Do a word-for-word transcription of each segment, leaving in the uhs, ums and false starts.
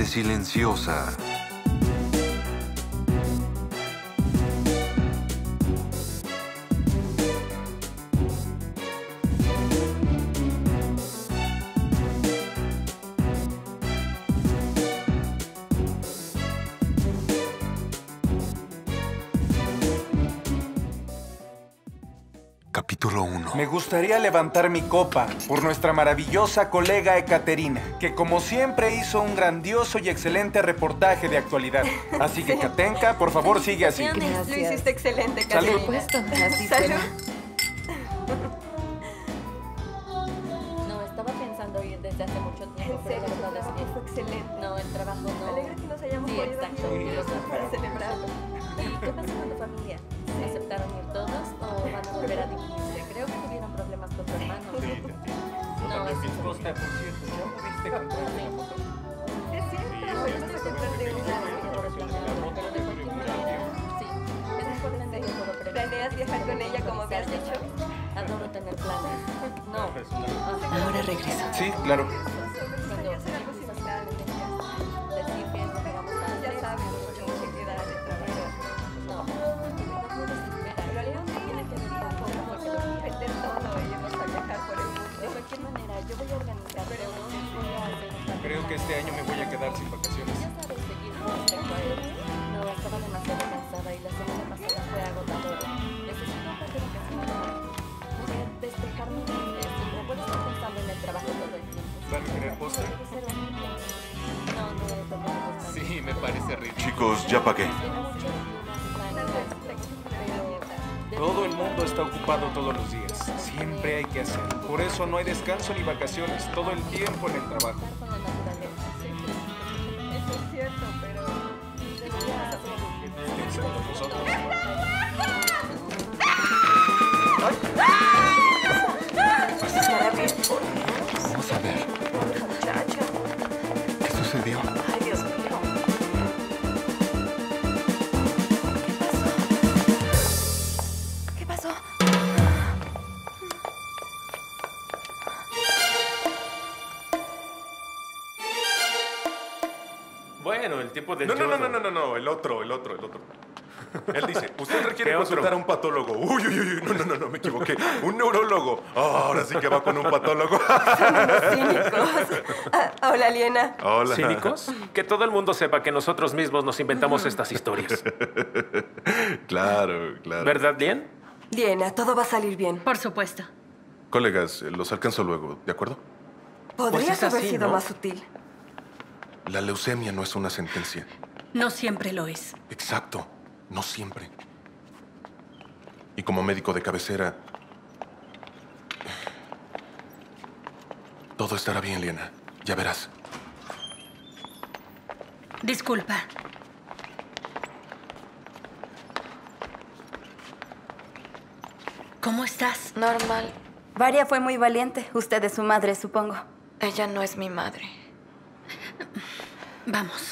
silenciosa. Capítulo uno. Me gustaría levantar mi copa por nuestra maravillosa colega Ekaterina, que como siempre hizo un grandioso y excelente reportaje de actualidad. Así que, Katenka, por favor, sigue así. Gracias. Lo hiciste excelente, Salud. Katerina. Por supuesto, así Salud. será. No, estaba pensando ir desde hace mucho tiempo, En pero serio, la verdad es que fue excelente. no, el trabajo Me no. alegra que nos hayamos Sí, podido exacto. reunir Lo sé. para celebrarlo. ¿Y qué pasó con tu familia? ¿Aceptaron ir todos o van a volver a dividirse? Creo que tuvieron problemas con tu hermano. No, es Costa, por cierto, ¿ya pudiste comprar una foto? Es cierto, vamos a comprarte una. Sí, es mejor vender que puedo prever. ¿Planeas viajar con ella como me has dicho? Adoro tener planes. No. Ahora regresa. Sí, claro. Me gustaría hacer algo similar en ella. Decir que es lo que vamos a hacer. Ya sabes, nos tenemos que quedar de trabajo. No, no puedes esperar. Pero haríamos bien que nos tampoco, porque nos vender todo y irnos a viajar por el De mundo. cualquier manera, yo voy a organizar, pero no voy a hacer un plan. Creo que este año me voy a quedar sin vacaciones. Ya sabes, seguir con respecto a él. No, estaba demasiado cansada y la semana pasada fue agotadora. Necesito un par de vacaciones. Poder despejar mi mente. No puedo estar pensando en el trabajo todo el tiempo. ¿Van a querer postre? Puede ser horrible. No, no he tomado postre. Sí, me parece ridículo. Chicos, ya pagué. Todo el mundo está ocupado todos los días. Siempre hay que hacer. Por eso no hay descanso ni vacaciones. Todo el tiempo en el trabajo. Con la naturaleza. Eso es cierto, pero debería Excepto nosotros. Vamos a ver. Muchacha. ¿Qué sucedió? Ay, Dios mío. ¿Qué pasó? Bueno, el tiempo del No, no, no, yodo. no, no, no, no, el otro, el otro, el otro. Él dice, usted requiere ¿Qué consultar otro? a un patólogo. Uy, uy, uy, no, no, no, no, me equivoqué. Un neurólogo. Ah, ahora sí que va con un patólogo. cínicos. Ah, hola, Liena. Hola. ¿Cínicos? Que todo el mundo sepa que nosotros mismos nos inventamos estas historias. Claro, claro. ¿Verdad, Lien? Liena, todo va a salir bien. Por supuesto. Colegas, eh, los alcanzo luego, ¿de acuerdo? Podrías Pues es haber así, sido ¿no? más sutil. La leucemia no es una sentencia. No siempre lo es. Exacto, no siempre. Y como médico de cabecera, todo estará bien, Liena. Ya verás. Disculpa. ¿Cómo estás? Normal. Varia fue muy valiente. Usted es su madre, supongo. Ella no es mi madre. Vamos.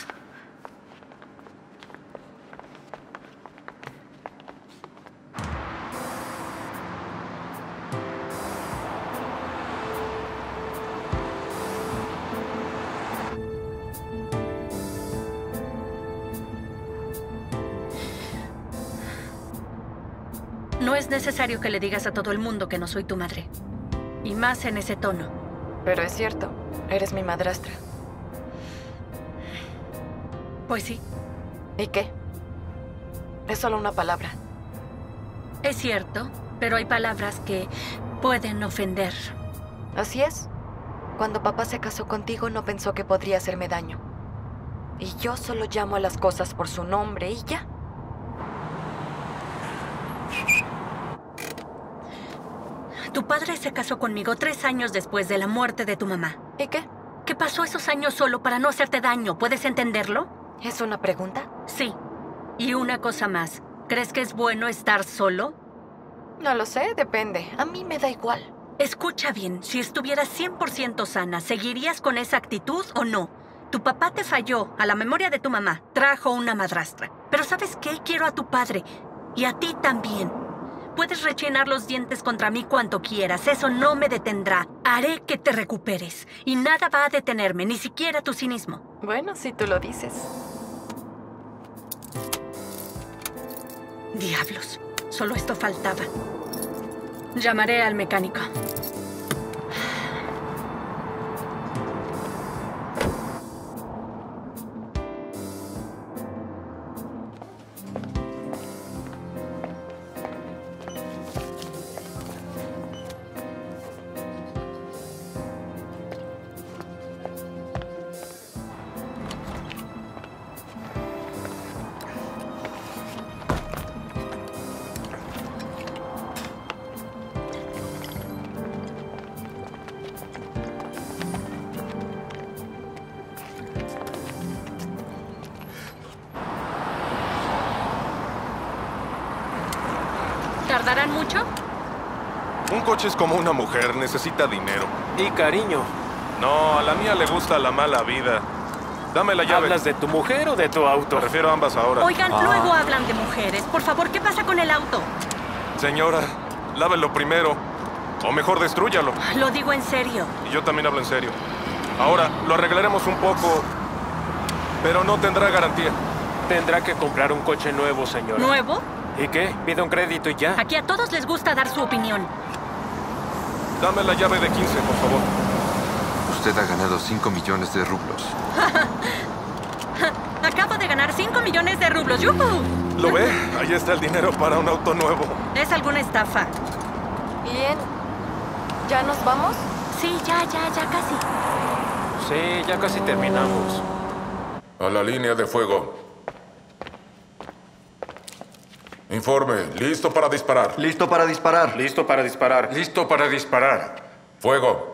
No es necesario que le digas a todo el mundo que no soy tu madre. Y más en ese tono. Pero es cierto, eres mi madrastra. Pues sí, ¿Y qué? Es solo una palabra. es cierto, pero hay palabras que pueden ofender. Así es. Cuando papá se casó contigo no pensó que podría hacerme daño. Y yo solo llamo a las cosas por su nombre y ya. Tu padre se casó conmigo tres años después de la muerte de tu mamá. ¿Y qué? Que pasó esos años solo para no hacerte daño. ¿Puedes entenderlo? ¿Es una pregunta? Sí. Y una cosa más. ¿Crees que es bueno estar solo? No lo sé, depende. A mí me da igual. Escucha bien, si estuvieras cien por ciento sana, ¿seguirías con esa actitud o no? Tu papá te falló, a la memoria de tu mamá, trajo una madrastra. Pero ¿sabes qué? Quiero a tu padre. Y a ti también. Puedes rechinar los dientes contra mí cuanto quieras. Eso no me detendrá. Haré que te recuperes. Y nada va a detenerme, ni siquiera tu cinismo. Bueno, si tú lo dices. Diablos. Solo esto faltaba. Llamaré al mecánico. ¿Tardarán mucho? Un coche es como una mujer, necesita dinero. Y cariño. No, a la mía le gusta la mala vida. Dame la llave. ¿Hablas de tu mujer o de tu auto? Me refiero a ambas ahora. Oigan, ah. luego hablan de mujeres. Por favor, ¿qué pasa con el auto? Señora, lávelo primero. O mejor, destrúyalo. Lo digo en serio. Y yo también hablo en serio. Ahora, lo arreglaremos un poco, pero no tendrá garantía. Tendrá que comprar un coche nuevo, señora. ¿Nuevo? ¿Y qué? Pide un crédito y ya. Aquí a todos les gusta dar su opinión. Dame la llave de quince, por favor. Usted ha ganado cinco millones de rublos. Acabo de ganar cinco millones de rublos. ¡Yuhu! ¿Lo ve? Ahí está el dinero para un auto nuevo. Es alguna estafa. Bien. ¿Ya nos vamos? Sí, ya, ya, ya casi. Sí, ya casi terminamos. A la línea de fuego. Informe. ¿Listo para disparar? Listo para disparar. Listo para disparar. Listo para disparar. Fuego.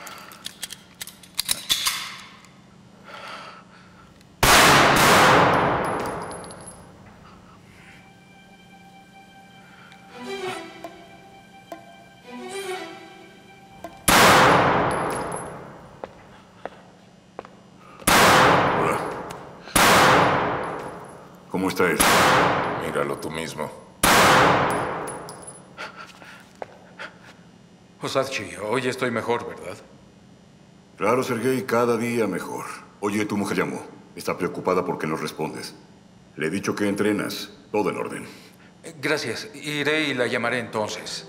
¿Cómo está eso? Míralo tú mismo. Osadchi, hoy estoy mejor, ¿verdad? Claro, Sergei, cada día mejor. Oye, tu mujer llamó. Está preocupada porque no respondes. Le he dicho que entrenas. Todo en orden. Gracias. Iré y la llamaré entonces.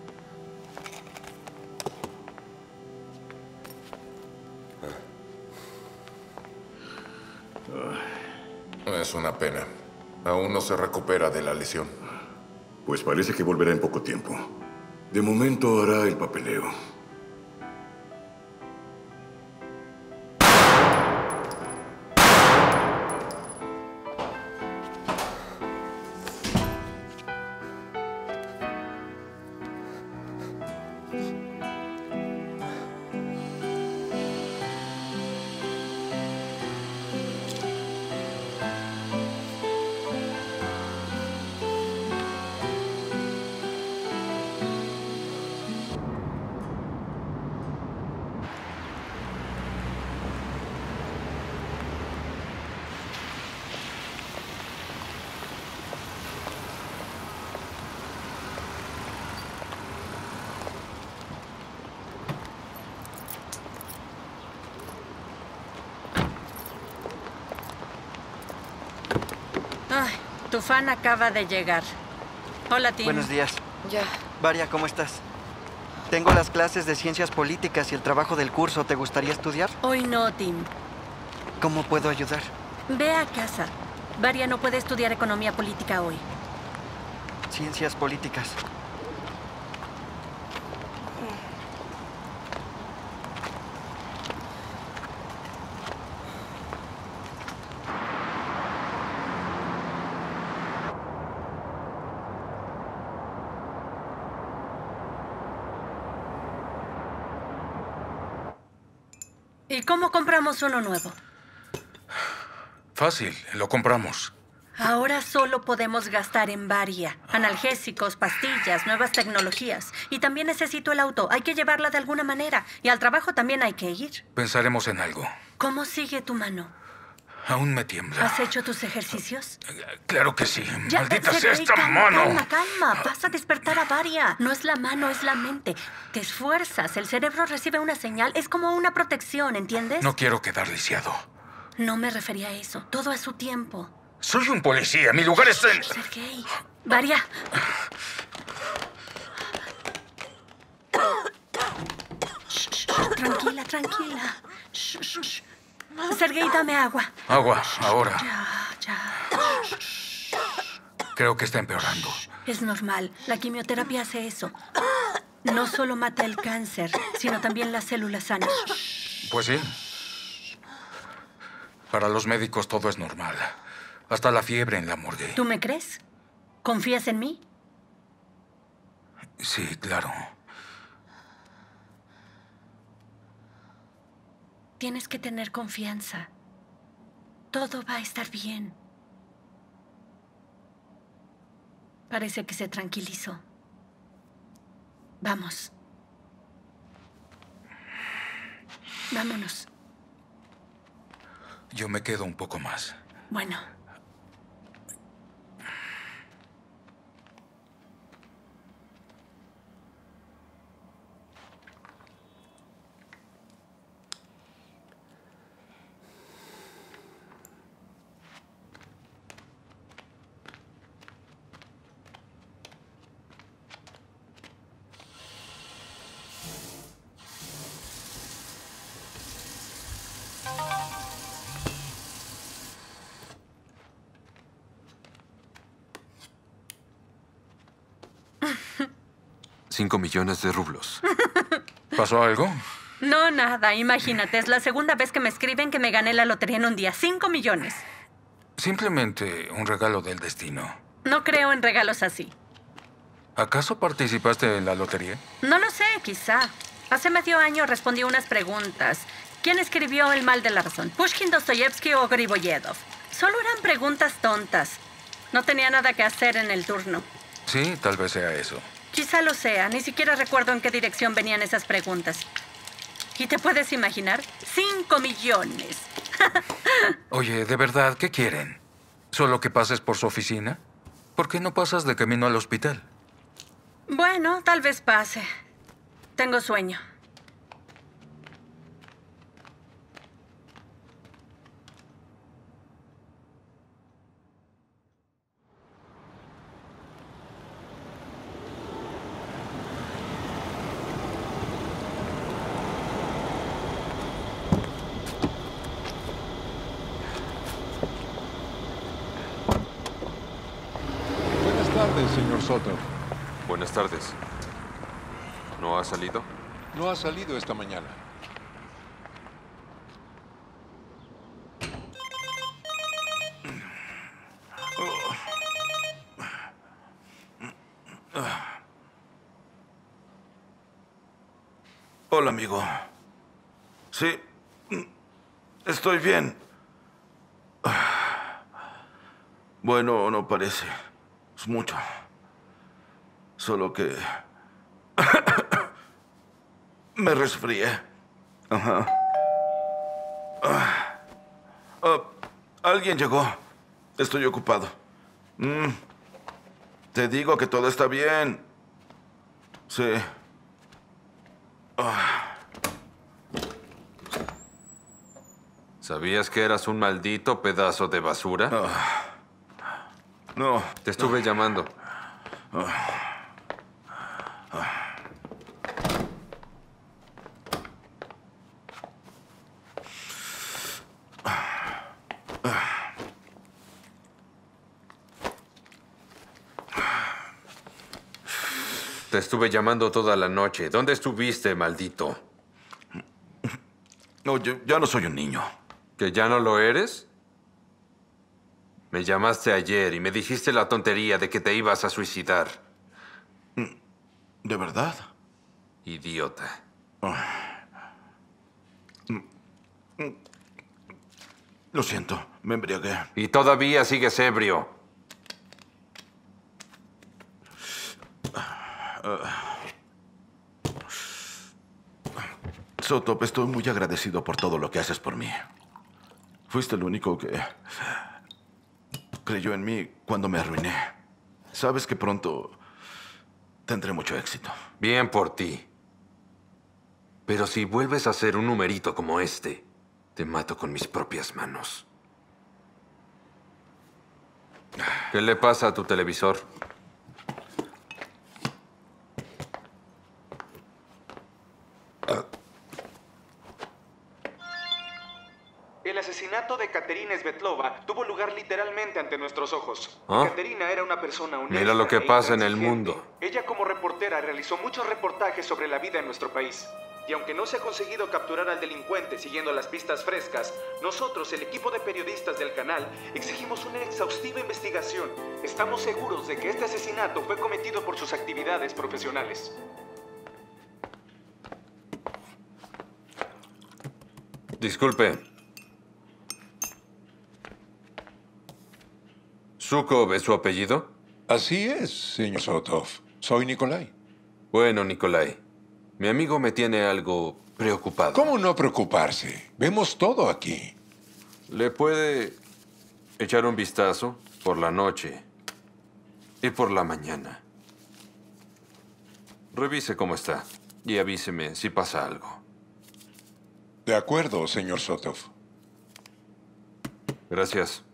Es una pena. Aún no se recupera de la lesión. Pues parece que volverá en poco tiempo. De momento hará el papeleo. Ay, tu fan acaba de llegar. Hola, Tim. Buenos días. Ya. Varia, ¿cómo estás? Tengo las clases de ciencias políticas y el trabajo del curso. ¿Te gustaría estudiar? Hoy no, Tim. ¿Cómo puedo ayudar? Ve a casa. Varia no puede estudiar economía política hoy. Ciencias políticas. ¿Y cómo compramos uno nuevo? Fácil, lo compramos. Ahora solo podemos gastar en Varia. Analgésicos, pastillas, nuevas tecnologías. Y también necesito el auto. Hay que llevarla de alguna manera. Y al trabajo también hay que ir. Pensaremos en algo. ¿Cómo sigue tu mano? Aún me tiembla. ¿Has hecho tus ejercicios? Claro que sí. Ya, ¡Maldita sea Sergei, esta calma, mano! Calma, calma. Vas a despertar a Varia. No es la mano, es la mente. Te esfuerzas. El cerebro recibe una señal. Es como una protección, ¿entiendes? No quiero quedar lisiado. No me refería a eso. Todo a su tiempo. Soy un policía. Mi lugar es en... Sergei. Varia. Shh, shh, tranquila, tranquila. Shh, shh, shh. Sergei, dame agua. Agua, ahora. Ya, ya. Creo que está empeorando. Es normal. La quimioterapia hace eso. No solo mata el cáncer, sino también las células sanas. Pues sí. Para los médicos todo es normal. Hasta la fiebre en la morgue. ¿Tú me crees? ¿Confías en mí? Sí, claro. Tienes que tener confianza. Todo va a estar bien. Parece que se tranquilizó. Vamos. Vámonos. Yo me quedo un poco más. Bueno. Cinco millones de rublos. ¿Pasó algo? No, nada. Imagínate, es la segunda vez que me escriben que me gané la lotería en un día. Cinco millones. Simplemente un regalo del destino. No creo en regalos así. ¿Acaso participaste en la lotería? No lo sé, quizá. Hace medio año respondí unas preguntas. ¿Quién escribió El mal de la razón? ¿Pushkin, Dostoyevsky o Griboyedov? Solo eran preguntas tontas. No tenía nada que hacer en el turno. Sí, tal vez sea eso. Quizá lo sea. Ni siquiera recuerdo en qué dirección venían esas preguntas. ¿Y te puedes imaginar? ¡Cinco millones! Oye, ¿de verdad qué quieren? ¿Solo que pases por su oficina? ¿Por qué no pasas de camino al hospital? Bueno, tal vez pase. Tengo sueño. Buenas tardes, señor Soto. Buenas tardes. ¿No ha salido? No ha salido esta mañana. Hola, amigo. Sí, estoy bien. Bueno, no parece. Es mucho. Solo que... me resfrié. Ajá. Ah. Ah, alguien llegó. Estoy ocupado. Mm. Te digo que todo está bien. Sí. Ah. ¿Sabías que eras un maldito pedazo de basura? Ah. No. Te estuve no. llamando. Ah. Te estuve llamando toda la noche. ¿Dónde estuviste, maldito? No, yo ya no soy un niño. ¿Que ya no lo eres? Me llamaste ayer y me dijiste la tontería de que te ibas a suicidar. ¿De verdad? Idiota. Lo siento, me embriagué. Y todavía sigues ebrio. Soto, estoy muy agradecido por todo lo que haces por mí. Fuiste el único que creyó en mí cuando me arruiné. Sabes que pronto tendré mucho éxito. Bien por ti. Pero si vuelves a ser un numerito como este, te mato con mis propias manos. ¿Qué le pasa a tu televisor? El asesinato de Katerina Svetlova tuvo lugar literalmente ante nuestros ojos. ¿Ah? Katerina era una persona honesta. Mira lo que e pasa en el intransigente. mundo. Ella como reportera realizó muchos reportajes sobre la vida en nuestro país. Y aunque no se ha conseguido capturar al delincuente siguiendo las pistas frescas, nosotros, el equipo de periodistas del canal, exigimos una exhaustiva investigación. Estamos seguros de que este asesinato fue cometido por sus actividades profesionales. Disculpe. ¿Zhukov es su apellido? Así es, señor Sotov. Soy Nikolai. Bueno, Nikolai. Mi amigo me tiene algo preocupado. ¿Cómo no preocuparse? Vemos todo aquí. ¿Le puede echar un vistazo por la noche y por la mañana? Revise cómo está y avíseme si pasa algo. De acuerdo, señor Sotov. Gracias.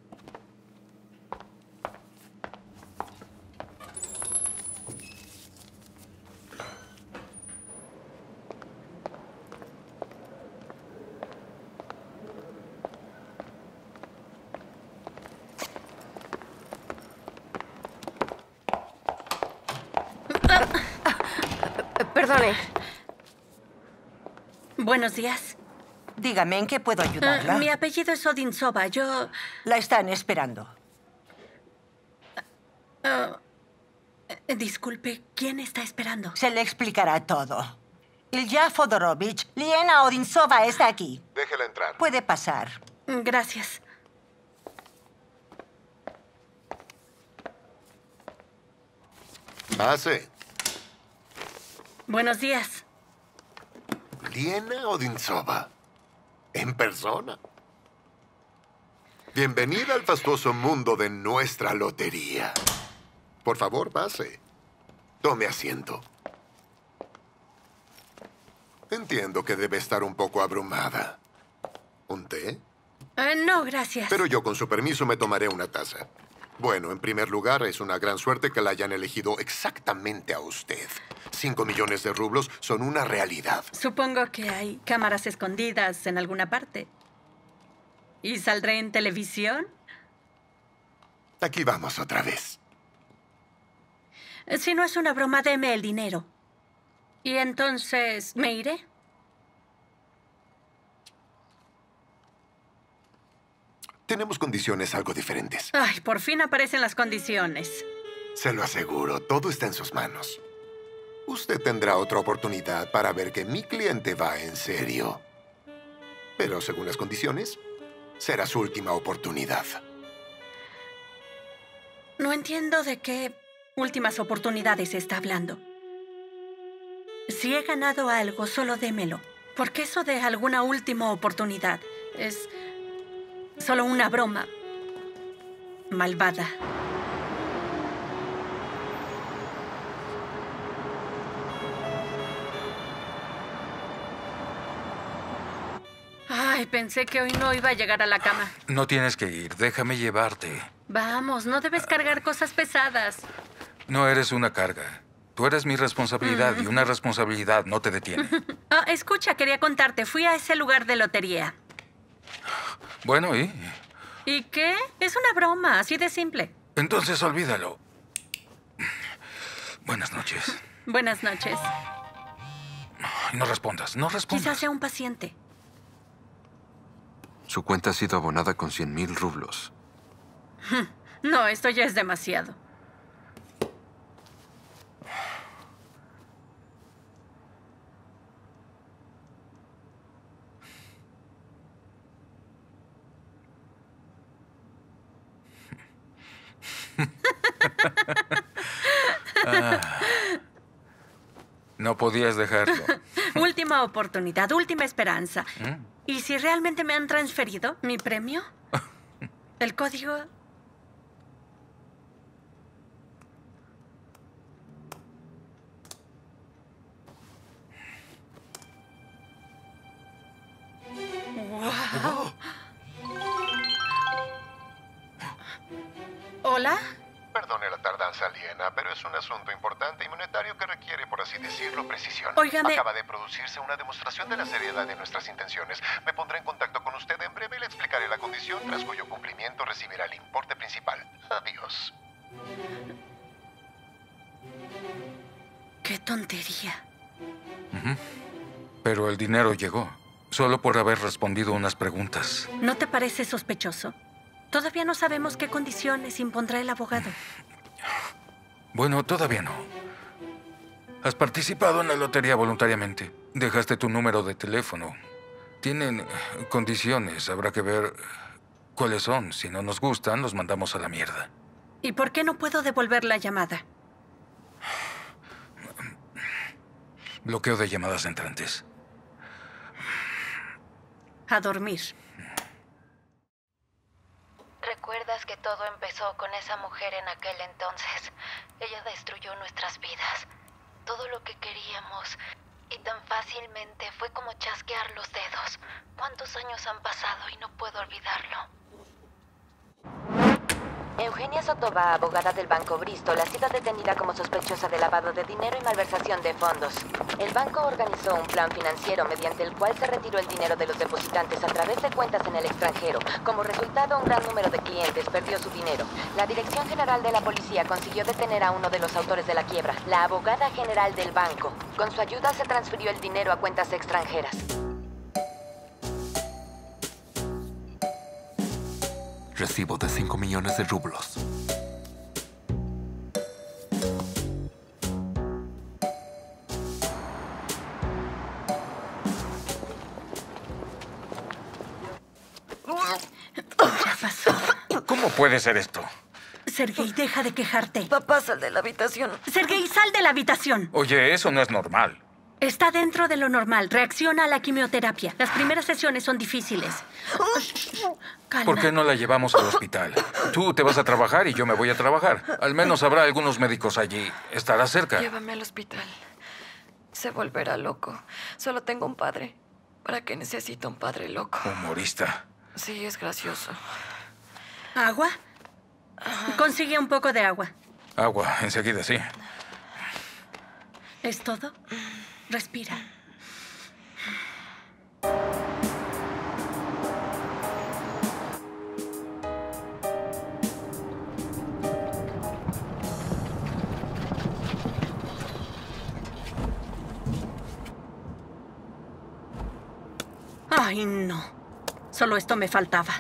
Perdone. Buenos días. Dígame, ¿en qué puedo ayudarla? Uh, mi apellido es Odinsova. Yo... La están esperando. Uh, eh, disculpe, ¿quién está esperando? Se le explicará todo. Ilya Fodorovich, Liena Odinsova está aquí. Déjela entrar. Puede pasar. Gracias. Pase. Buenos días. Liena Odinsova. En persona. Bienvenida al fastuoso mundo de nuestra lotería. Por favor, pase. Tome asiento. Entiendo que debe estar un poco abrumada. ¿Un té? Uh, no, gracias. Pero yo, con su permiso, me tomaré una taza. Bueno, en primer lugar, es una gran suerte que la hayan elegido exactamente a usted. Cinco millones de rublos son una realidad. Supongo que hay cámaras escondidas en alguna parte. ¿Y saldré en televisión? Aquí vamos otra vez. Si no es una broma, deme el dinero. Y entonces, ¿me iré? Tenemos condiciones algo diferentes. Ay, por fin aparecen las condiciones. Se lo aseguro, todo está en sus manos. Usted tendrá otra oportunidad para ver que mi cliente va en serio. Pero según las condiciones, será su última oportunidad. No entiendo de qué últimas oportunidades está hablando. Si he ganado algo, solo démelo. Porque eso de alguna última oportunidad es solo una broma malvada. Ay, pensé que hoy no iba a llegar a la cama. No tienes que ir. Déjame llevarte. Vamos, no debes cargar cosas pesadas. No eres una carga. Tú eres mi responsabilidad y una responsabilidad no te detiene. Ah, escucha, quería contarte. Fui a ese lugar de lotería. Bueno, ¿y? ¿Y qué? Es una broma, así de simple. Entonces olvídalo. Buenas noches. Buenas noches. No respondas, no respondas. Quizás sea un paciente. Su cuenta ha sido abonada con cien mil rublos. No, esto ya es demasiado. Ah, no podías dejarlo. Última oportunidad, última esperanza. ¿Mm? ¿Y si realmente me han transferido mi premio? ¿El código? Wow. ¿Hola? Perdone la tardanza, Liena, pero es un asunto importante y monetario que requiere, por así decirlo, precisión. Óigame. Acaba de producirse una demostración de la seriedad de nuestras intenciones. Me pondré en contacto con usted en breve y le explicaré la condición, tras cuyo cumplimiento recibirá el importe principal. Adiós. ¡Qué tontería! Ujú. Pero el dinero llegó, solo por haber respondido unas preguntas. ¿No te parece sospechoso? Todavía no sabemos qué condiciones impondrá el abogado. Bueno, todavía no. Has participado en la lotería voluntariamente. Dejaste tu número de teléfono. Tienen condiciones. Habrá que ver cuáles son. Si no nos gustan, los mandamos a la mierda. ¿Y por qué no puedo devolver la llamada? Bloqueo de llamadas entrantes. A dormir. ¿Recuerdas que todo empezó con esa mujer en aquel entonces? Ella destruyó nuestras vidas, todo lo que queríamos, y tan fácilmente fue como chasquear los dedos. ¿Cuántos años han pasado y no puedo olvidarlo? Eugenia Sotova, abogada del Banco Bristol, ha sido detenida como sospechosa de lavado de dinero y malversación de fondos. El banco organizó un plan financiero mediante el cual se retiró el dinero de los depositantes a través de cuentas en el extranjero. Como resultado, un gran número de clientes perdió su dinero. La Dirección General de la Policía consiguió detener a uno de los autores de la quiebra, la abogada general del banco. Con su ayuda se transfirió el dinero a cuentas extranjeras. Recibo de cinco millones de rublos. Ya pasó. ¿Cómo puede ser esto? Sergei, deja de quejarte. Papá, sal de la habitación. Sergei, sal de la habitación. Oye, eso no es normal. Está dentro de lo normal. Reacciona a la quimioterapia. Las primeras sesiones son difíciles. Calma. ¿Por qué no la llevamos al hospital? Tú te vas a trabajar y yo me voy a trabajar. Al menos habrá algunos médicos allí. Estará cerca. Llévame al hospital. Se volverá loco. Solo tengo un padre. ¿Para qué necesito un padre loco? Humorista. Sí, es gracioso. ¿Agua? Consigue un poco de agua. Agua, enseguida, sí. ¿Es todo? Respira. Ay, no. Solo esto me faltaba.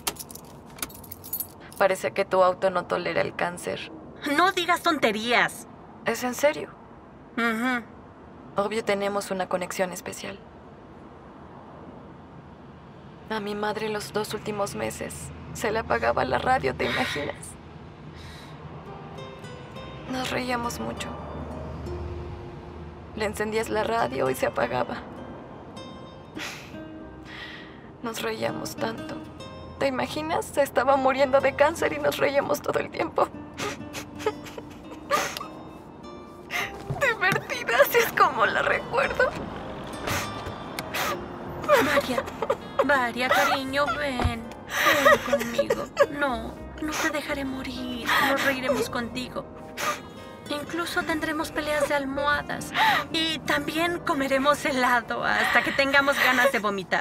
Parece que tu auto no tolera el cáncer. No digas tonterías. ¿Es en serio? Uh-huh. Obvio tenemos una conexión especial. A mi madre los dos últimos meses se le apagaba la radio, ¿te imaginas? Nos reíamos mucho. Le encendías la radio y se apagaba. Nos reíamos tanto. ¿Te imaginas? Se estaba muriendo de cáncer y nos reíamos todo el tiempo. Divertida, así es como la recuerdo. María, María, cariño, ven. Ven conmigo. No, no te dejaré morir. Nos reiremos contigo. Incluso tendremos peleas de almohadas. Y también comeremos helado hasta que tengamos ganas de vomitar.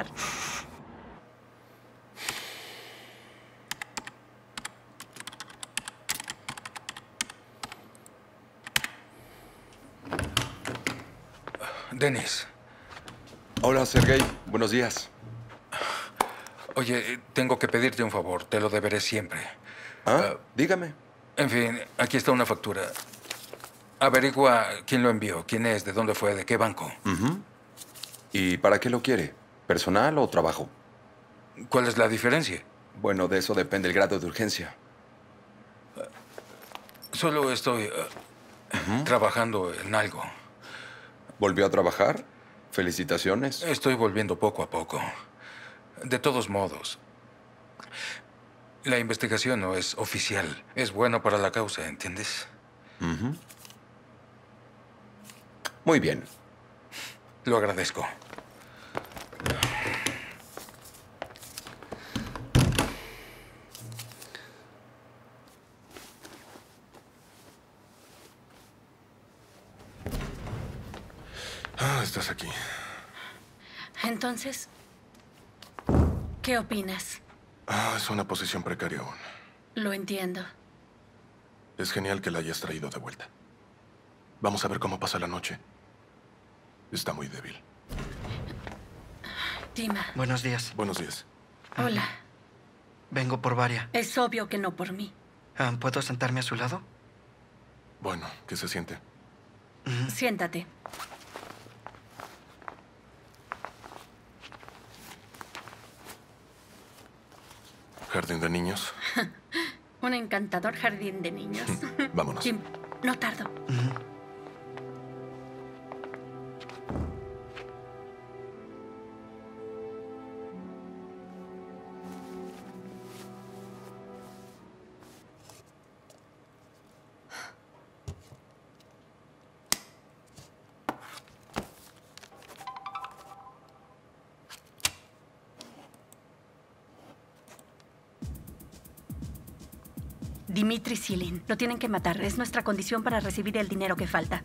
Denis. Hola, Sergei. Buenos días. Oye, tengo que pedirte un favor. Te lo deberé siempre. ¿Ah? Uh, Dígame. En fin, aquí está una factura. Averigua quién lo envió, quién es, de dónde fue, de qué banco. Uh-huh. ¿Y para qué lo quiere? ¿Personal o trabajo? ¿Cuál es la diferencia? Bueno, de eso depende el grado de urgencia. Solo estoy uh, uh-huh. trabajando en algo. ¿Volvió a trabajar? Felicitaciones. Estoy volviendo poco a poco. De todos modos, la investigación no es oficial. Es bueno para la causa, ¿entiendes? Ujú. Muy bien. Lo agradezco. Ah, estás aquí. Entonces, ¿qué opinas? Ah, es una posición precaria aún. Lo entiendo. Es genial que la hayas traído de vuelta. Vamos a ver cómo pasa la noche. Está muy débil. Dima. Buenos días. Buenos días. Hola. Vengo por Varia. Es obvio que no por mí. Ah, ¿puedo sentarme a su lado? Bueno, ¿qué se siente? Siéntate. ¿Jardín de niños? Un encantador jardín de niños. Vámonos. Jim, no tardo. Dimitri Silin. Lo tienen que matar. Es nuestra condición para recibir el dinero que falta.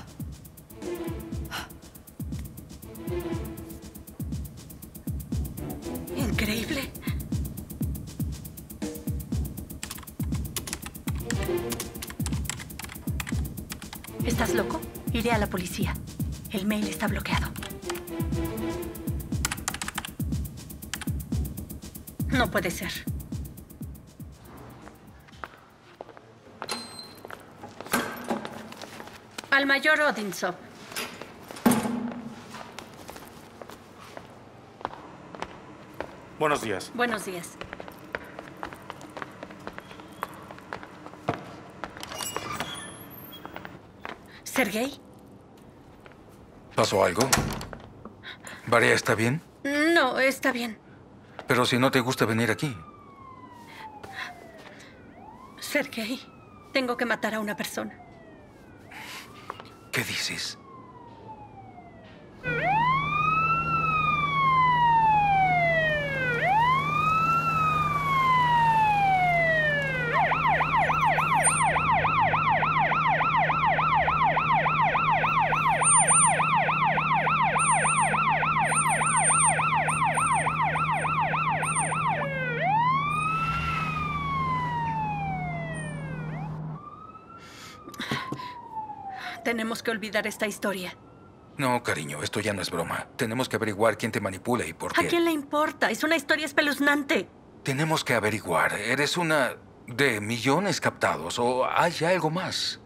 Increíble. ¿Estás loco? Iré a la policía. El mail está bloqueado. No puede ser. Al mayor Odinsov. Buenos días. Buenos días. ¿Sergei? ¿Pasó algo? ¿Varia está bien? No, está bien. Pero si no te gusta venir aquí. Sergei, tengo que matar a una persona. ¿Qué dices? Tenemos que olvidar esta historia. No, cariño, esto ya no es broma. Tenemos que averiguar quién te manipula y por qué. ¿A quién le importa? Es una historia espeluznante. Tenemos que averiguar. ¿Eres una de millones captados o hay algo más?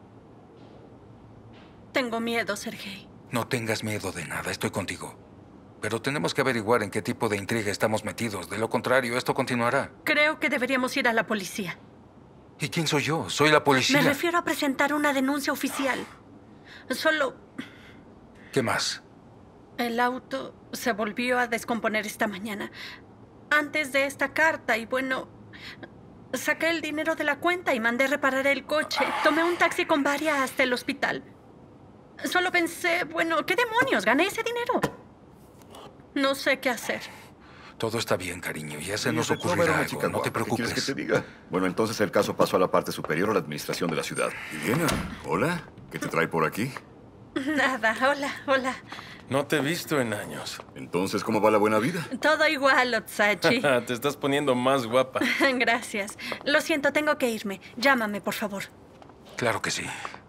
Tengo miedo, Sergei. No tengas miedo de nada, estoy contigo. Pero tenemos que averiguar en qué tipo de intriga estamos metidos. De lo contrario, esto continuará. Creo que deberíamos ir a la policía. ¿Y quién soy yo? Soy la policía. Me refiero a presentar una denuncia oficial. Solo... ¿Qué más? El auto se volvió a descomponer esta mañana. Antes de esta carta y bueno... Saqué el dinero de la cuenta y mandé reparar el coche. Tomé un taxi con Varia hasta el hospital. Solo pensé, bueno, ¿qué demonios? Gané ese dinero. No sé qué hacer. Todo está bien, cariño. Ya se nos Oye, Petrova era ocurrirá una algo. chica No te guapa. ¿Qué preocupes. quieres que te diga? Bueno, entonces el caso pasó a la parte superior a la administración de la ciudad. Liliana, hola. ¿Qué te trae por aquí? Nada, hola, hola. No te he visto en años. Entonces, ¿cómo va la buena vida? Todo igual, Otsachi. Te estás poniendo más guapa. Gracias. Lo siento, tengo que irme. Llámame, por favor. Claro que sí.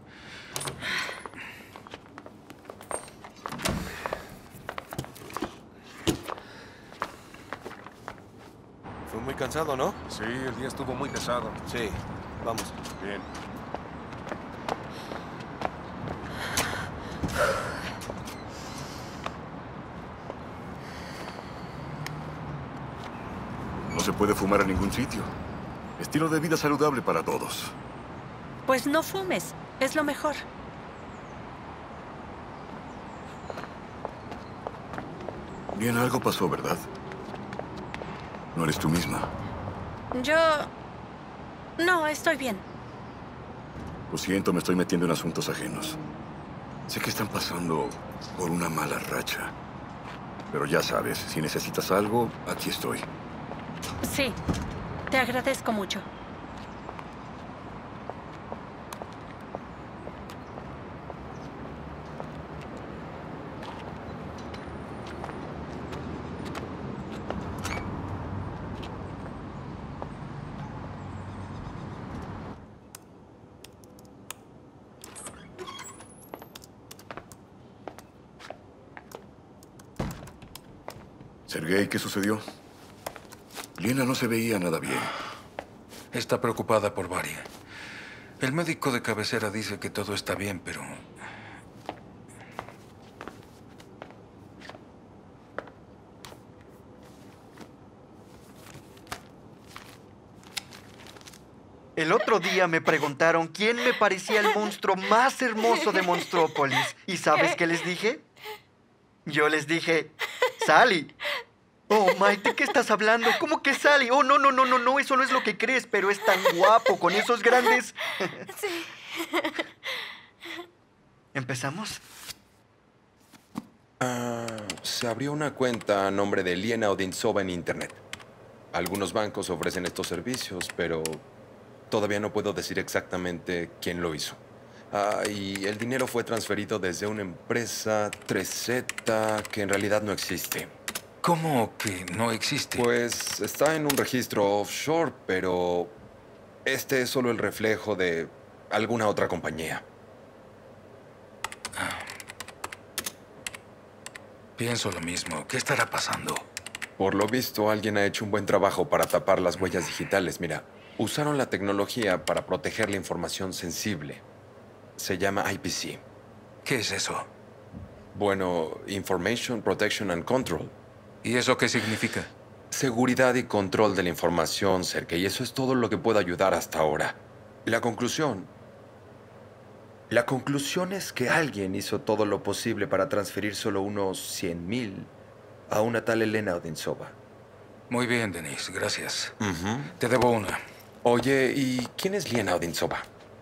Fue muy cansado, ¿no? Sí, el día estuvo muy pesado. Sí, vamos. Bien. No se puede fumar en ningún sitio. Estilo de vida saludable para todos. Pues no fumes. Es lo mejor. Bien, algo pasó, ¿verdad? No eres tú misma. Yo... No, estoy bien. Lo siento, me estoy metiendo en asuntos ajenos. Sé que están pasando por una mala racha. Pero ya sabes, si necesitas algo, aquí estoy. Sí, te agradezco mucho. Sergei, ¿qué sucedió? Liena no se veía nada bien. Está preocupada por Varia. El médico de cabecera dice que todo está bien, pero... El otro día me preguntaron quién me parecía el monstruo más hermoso de Monstrópolis. ¿Y sabes qué les dije? Yo les dije, Sally. Oh, Mike, ¿de qué estás hablando? ¿Cómo que Sally? Oh, no, no, no, no, no, eso no es lo que crees, pero es tan guapo con esos grandes... Sí. ¿Empezamos? Ah, se abrió una cuenta a nombre de Liena Odintsova en Internet. Algunos bancos ofrecen estos servicios, pero todavía no puedo decir exactamente quién lo hizo. Ah, y el dinero fue transferido desde una empresa tres Z que en realidad no existe. ¿Cómo que no existe? Pues está en un registro offshore, pero este es solo el reflejo de alguna otra compañía. Pienso lo mismo. ¿Qué estará pasando? Por lo visto, alguien ha hecho un buen trabajo para tapar las huellas digitales. Mira, usaron la tecnología para proteger la información sensible. Se llama I P C. ¿Qué es eso? Bueno, Information Protection and Control. ¿Y eso qué significa? Seguridad y control de la información, Sergei. Y eso es todo lo que puedo ayudar hasta ahora. La conclusión... La conclusión es que alguien hizo todo lo posible para transferir solo unos cien mil a una tal Elena Odintsova. Muy bien, Denise. Gracias. Uh-huh. Te debo una. Oye, ¿y quién es Liena Odintsova?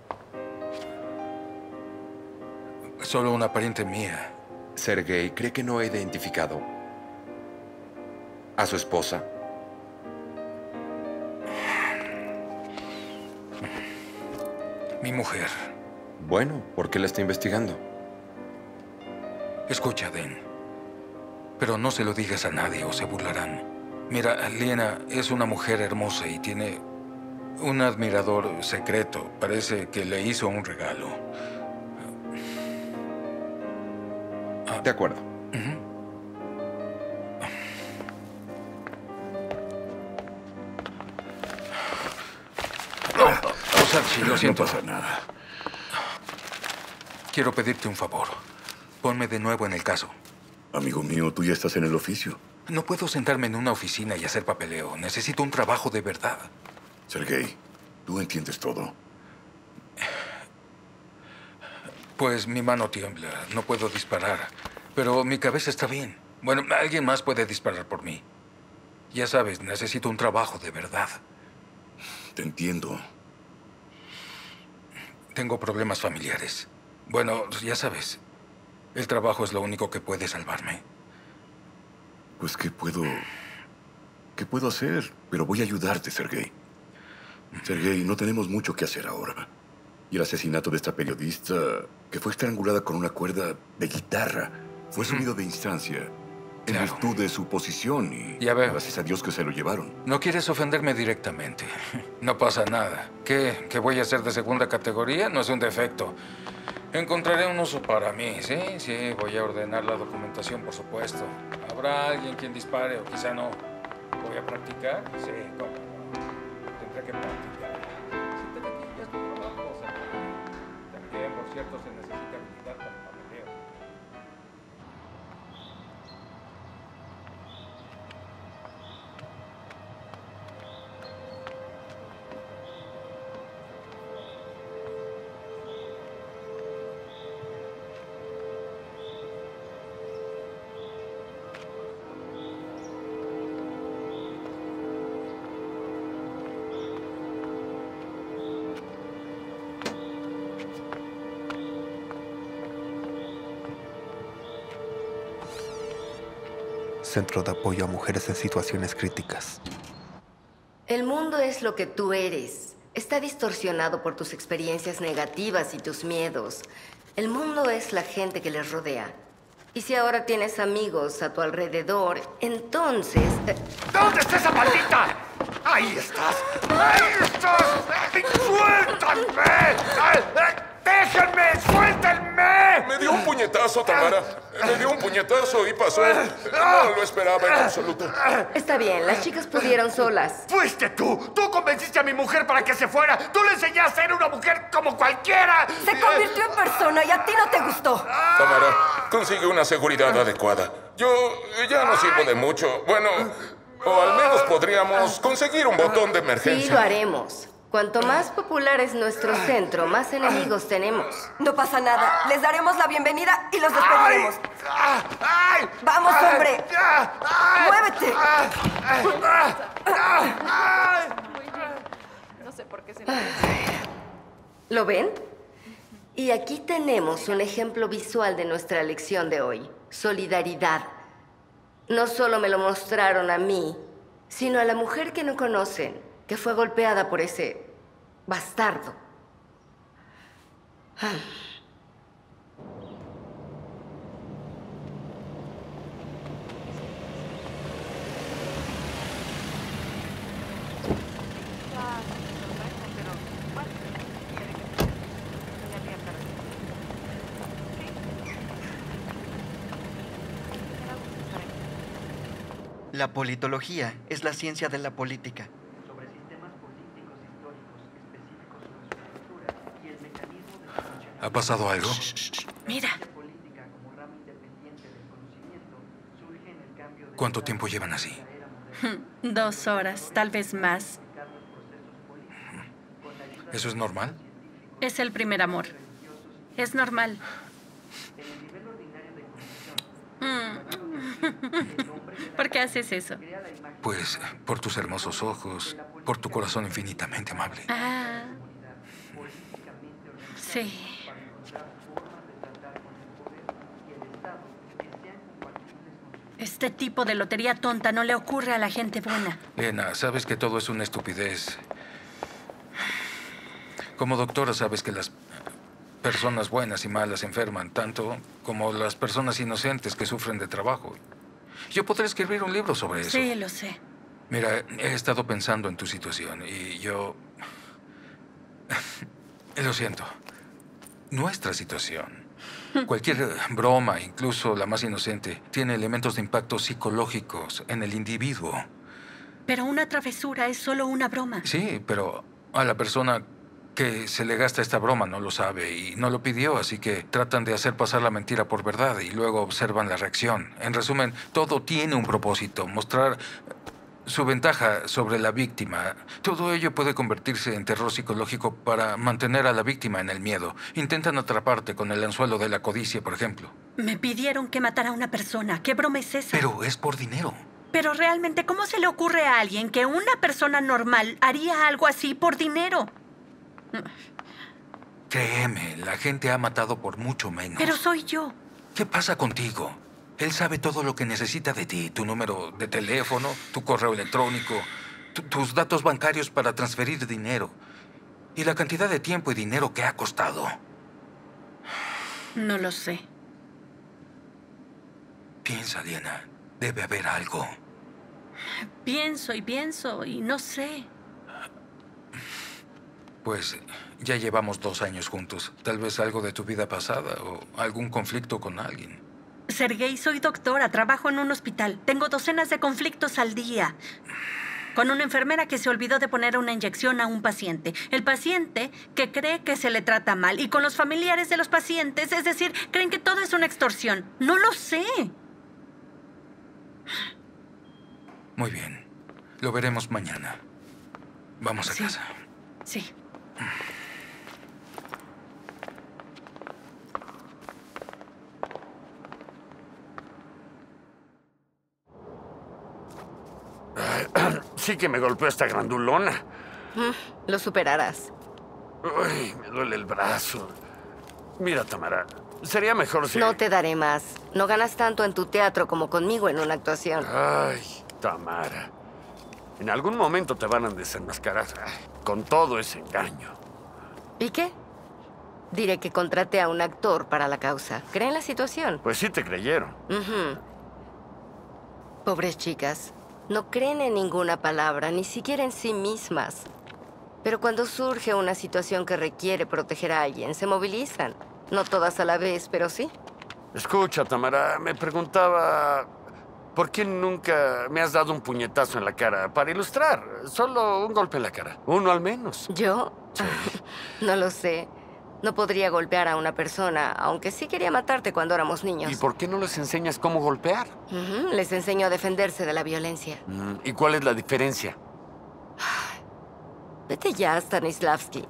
Solo una pariente mía. Sergei, ¿cree que no he identificado a su esposa? Mi mujer. Bueno, ¿por qué la está investigando? Escucha, Den. Pero no se lo digas a nadie o se burlarán. Mira, Liena es una mujer hermosa y tiene un admirador secreto. Parece que le hizo un regalo. De acuerdo. Uh-huh. Osachi, lo siento. No pasa nada. Quiero pedirte un favor. Ponme de nuevo en el caso. Amigo mío, tú ya estás en el oficio. No puedo sentarme en una oficina y hacer papeleo. Necesito un trabajo de verdad. Sergei, tú entiendes todo. Pues mi mano tiembla. No puedo disparar. Pero mi cabeza está bien. Bueno, alguien más puede disparar por mí. Ya sabes, necesito un trabajo de verdad. Te entiendo. Tengo problemas familiares. Bueno, ya sabes, el trabajo es lo único que puede salvarme. Pues, ¿qué puedo... ¿Qué puedo hacer? Pero voy a ayudarte, Sergei. Sergei, no tenemos mucho que hacer ahora. Y el asesinato de esta periodista, que fue estrangulada con una cuerda de guitarra, fue subido de instancia en Claro. virtud de su posición y Ya veo. gracias a Dios que se lo llevaron. No quieres ofenderme directamente. No pasa nada. ¿Qué? ¿Que voy a ser de segunda categoría? No es un defecto. Encontraré un uso para mí, ¿sí? Sí, voy a ordenar la documentación, por supuesto. ¿Habrá alguien quien dispare o quizá no? ¿Voy a practicar? Sí, ¿cómo no? Tendré que practicar. Siéntate aquí, ya es tu trabajo, o sea, también, por cierto, se necesita habilidad para el papeleo. Centro de Apoyo a Mujeres en Situaciones Críticas. El mundo es lo que tú eres. Está distorsionado por tus experiencias negativas y tus miedos. El mundo es la gente que les rodea. Y si ahora tienes amigos a tu alrededor, entonces... eh, ¿Dónde está esa maldita? ¡Ahí estás! ¡Ahí estás! ¡Suéltame! ¡Déjenme! ¡Suéltenme! Me dio un puñetazo, Tamara. Me dio un puñetazo y pasó. No lo esperaba en absoluto. Está bien, las chicas pudieron solas. ¡Fuiste tú! ¡Tú convenciste a mi mujer para que se fuera! ¡Tú le enseñaste a ser una mujer como cualquiera! Se convirtió en persona y a ti no te gustó. Tamara, consigue una seguridad adecuada. Yo ya no sirvo de mucho. Bueno, o al menos podríamos conseguir un botón de emergencia. Sí, lo haremos. Cuanto más popular es nuestro centro, más enemigos tenemos. No pasa nada. Les daremos la bienvenida y los despediremos. ¡Ay! ¡Vamos, hombre! ¡Muévete! No sé por qué se ¿Lo ven? Y aquí tenemos un ejemplo visual de nuestra lección de hoy. Solidaridad. No solo me lo mostraron a mí, sino a la mujer que no conocen, que fue golpeada por ese bastardo. Ah. La politología es la ciencia de la política. ¿Ha pasado algo? Mira. ¿Cuánto tiempo llevan así? Dos horas, tal vez más. ¿Eso es normal? Es el primer amor. Es normal. ¿Por qué haces eso? Pues por tus hermosos ojos, por tu corazón infinitamente amable. Ah. Sí. Este tipo de lotería tonta no le ocurre a la gente buena. Lena, sabes que todo es una estupidez. Como doctora sabes que las personas buenas y malas enferman tanto como las personas inocentes que sufren de trabajo. Yo podré escribir un libro sobre eso. Sí, lo sé. Mira, he estado pensando en tu situación y yo... Lo siento. Nuestra situación. Cualquier broma, incluso la más inocente, tiene elementos de impacto psicológicos en el individuo. Pero una travesura es solo una broma. Sí, pero a la persona que se le gasta esta broma no lo sabe y no lo pidió, así que tratan de hacer pasar la mentira por verdad y luego observan la reacción. En resumen, todo tiene un propósito, mostrar su ventaja sobre la víctima. Todo ello puede convertirse en terror psicológico para mantener a la víctima en el miedo. Intentan atraparte con el anzuelo de la codicia, por ejemplo. Me pidieron que matara a una persona. ¿Qué broma es esa? Pero es por dinero. Pero realmente, ¿cómo se le ocurre a alguien que una persona normal haría algo así por dinero? Créeme, la gente ha matado por mucho menos. Pero soy yo. ¿Qué pasa contigo? Él sabe todo lo que necesita de ti. Tu número de teléfono, tu correo electrónico, tu- tus datos bancarios para transferir dinero. Y la cantidad de tiempo y dinero que ha costado. No lo sé. Piensa, Diana. Debe haber algo. Pienso y pienso y no sé. Pues ya llevamos dos años juntos. Tal vez algo de tu vida pasada o algún conflicto con alguien. Sergei, soy doctora, trabajo en un hospital. Tengo docenas de conflictos al día. Con una enfermera que se olvidó de poner una inyección a un paciente. El paciente que cree que se le trata mal. Y con los familiares de los pacientes, es decir, creen que todo es una extorsión. No lo sé. Muy bien. Lo veremos mañana. Vamos a Sí. casa. Sí. Sí que me golpeó esta grandulona. Mm, lo superarás. Uy, me duele el brazo. Mira, Tamara, sería mejor si... No te daré más. No ganas tanto en tu teatro como conmigo en una actuación. Ay, Tamara. En algún momento te van a desenmascarar con todo ese engaño. ¿Y qué? Diré que contraté a un actor para la causa. ¿Creen la situación? Pues sí te creyeron. Uh-huh. Pobres chicas. No creen en ninguna palabra, ni siquiera en sí mismas. Pero cuando surge una situación que requiere proteger a alguien, se movilizan. No todas a la vez, pero sí. Escucha, Tamara, me preguntaba... ¿Por qué nunca me has dado un puñetazo en la cara para ilustrar? Solo un golpe en la cara. Uno al menos. ¿Yo? Sí. No lo sé. No podría golpear a una persona, aunque sí quería matarte cuando éramos niños. ¿Y por qué no les enseñas cómo golpear? Uh-huh. Les enseño a defenderse de la violencia. Mm, ¿Y cuál es la diferencia? Vete ya, Stanislavski.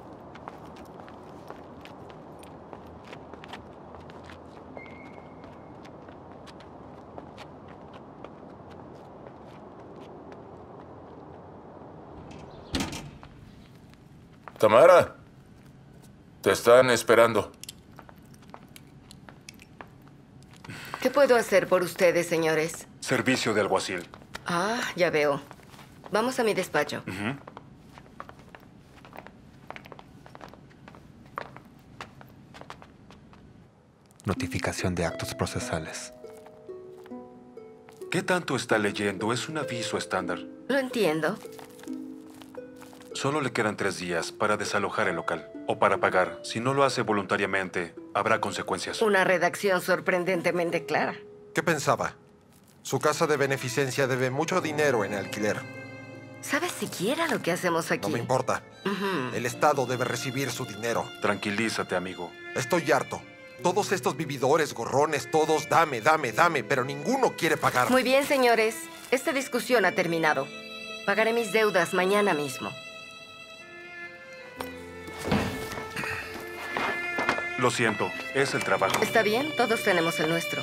Tamara, te están esperando. ¿Qué puedo hacer por ustedes, señores? Servicio de alguacil. Ah, ya veo. Vamos a mi despacho. Uh-huh. Notificación de actos procesales. ¿Qué tanto está leyendo? Es un aviso estándar. Lo entiendo. Solo le quedan tres días para desalojar el local o para pagar. Si no lo hace voluntariamente, habrá consecuencias. Una redacción sorprendentemente clara. ¿Qué pensaba? Su casa de beneficencia debe mucho dinero en alquiler. ¿Sabes siquiera lo que hacemos aquí? No me importa. Uh-huh. El Estado debe recibir su dinero. Tranquilízate, amigo. Estoy harto. Todos estos vividores, gorrones, todos dame, dame, dame, pero ninguno quiere pagar. Muy bien, señores. Esta discusión ha terminado. Pagaré mis deudas mañana mismo. Lo siento, es el trabajo. Está bien, todos tenemos el nuestro.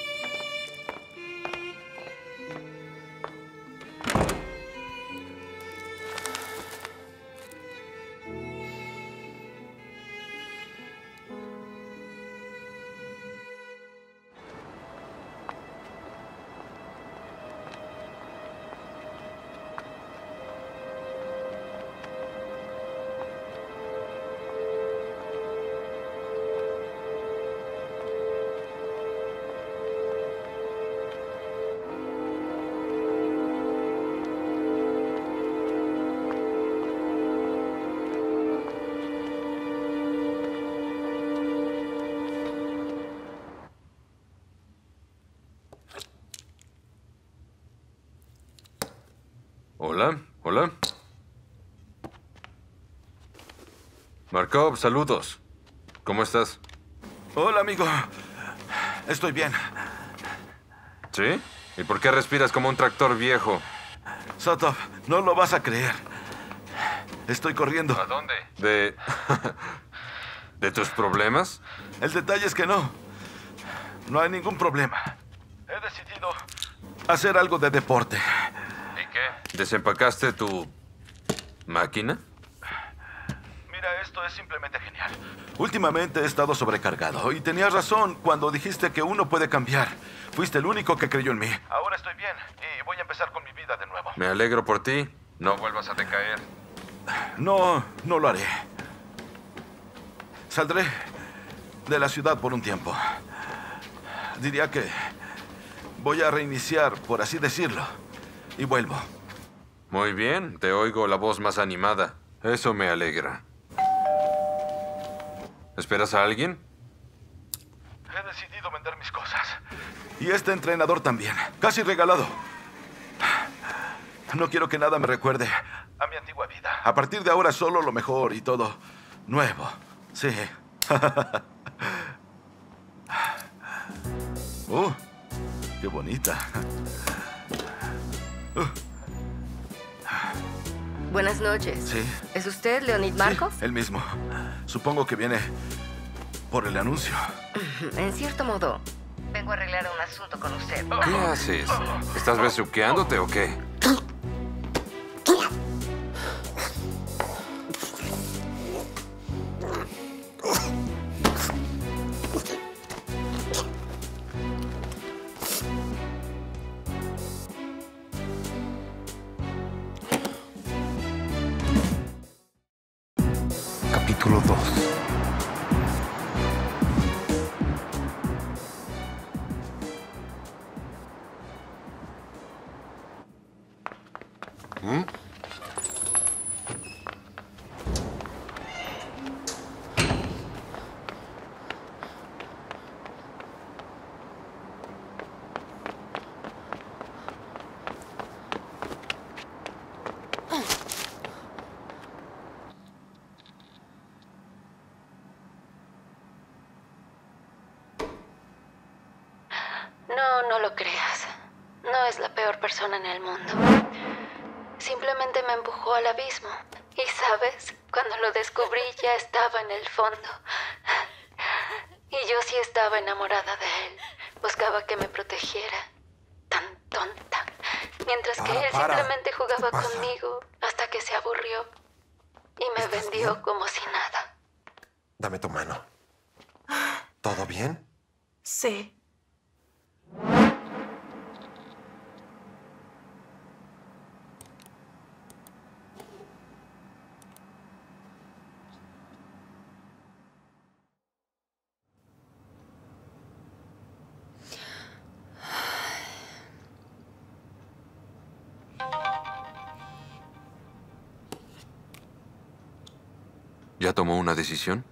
Hola, hola. Markov, saludos. ¿Cómo estás? Hola, amigo. Estoy bien. ¿Sí? ¿Y por qué respiras como un tractor viejo? Sotov, no lo vas a creer. Estoy corriendo. ¿A dónde? ¿De... ¿De tus problemas? El detalle es que no. No hay ningún problema. He decidido hacer algo de deporte. ¿Y qué? ¿Desempacaste tu máquina? Mira, esto es simplemente genial. Últimamente he estado sobrecargado y tenías razón cuando dijiste que uno puede cambiar. Fuiste el único que creyó en mí. Ahora estoy bien y voy a empezar con mi vida de nuevo. Me alegro por ti. No vuelvas a decaer. No, no lo haré. Saldré de la ciudad por un tiempo. Diría que voy a reiniciar, por así decirlo, y vuelvo. Muy bien, te oigo la voz más animada. Eso me alegra. ¿Esperas a alguien? He decidido vender mis cosas. Y este entrenador también. Casi regalado. No quiero que nada me recuerde a mi antigua vida. A partir de ahora solo lo mejor y todo nuevo. Sí. ¡Uh! ¡Qué bonita! Uh. Buenas noches. Sí. ¿Es usted Leonid Markov? Sí, el mismo. Supongo que viene por el anuncio. En cierto modo, vengo a arreglar un asunto con usted. ¿Qué haces? ¿Estás besuqueándote o qué? Solo dos. ¿Mm? No, no lo creas. No es la peor persona en el mundo. Simplemente me empujó al abismo. Y sabes, cuando lo descubrí ya estaba en el fondo. Y yo sí estaba enamorada de él. Buscaba que me protegiera. Tan tonta. Mientras que Para, él para. simplemente ¿Qué jugaba pasa? conmigo hasta que se aburrió. Y me ¿Estás vendió bien? como si nada. Dame tu mano. ¿Todo bien? Sí. ¿Ya tomó una decisión?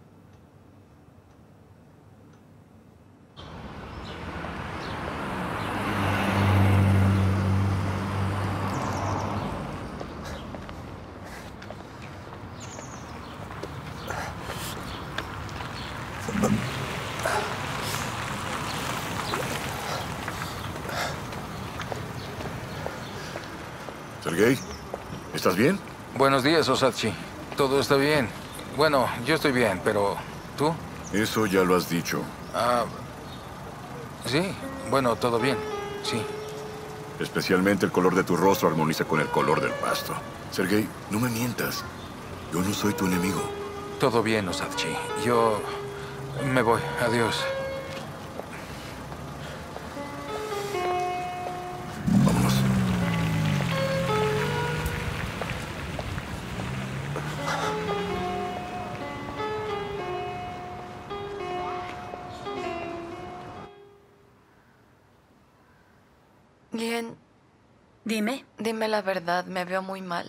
Sergei, ¿estás bien? Buenos días, Osachi. Todo está bien. Bueno, yo estoy bien, pero ¿tú? Eso ya lo has dicho. Ah, sí. Bueno, todo bien. Sí. Especialmente el color de tu rostro armoniza con el color del pasto. Sergei, no me mientas. Yo no soy tu enemigo. Todo bien, Osachi. Yo me voy. Adiós. Vámonos. Lien, Dime, dime la verdad, me veo muy mal.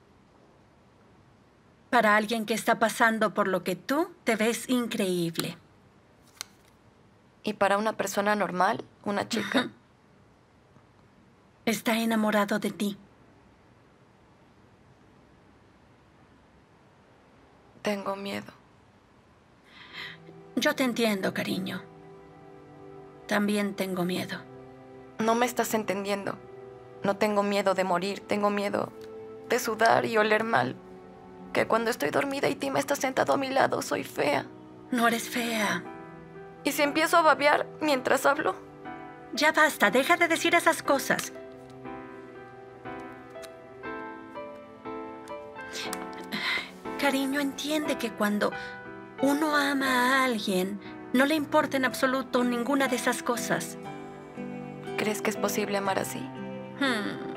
para alguien que está pasando por lo que tú, te ves increíble. ¿Y para una persona normal, una chica? Está enamorado de ti. Tengo miedo. Yo te entiendo, cariño. También tengo miedo. No me estás entendiendo. No tengo miedo de morir, tengo miedo de sudar y oler mal. Que cuando estoy dormida y Tim está sentado a mi lado, soy fea. No eres fea. ¿Y si empiezo a babear mientras hablo? Ya basta, deja de decir esas cosas. Cariño, entiende que cuando uno ama a alguien, no le importa en absoluto ninguna de esas cosas. ¿Crees que es posible amar así? Hmm.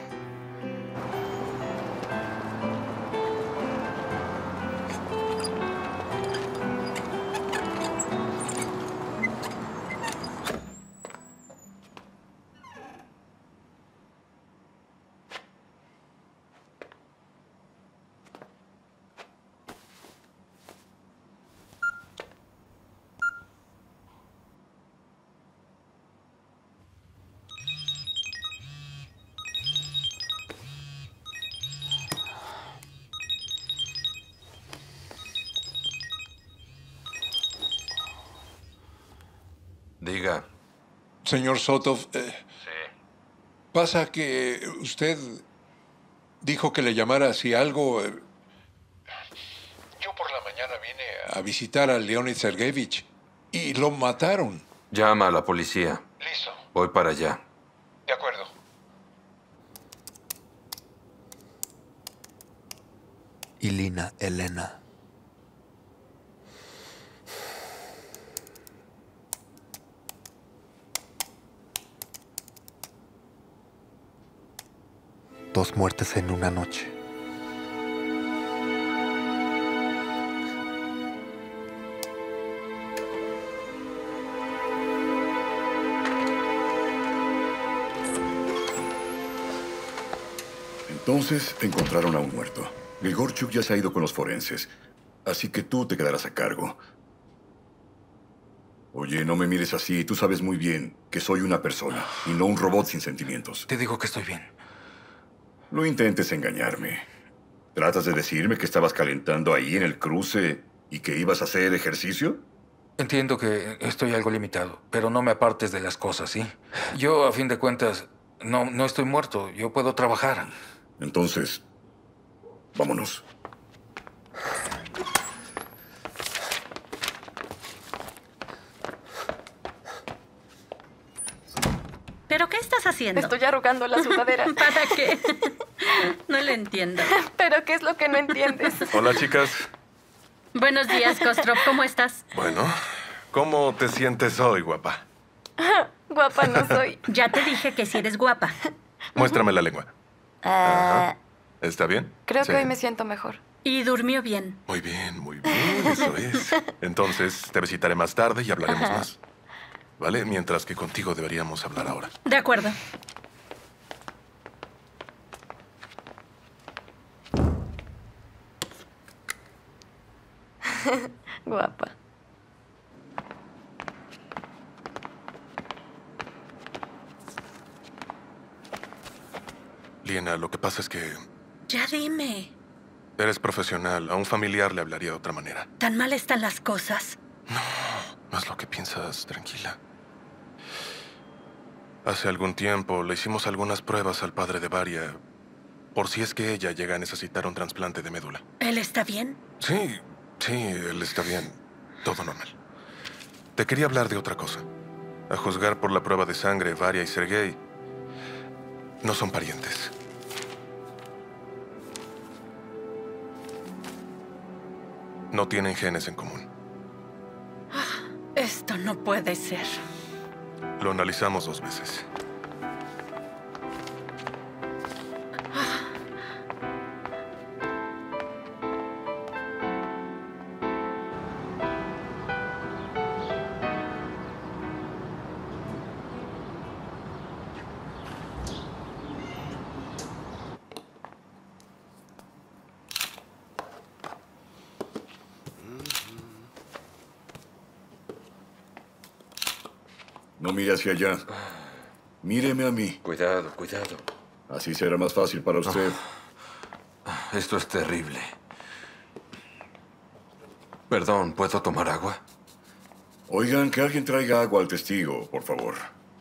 Diga. Señor Sotov, eh, pasa que usted dijo que le llamara si algo... eh, Yo por la mañana vine a visitar a Leonid Sergeyevich y lo mataron. Llama a la policía. Listo. Voy para allá. De acuerdo. Ilina Elena. Dos muertes en una noche. Entonces encontraron a un muerto. Grigorchuk ya se ha ido con los forenses, así que tú te quedarás a cargo. Oye, no me mires así. Tú sabes muy bien que soy una persona y no un robot sin sentimientos. Te digo que estoy bien. No intentes engañarme. ¿Tratas de decirme que estabas calentando ahí en el cruce y que ibas a hacer ejercicio? Entiendo que estoy algo limitado, pero no me apartes de las cosas, ¿sí? Yo, a fin de cuentas, no, no estoy muerto. Yo puedo trabajar. Entonces, vámonos. ¿Pero qué estás haciendo? Estoy arrugando la sudadera. ¿Para qué? No lo entiendo. ¿Pero qué es lo que no entiendes? Hola, chicas. Buenos días, Kostrov. ¿Cómo estás? Bueno, ¿cómo te sientes hoy, guapa? Guapa no soy. Ya te dije que si eres guapa. Muéstrame la lengua. Ajá. ¿Está bien? Creo Sí. que hoy me siento mejor. Y durmió bien. Muy bien, muy bien, eso es. Entonces, te visitaré más tarde y hablaremos Ajá. más. ¿Vale? Mientras que contigo deberíamos hablar ahora. De acuerdo. Guapa. Liena, lo que pasa es que Ya dime. eres profesional. A un familiar le hablaría de otra manera. ¿Tan mal están las cosas? No es lo que piensas, tranquila. Hace algún tiempo le hicimos algunas pruebas al padre de Varia por si es que ella llega a necesitar un trasplante de médula. ¿Él está bien? Sí, sí, él está bien. Todo normal. Te quería hablar de otra cosa. A juzgar por la prueba de sangre, Varia y Sergei no son parientes. No tienen genes en común. Esto no puede ser. Lo analizamos dos veces. No mire hacia allá. Míreme a mí. Cuidado, cuidado. Así será más fácil para usted. Esto es terrible. Perdón, ¿puedo tomar agua? Oigan, que alguien traiga agua al testigo, por favor.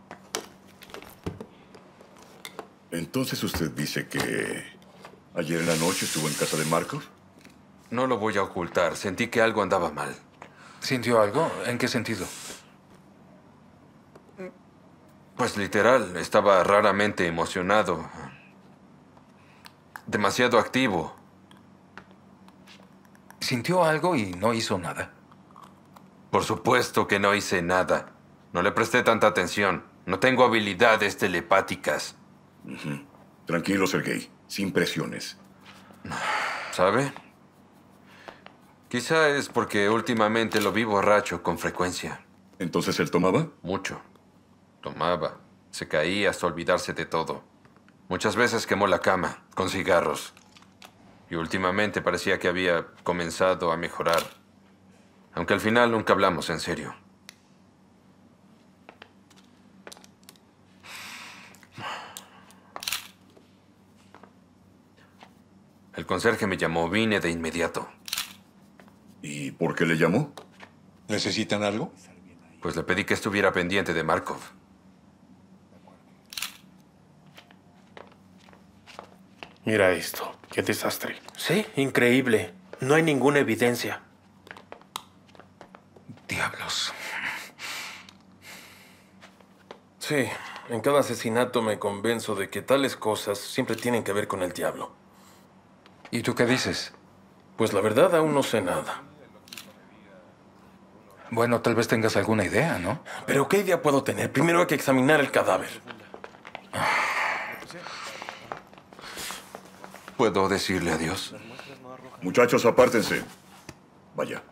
Entonces usted dice que ayer en la noche estuvo en casa de Markov. No lo voy a ocultar. Sentí que algo andaba mal. ¿Sintió algo? ¿En qué sentido? Pues literal, estaba raramente emocionado. Demasiado activo. ¿Sintió algo y no hizo nada? Por supuesto que no hice nada. No le presté tanta atención. No tengo habilidades telepáticas. Ujú. Tranquilo, Sergei. Sin presiones. ¿Sabe? Quizá es porque últimamente lo vi borracho con frecuencia. ¿Entonces él tomaba? Mucho. Tomaba. Se caía hasta olvidarse de todo. Muchas veces quemó la cama con cigarros. Y últimamente parecía que había comenzado a mejorar. Aunque al final nunca hablamos en serio. El conserje me llamó. Vine de inmediato. ¿Y por qué le llamó? ¿Necesitan algo? Pues le pedí que estuviera pendiente de Markov. Mira esto. Qué desastre. Sí, increíble. No hay ninguna evidencia. Diablos. Sí, en cada asesinato me convenzo de que tales cosas siempre tienen que ver con el diablo. ¿Y tú qué dices? Pues la verdad aún no sé nada. Bueno, tal vez tengas alguna idea, ¿no? Pero ¿qué idea puedo tener? Primero hay que examinar el cadáver. ¿Puedo decirle adiós? Muchachos, apártense. Vaya.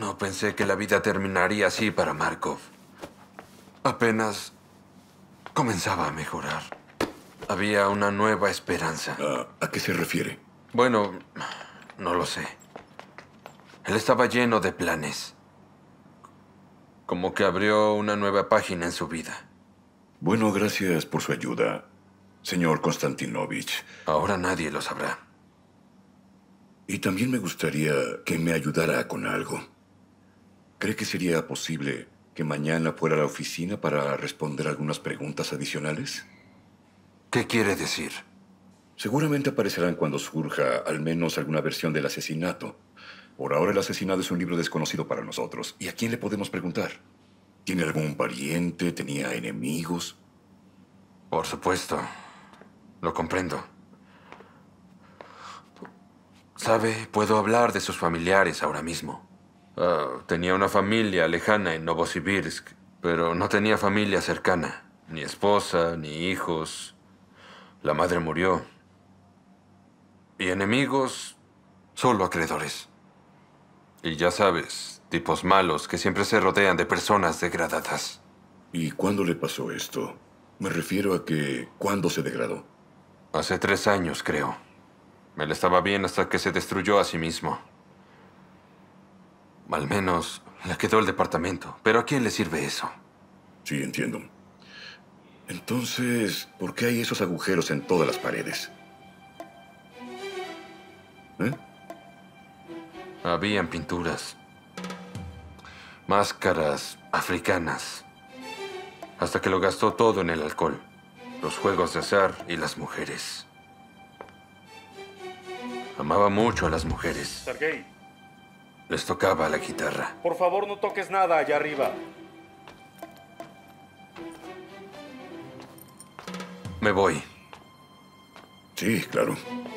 No pensé que la vida terminaría así para Markov. Apenas comenzaba a mejorar. Había una nueva esperanza. ¿A, ¿A qué se refiere? Bueno, no lo sé. Él estaba lleno de planes. Como que abrió una nueva página en su vida. Bueno, gracias por su ayuda, señor Konstantinovich. Ahora nadie lo sabrá. Y también me gustaría que me ayudara con algo. ¿Cree que sería posible que mañana fuera a la oficina para responder algunas preguntas adicionales? ¿Qué quiere decir? Seguramente aparecerán cuando surja al menos alguna versión del asesinato. Por ahora el asesinado es un libro desconocido para nosotros. ¿Y a quién le podemos preguntar? ¿Tiene algún pariente? ¿Tenía enemigos? Por supuesto. Lo comprendo. Sabe, puedo hablar de sus familiares ahora mismo. Uh, tenía una familia lejana en Novosibirsk, pero no tenía familia cercana. Ni esposa, ni hijos. La madre murió. Y enemigos, solo acreedores. Y ya sabes, tipos malos que siempre se rodean de personas degradadas. ¿Y cuándo le pasó esto? Me refiero a que... ¿cuándo se degradó? Hace tres años, creo. Él estaba bien hasta que se destruyó a sí mismo. Al menos le quedó el departamento. ¿Pero a quién le sirve eso? Sí, entiendo. Entonces, ¿por qué hay esos agujeros en todas las paredes? ¿Eh? Habían pinturas. Máscaras africanas. Hasta que lo gastó todo en el alcohol. Los juegos de azar y las mujeres. Amaba mucho a las mujeres. Sergei. Les tocaba la guitarra. Por favor, no toques nada allá arriba. Me voy. Sí, claro.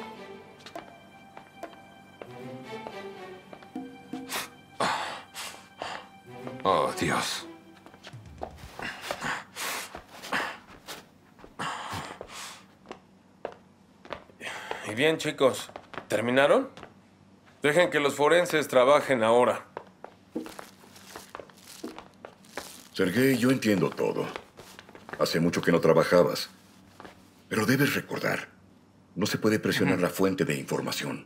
Oh, Dios. Y bien, chicos, ¿terminaron? Dejen que los forenses trabajen ahora. Sergei, yo entiendo todo. Hace mucho que no trabajabas. Pero debes recordar, no se puede presionar la fuente de información.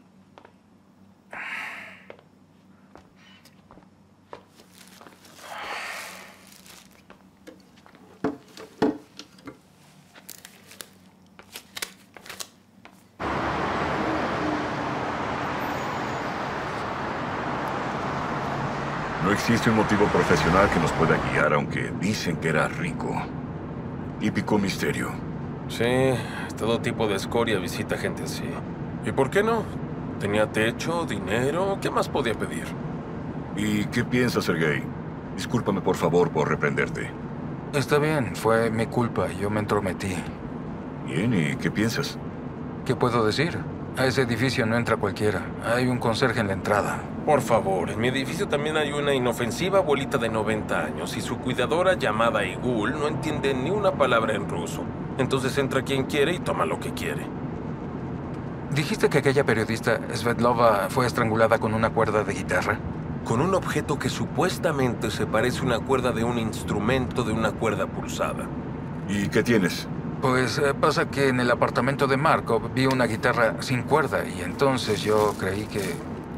No existe un motivo profesional que nos pueda guiar, aunque dicen que era rico. Típico misterio. Sí, todo tipo de escoria visita gente así. ¿Y por qué no? Tenía techo, dinero, ¿qué más podía pedir? ¿Y qué piensas, Sergei? Discúlpame, por favor, por reprenderte. Está bien, fue mi culpa, yo me entrometí. Bien, ¿y qué piensas? ¿Qué puedo decir? A ese edificio no entra cualquiera. Hay un conserje en la entrada. Por favor, en mi edificio también hay una inofensiva abuelita de noventa años y su cuidadora llamada Igul no entiende ni una palabra en ruso. Entonces entra quien quiere y toma lo que quiere. ¿Dijiste que aquella periodista, Svetlova, fue estrangulada con una cuerda de guitarra? Con un objeto que supuestamente se parece a una cuerda de un instrumento de una cuerda pulsada. ¿Y qué tienes? Pues eh, pasa que en el apartamento de Markov vi una guitarra sin cuerda y entonces yo creí que...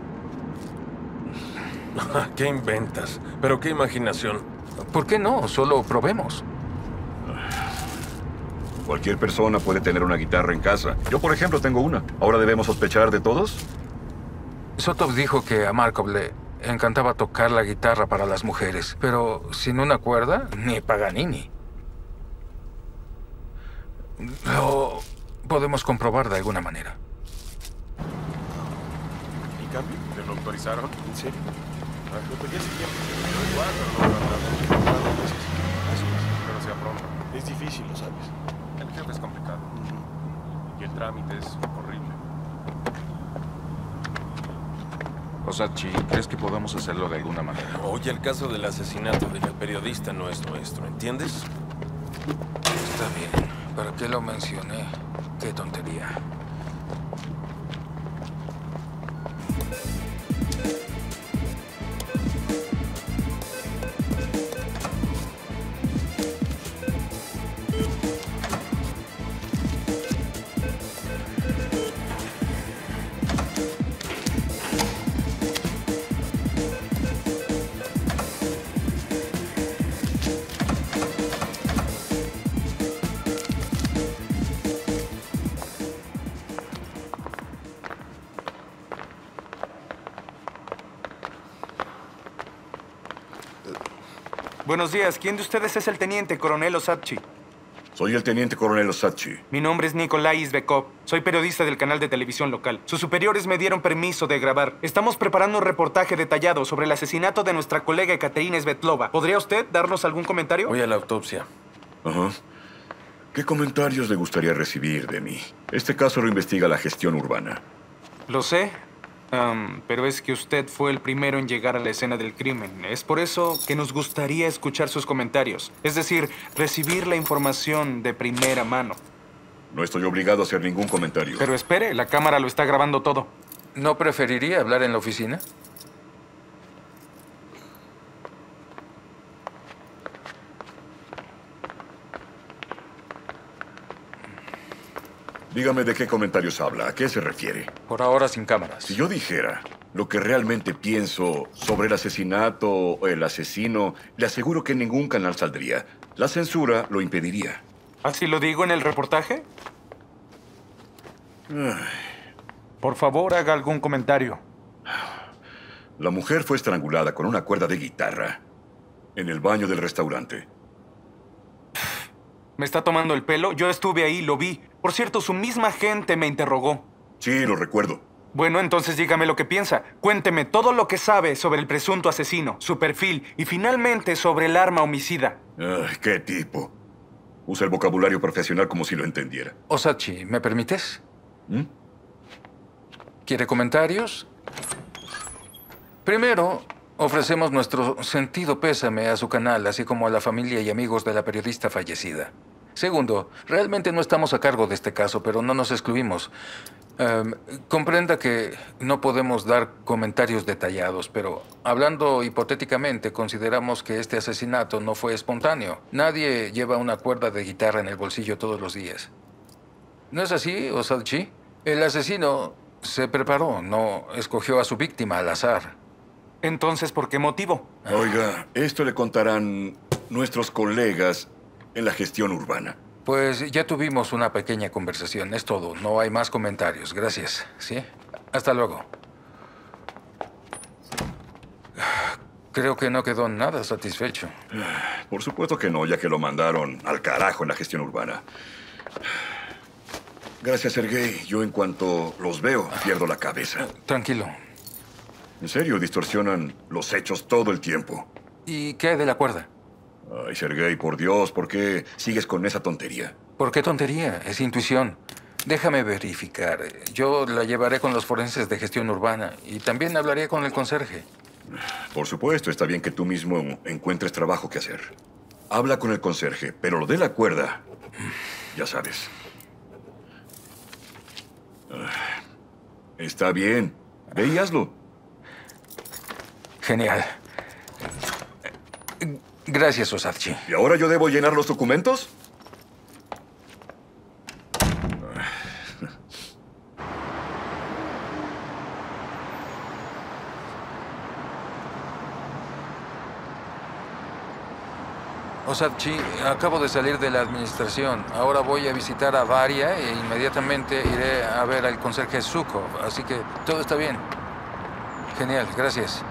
¿Qué inventas? ¿Pero qué imaginación? ¿Por qué no? Solo probemos. Cualquier persona puede tener una guitarra en casa. Yo, por ejemplo, tengo una. ¿Ahora debemos sospechar de todos? Sotov dijo que a Markov le encantaba tocar la guitarra para las mujeres, pero sin una cuerda, ni Paganini. Lo podemos comprobar de alguna manera. ¿Y cambio? ¿Te lo autorizaron? ¿En serio? Lo pedí hace tiempo. Pero igual, no lo han dado. Eso es, pero sea pronto. Es difícil, lo sabes. El jefe es complicado. Y el trámite es horrible. Osachi, ¿crees que podamos hacerlo de alguna manera? Oye, el caso del asesinato del periodista no es nuestro, ¿entiendes? Está bien. ¿Para qué lo mencioné? Qué tontería. Buenos días. ¿Quién de ustedes es el teniente coronel Osatchi? Soy el teniente coronel Osatchi. Mi nombre es Nikolai Izbekov. Soy periodista del canal de televisión local. Sus superiores me dieron permiso de grabar. Estamos preparando un reportaje detallado sobre el asesinato de nuestra colega Ekaterina Svetlova. ¿Podría usted darnos algún comentario? Voy a la autopsia. Ajá. ¿Qué comentarios le gustaría recibir de mí? Este caso lo investiga la gestión urbana. Lo sé, um, pero es que usted fue el primero en llegar a la escena del crimen. Es por eso que nos gustaría escuchar sus comentarios. Es decir, recibir la información de primera mano. No estoy obligado a hacer ningún comentario. Pero espere, la cámara lo está grabando todo. ¿No preferiría hablar en la oficina? Dígame de qué comentarios habla, ¿a qué se refiere? Por ahora sin cámaras. Si yo dijera lo que realmente pienso sobre el asesinato o el asesino, le aseguro que ningún canal saldría. La censura lo impediría. ¿Así lo digo en el reportaje? Ay. Por favor, haga algún comentario. La mujer fue estrangulada con una cuerda de guitarra en el baño del restaurante. ¿Me está tomando el pelo? Yo estuve ahí, lo vi. Por cierto, su misma gente me interrogó. Sí, lo recuerdo. Bueno, entonces dígame lo que piensa. Cuénteme todo lo que sabe sobre el presunto asesino, su perfil y finalmente sobre el arma homicida. Ay, qué tipo. Usa el vocabulario profesional como si lo entendiera. Osatchi, ¿me permites? ¿Mm? ¿Quiere comentarios? Primero, ofrecemos nuestro sentido pésame a su canal, así como a la familia y amigos de la periodista fallecida. Segundo, realmente no estamos a cargo de este caso, pero no nos excluimos. Um, comprenda que no podemos dar comentarios detallados, pero hablando hipotéticamente, consideramos que este asesinato no fue espontáneo. Nadie lleva una cuerda de guitarra en el bolsillo todos los días. ¿No es así, Osatchi? El asesino se preparó, no escogió a su víctima al azar. Entonces, ¿por qué motivo? Oiga, esto le contarán nuestros colegas en la gestión urbana. Pues ya tuvimos una pequeña conversación, es todo. No hay más comentarios. Gracias. ¿Sí? Hasta luego. Creo que no quedó nada satisfecho. Por supuesto que no, ya que lo mandaron al carajo en la gestión urbana. Gracias, Sergei. Yo en cuanto los veo, pierdo la cabeza. Tranquilo. En serio, distorsionan los hechos todo el tiempo. ¿Y qué hay de la cuerda? Ay, Sergei, por Dios, ¿por qué sigues con esa tontería? ¿Por qué tontería? Es intuición. Déjame verificar. Yo la llevaré con los forenses de gestión urbana y también hablaré con el conserje. Por supuesto, está bien que tú mismo encuentres trabajo que hacer. Habla con el conserje, pero lo de la cuerda, ya sabes. Está bien. Ve y hazlo. Genial. Gracias, Osatchi. ¿Y ahora yo debo llenar los documentos? Osatchi, acabo de salir de la administración. Ahora voy a visitar a Varia e inmediatamente iré a ver al conserje Zhukov. Así que todo está bien. Genial, gracias.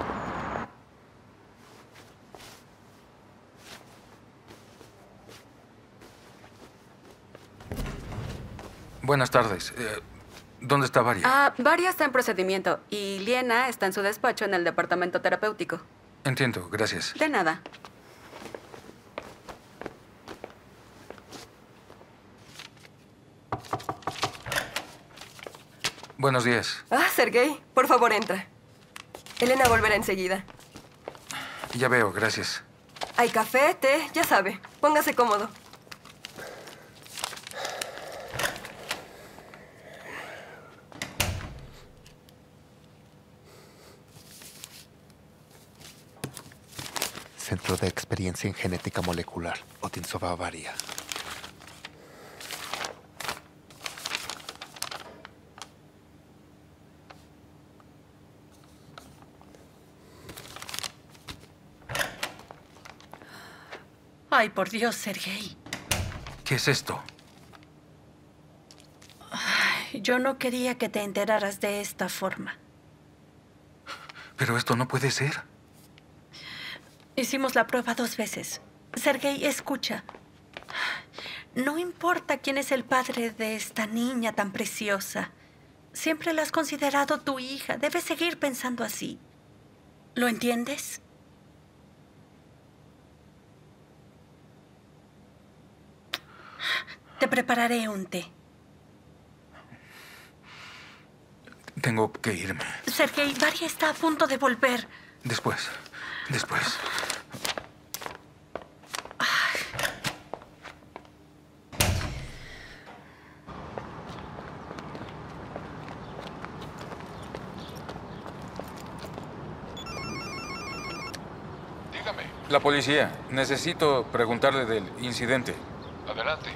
Buenas tardes. Eh, ¿Dónde está Varia? Ah, Varia está en procedimiento y Liena está en su despacho en el departamento terapéutico. Entiendo, gracias. De nada. Buenos días. Ah, Sergei, por favor, entra. Elena volverá enseguida. Ya veo, gracias. Hay café, té, ya sabe. Póngase cómodo. Centro de Experiencia en Genética Molecular, Odintsova, Varia. Ay, por Dios, Sergei. ¿Qué es esto? Ay, yo no quería que te enteraras de esta forma. Pero esto no puede ser. Hicimos la prueba dos veces. Sergei, escucha. No importa quién es el padre de esta niña tan preciosa. Siempre la has considerado tu hija. Debes seguir pensando así. ¿Lo entiendes? Te prepararé un té. Tengo que irme. Sergei, Varia está a punto de volver. Después. Después. Dígame. La policía. Necesito preguntarle del incidente. Adelante.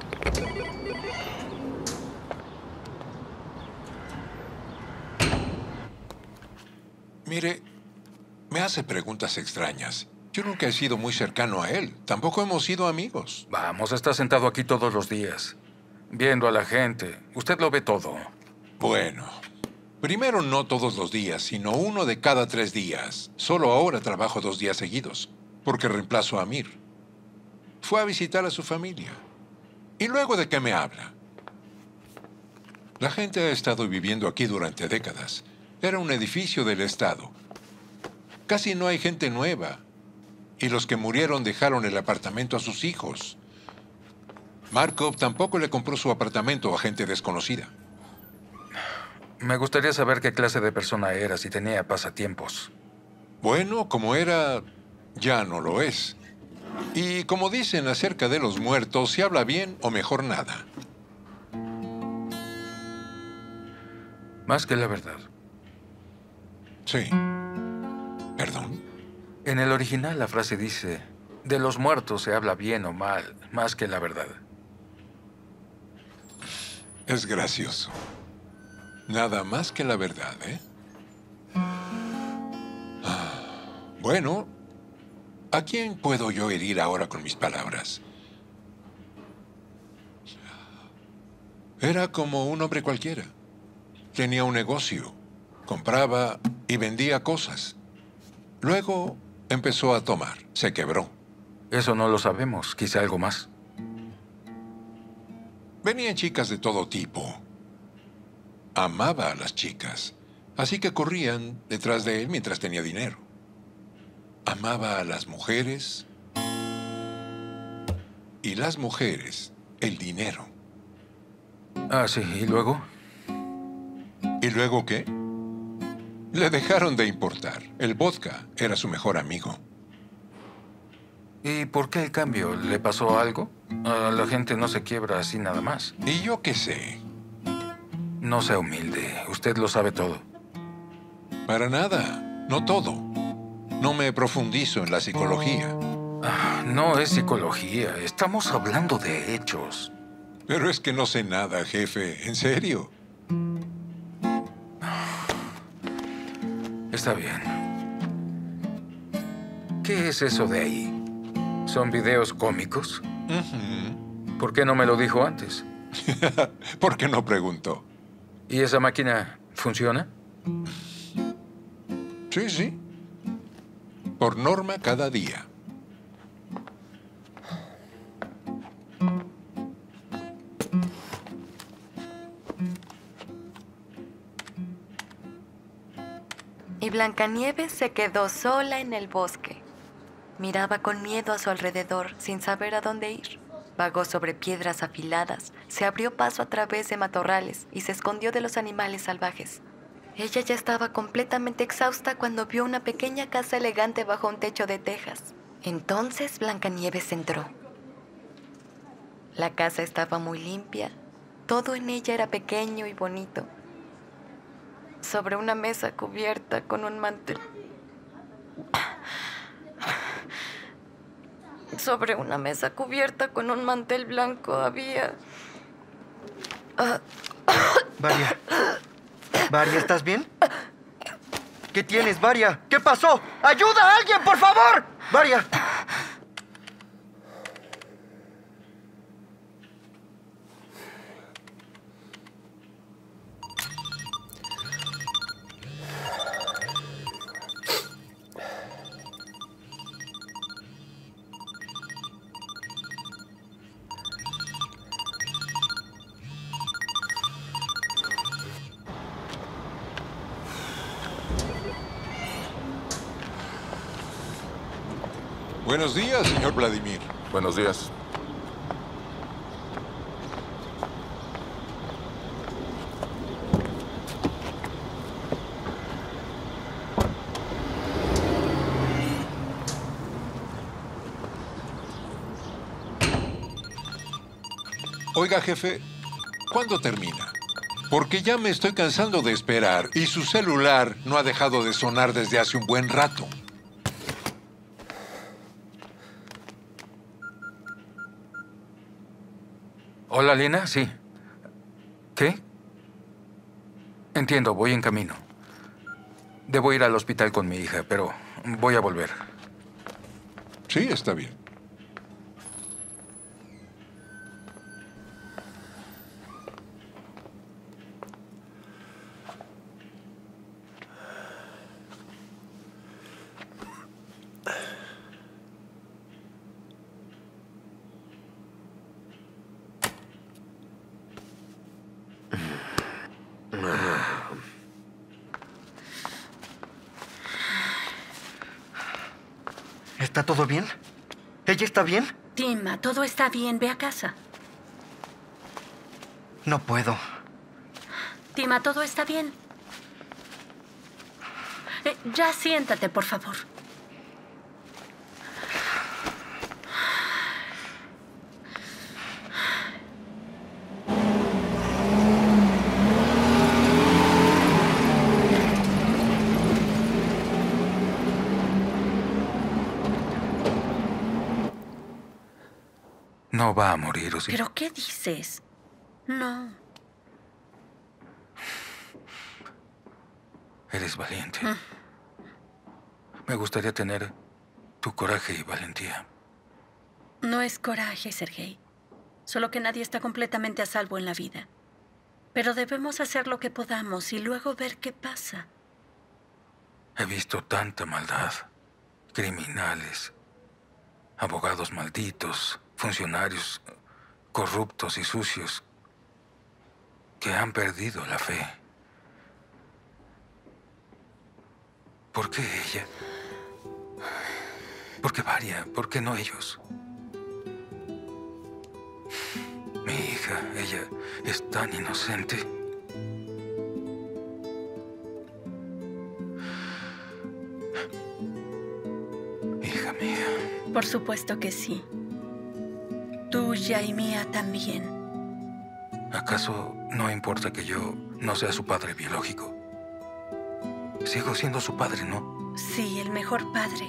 Mire, me hace preguntas extrañas. Yo nunca he sido muy cercano a él. Tampoco hemos sido amigos. Vamos, está sentado aquí todos los días, viendo a la gente. Usted lo ve todo. Bueno, primero no todos los días, sino uno de cada tres días. Solo ahora trabajo dos días seguidos, porque reemplazo a Amir. Fue a visitar a su familia. ¿Y luego de qué me habla? La gente ha estado viviendo aquí durante décadas. Era un edificio del Estado. Casi no hay gente nueva. Y los que murieron dejaron el apartamento a sus hijos. Markov tampoco le compró su apartamento a gente desconocida. Me gustaría saber qué clase de persona era, si tenía pasatiempos. Bueno, como era, ya no lo es. Y como dicen acerca de los muertos, se habla bien o mejor nada. Más que la verdad. Sí. ¿Perdón? En el original la frase dice, de los muertos se habla bien o mal, más que la verdad. Es gracioso. Nada más que la verdad, ¿eh? Ah, bueno, ¿a quién puedo yo herir ahora con mis palabras? Era como un hombre cualquiera. Tenía un negocio. Compraba y vendía cosas. Luego empezó a tomar. Se quebró. Eso no lo sabemos. Quizá algo más. Venían chicas de todo tipo. Amaba a las chicas. Así que corrían detrás de él mientras tenía dinero. Amaba a las mujeres. Y las mujeres, el dinero. Ah, sí. ¿Y luego? ¿Y luego qué? Le dejaron de importar. El vodka era su mejor amigo. ¿Y por qué el cambio? ¿Le pasó algo? A la gente no se quiebra así nada más. ¿Y yo qué sé? No sea humilde. Usted lo sabe todo. Para nada. No todo. No me profundizo en la psicología. Ah, no es psicología. Estamos hablando de hechos. Pero es que no sé nada, jefe. ¿En serio? Está bien. ¿Qué es eso de ahí? ¿Son videos cómicos? Uh-huh. ¿Por qué no me lo dijo antes? ¿Por qué no preguntó? ¿Y esa máquina funciona? Sí, sí. Por norma, cada día. Y Blancanieves se quedó sola en el bosque. Miraba con miedo a su alrededor, sin saber a dónde ir. Vagó sobre piedras afiladas, se abrió paso a través de matorrales y se escondió de los animales salvajes. Ella ya estaba completamente exhausta cuando vio una pequeña casa elegante bajo un techo de tejas. Entonces Blancanieves entró. La casa estaba muy limpia. Todo en ella era pequeño y bonito. Sobre una mesa cubierta con un mantel. Sobre una mesa cubierta con un mantel blanco había... Varia. Varia, ¿estás bien? ¿Qué tienes, Varia? ¿Qué pasó? ¡Ayuda a alguien, por favor! Varia. Buenos días, señor Vladimir. Buenos días. Oiga, jefe, ¿cuándo termina? Porque ya me estoy cansando de esperar y su celular no ha dejado de sonar desde hace un buen rato. Hola, Lina. Sí. ¿Qué? Entiendo, voy en camino. Debo ir al hospital con mi hija, pero voy a volver. Sí, está bien. ¿Está todo bien? ¿Ella está bien? Tima, todo está bien. Ve a casa. No puedo. Tima, todo está bien. Eh, ya siéntate, por favor. No va a morir, ¿o sí? ¿Pero qué dices? No. Eres valiente. Mm. Me gustaría tener tu coraje y valentía. No es coraje, Sergei. Solo que nadie está completamente a salvo en la vida. Pero debemos hacer lo que podamos y luego ver qué pasa. He visto tanta maldad. Criminales, abogados malditos, funcionarios corruptos y sucios que han perdido la fe. ¿Por qué ella? ¿Por qué Varia? ¿Por qué no ellos? Mi hija, ella es tan inocente. Hija mía. Por supuesto que sí. Tuya y mía también. ¿Acaso no importa que yo no sea su padre biológico? Sigo siendo su padre, ¿no? Sí, el mejor padre.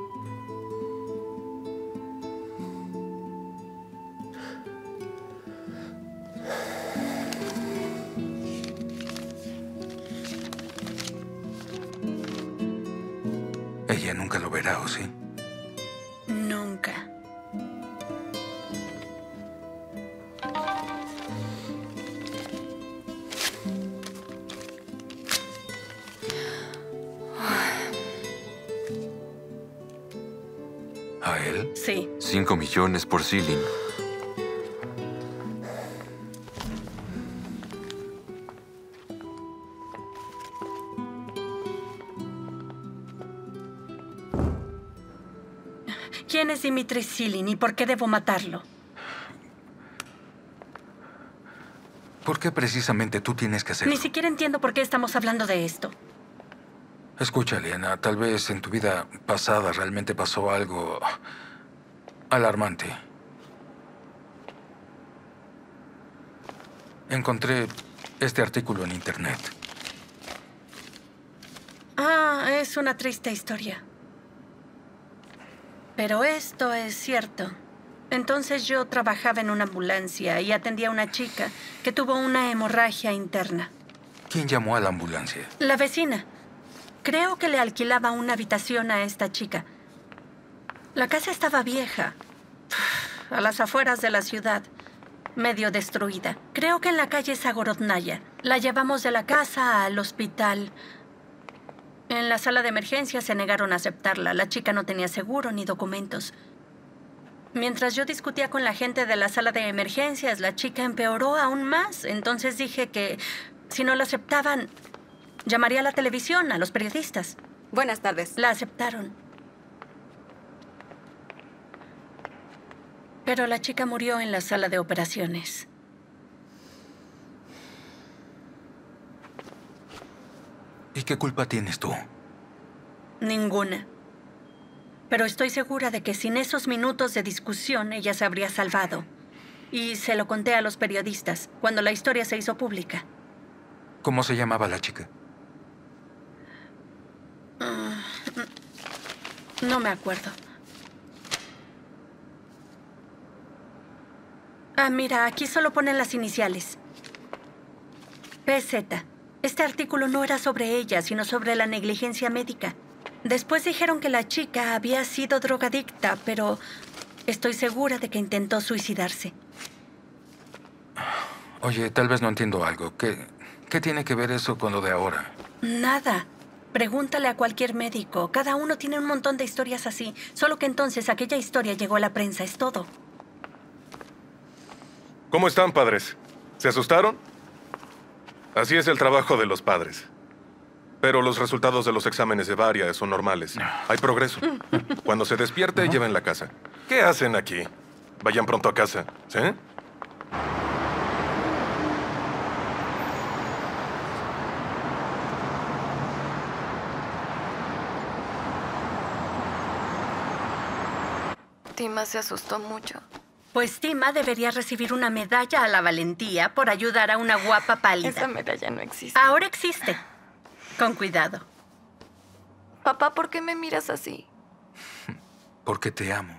Ella nunca lo verá, ¿o sí? Nunca. ¿A él? Sí. Cinco millones por Celine. ¿Quién es Dimitri Silin y por qué debo matarlo? ¿Por qué precisamente tú tienes que hacerlo? Ni siquiera entiendo por qué estamos hablando de esto. Escucha, Liana, tal vez en tu vida pasada realmente pasó algo alarmante. Encontré este artículo en internet. Ah, es una triste historia. Pero esto es cierto. Entonces yo trabajaba en una ambulancia y atendía a una chica que tuvo una hemorragia interna. ¿Quién llamó a la ambulancia? La vecina. Creo que le alquilaba una habitación a esta chica. La casa estaba vieja, a las afueras de la ciudad, medio destruida. Creo que en la calle Zagorodnaya. La llevamos de la casa al hospital. En la sala de emergencia se negaron a aceptarla. La chica no tenía seguro ni documentos. Mientras yo discutía con la gente de la sala de emergencias, la chica empeoró aún más. Entonces dije que si no la aceptaban, llamaría a la televisión, a los periodistas. Buenas tardes. La aceptaron. Pero la chica murió en la sala de operaciones. ¿Y qué culpa tienes tú? Ninguna. Pero estoy segura de que sin esos minutos de discusión ella se habría salvado. Y se lo conté a los periodistas cuando la historia se hizo pública. ¿Cómo se llamaba la chica? Uh, no me acuerdo. Ah, mira, aquí solo ponen las iniciales. P Z. Este artículo no era sobre ella, sino sobre la negligencia médica. Después dijeron que la chica había sido drogadicta, pero estoy segura de que intentó suicidarse. Oye, tal vez no entiendo algo. ¿Qué, qué tiene que ver eso con lo de ahora? Nada. Pregúntale a cualquier médico. Cada uno tiene un montón de historias así. Solo que entonces aquella historia llegó a la prensa, es todo. ¿Cómo están, padres? ¿Se asustaron? Así es el trabajo de los padres. Pero los resultados de los exámenes de Varia son normales. Hay progreso. Cuando se despierte, lleven la casa. ¿Qué hacen aquí? Vayan pronto a casa, ¿sí? Tima se asustó mucho. Pues Tima debería recibir una medalla a la valentía por ayudar a una guapa pálida. Esa medalla no existe. Ahora existe. Con cuidado. Papá, ¿por qué me miras así? Porque te amo.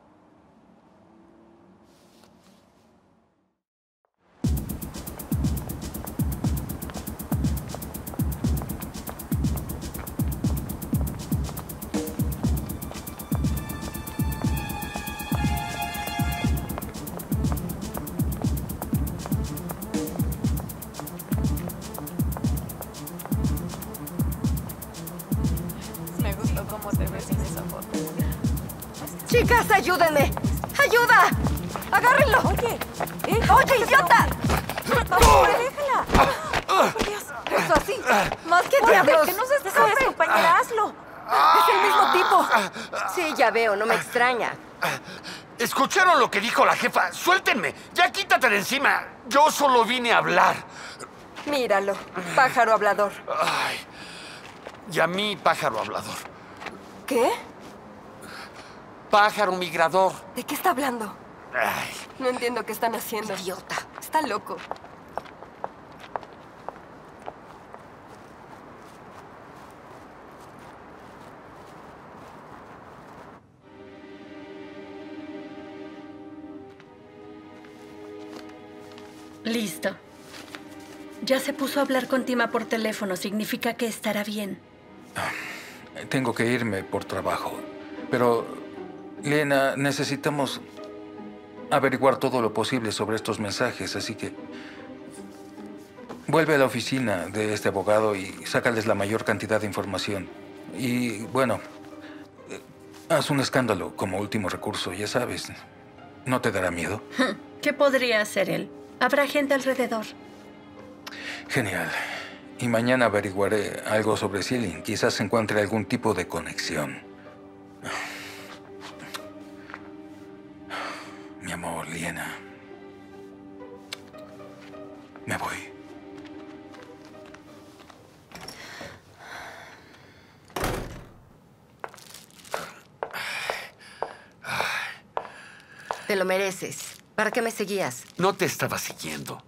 ¡Chicas, ayúdenme! ¡Ayuda! ¡Agárrenlo! Oye, ¿eh? ¡Oye, idiota! ¡Vamos, déjala! ¡Oh, por Dios! ¡Eso así! ¡Más que diablos! ¡Que no seas desastre, compañera! ¡Hazlo! ¡Es el mismo tipo! Sí, ya veo, no me extraña. ¿Escucharon lo que dijo la jefa? ¡Suéltenme! ¡Ya quítate de encima! Yo solo vine a hablar. Míralo, pájaro hablador. Ay, y a mí, pájaro hablador. ¿Qué? Pájaro migrador. ¿De qué está hablando? Ay. No entiendo qué están haciendo. Idiota. Está loco. Listo. Ya se puso a hablar con Tima por teléfono. Significa que estará bien. Tengo que irme por trabajo. Pero, Lena, necesitamos averiguar todo lo posible sobre estos mensajes, así que vuelve a la oficina de este abogado y sácales la mayor cantidad de información. Y, bueno, haz un escándalo como último recurso, ya sabes. ¿No te dará miedo? ¿Qué podría hacer él? Habrá gente alrededor. Genial. Y mañana averiguaré algo sobre Sealing. Quizás encuentre algún tipo de conexión. Mi amor, Liena. Me voy. Te lo mereces. ¿Para qué me seguías? No te estaba siguiendo.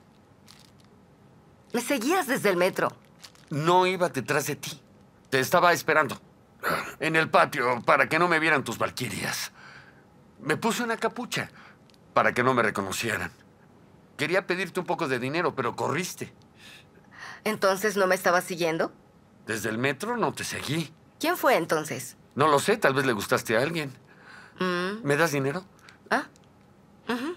Me seguías desde el metro. No iba detrás de ti. Te estaba esperando. En el patio, para que no me vieran tus valquirias. Me puse una capucha para que no me reconocieran. Quería pedirte un poco de dinero, pero corriste. ¿Entonces no me estabas siguiendo? Desde el metro no te seguí. ¿Quién fue entonces? No lo sé, tal vez le gustaste a alguien. Mm. ¿Me das dinero? Ah. Uh-huh.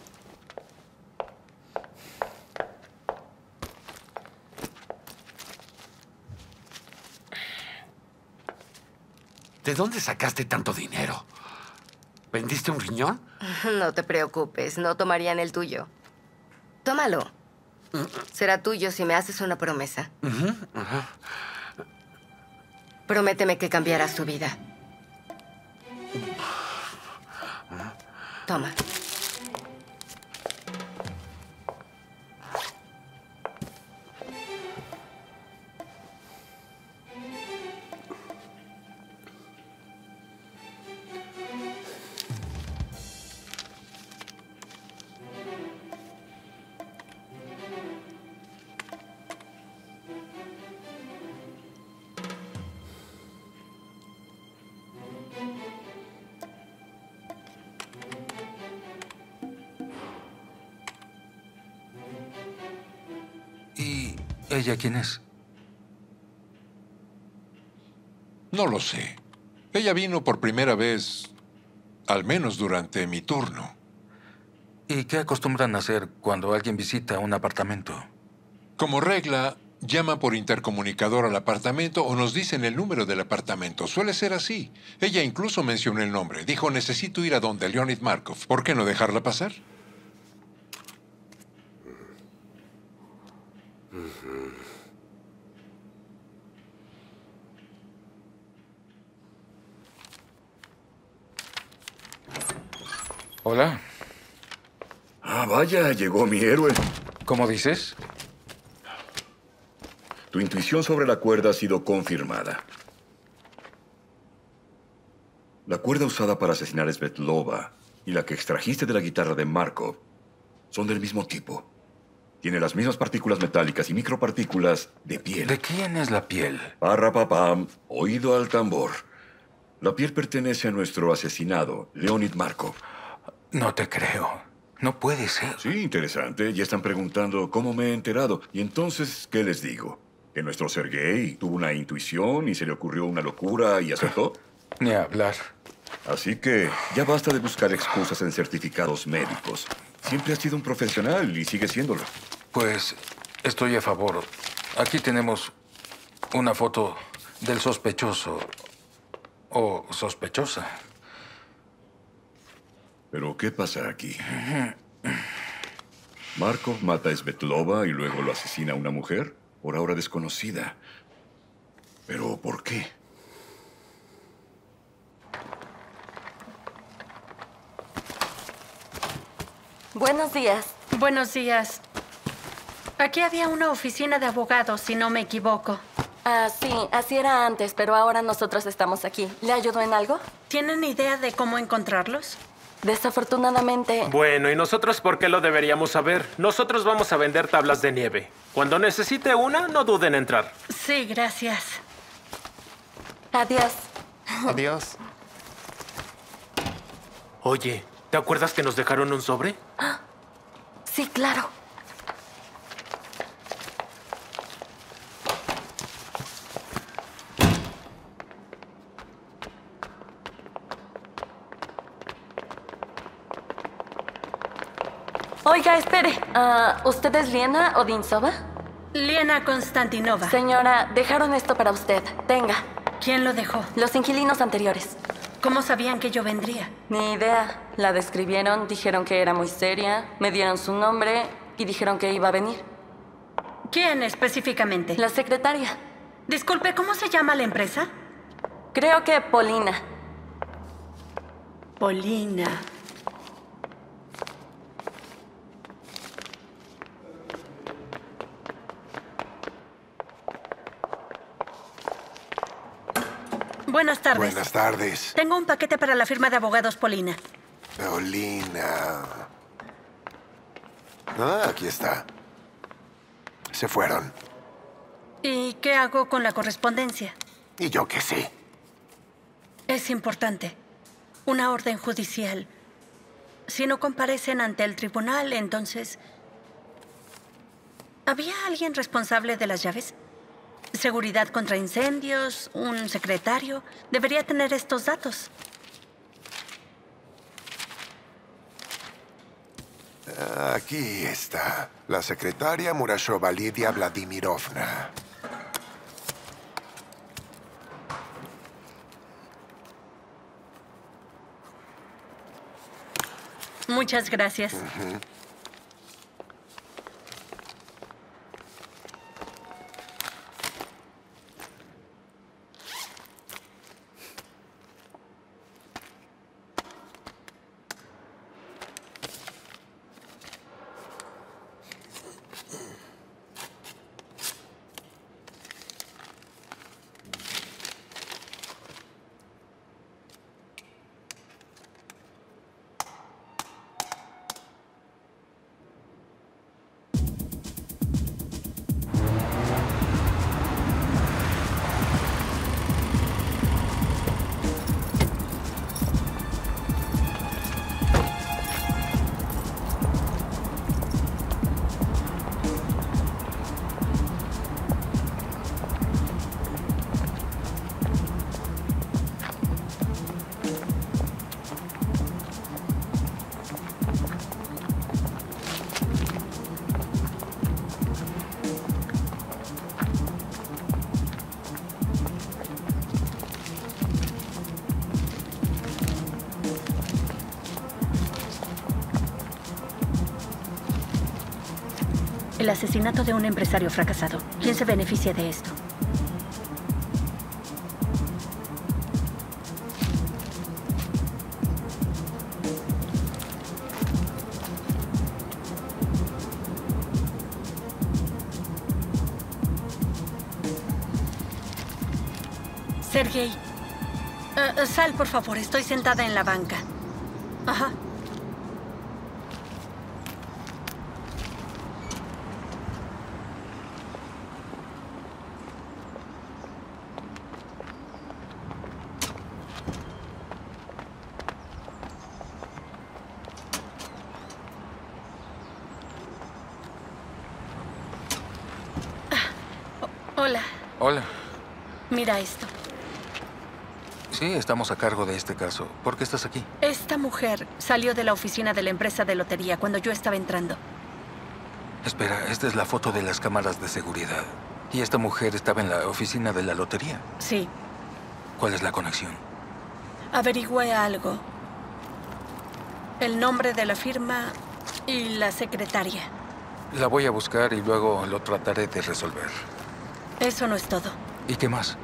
¿De dónde sacaste tanto dinero? ¿Vendiste un riñón? No te preocupes, no tomarían el tuyo. Tómalo. Será tuyo si me haces una promesa. Uh-huh. Uh-huh. Prométeme que cambiarás tu vida. Toma. ¿Y ella quién es? No lo sé. Ella vino por primera vez, al menos durante mi turno. ¿Y qué acostumbran a hacer cuando alguien visita un apartamento? Como regla, llama por intercomunicador al apartamento o nos dicen el número del apartamento. Suele ser así. Ella incluso mencionó el nombre. Dijo, necesito ir a donde Leonid Markov. ¿Por qué no dejarla pasar? Hola. Ah, vaya, llegó mi héroe. ¿Cómo dices? Tu intuición sobre la cuerda ha sido confirmada. La cuerda usada para asesinar a Svetlova y la que extrajiste de la guitarra de Markov son del mismo tipo. Tiene las mismas partículas metálicas y micropartículas de piel. ¿De quién es la piel? Parrapapam, oído al tambor. La piel pertenece a nuestro asesinado, Leonid Markov. No te creo. No puede ser. Sí, interesante. Ya están preguntando cómo me he enterado. Y entonces, ¿qué les digo? ¿Que nuestro Sergei tuvo una intuición y se le ocurrió una locura y acertó? Ni hablar. Así que ya basta de buscar excusas en certificados médicos. Siempre has sido un profesional y sigue siéndolo. Pues estoy a favor. Aquí tenemos una foto del sospechoso o sospechosa. ¿Pero qué pasa aquí? Markov mata a Svetlova y luego lo asesina a una mujer, por ahora desconocida. ¿Pero por qué? Buenos días. Buenos días. Aquí había una oficina de abogados, si no me equivoco. Ah, sí, así era antes, pero ahora nosotros estamos aquí. ¿Le ayudó en algo? ¿Tienen idea de cómo encontrarlos? Desafortunadamente... Bueno, ¿y nosotros por qué lo deberíamos saber? Nosotros vamos a vender tablas de nieve. Cuando necesite una, no duden en entrar. Sí, gracias. Adiós. Adiós. Oye, ¿te acuerdas que nos dejaron un sobre? Sí, claro. Oiga, espere. Uh, ¿Usted es Liena Odinsova? Liena Konstantinova. Señora, dejaron esto para usted. Tenga. ¿Quién lo dejó? Los inquilinos anteriores. ¿Cómo sabían que yo vendría? Ni idea. La describieron, dijeron que era muy seria, me dieron su nombre y dijeron que iba a venir. ¿Quién específicamente? La secretaria. Disculpe, ¿cómo se llama la empresa? Creo que Polina. Polina. Buenas tardes. Buenas tardes. Tengo un paquete para la firma de abogados Polina. Polina. Ah, aquí está. Se fueron. ¿Y qué hago con la correspondencia? ¿Y yo qué sé? Es importante. Una orden judicial. Si no comparecen ante el tribunal, entonces... ¿Había alguien responsable de las llaves? Seguridad contra incendios, un secretario. Debería tener estos datos. Aquí está. La secretaria Murashova Lidia Vladimirovna. Muchas gracias. Uh-huh. El asesinato de un empresario fracasado. ¿Quién se beneficia de esto? Sergei, uh, sal, por favor. Estoy sentada en la banca. Ajá. Hola. Hola. Mira esto. Sí, estamos a cargo de este caso. ¿Por qué estás aquí? Esta mujer salió de la oficina de la empresa de lotería cuando yo estaba entrando. Espera, esta es la foto de las cámaras de seguridad. ¿Y esta mujer estaba en la oficina de la lotería? Sí. ¿Cuál es la conexión? Averigüé algo. El nombre de la firma y la secretaria. La voy a buscar y luego lo trataré de resolver. Eso no es todo. ¿Y qué más?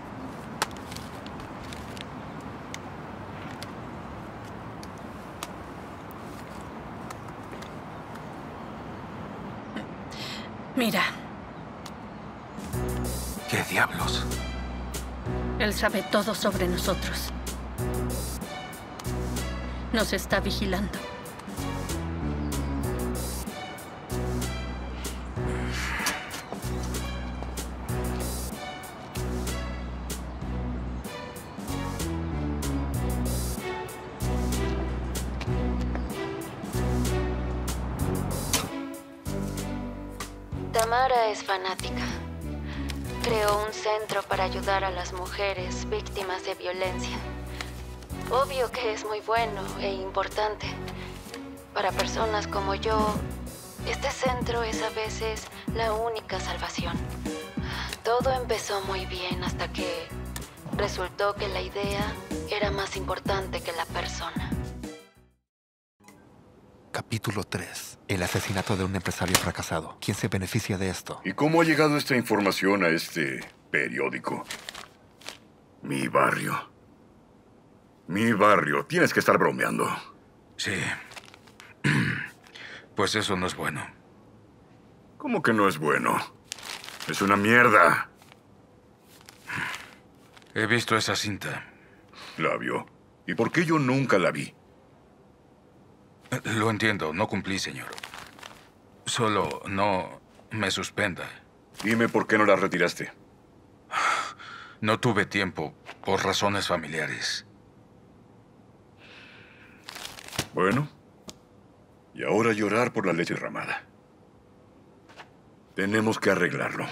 Mira. ¿Qué diablos? Él sabe todo sobre nosotros. Nos está vigilando. Tamara es fanática. Creó un centro para ayudar a las mujeres víctimas de violencia. Obvio que es muy bueno e importante. Para personas como yo, este centro es a veces la única salvación. Todo empezó muy bien hasta que resultó que la idea era más importante que la persona. Capítulo tres. El asesinato de un empresario fracasado. ¿Quién se beneficia de esto? ¿Y cómo ha llegado esta información a este periódico? Mi barrio. Mi barrio. Tienes que estar bromeando. Sí. Pues eso no es bueno. ¿Cómo que no es bueno? Es una mierda. He visto esa cinta. ¿La vio? ¿Y por qué yo nunca la vi? Lo entiendo, no cumplí, señor. Solo no me suspenda. Dime por qué no la retiraste. No tuve tiempo por razones familiares. Bueno, y ahora llorar por la leche derramada. Tenemos que arreglarlo.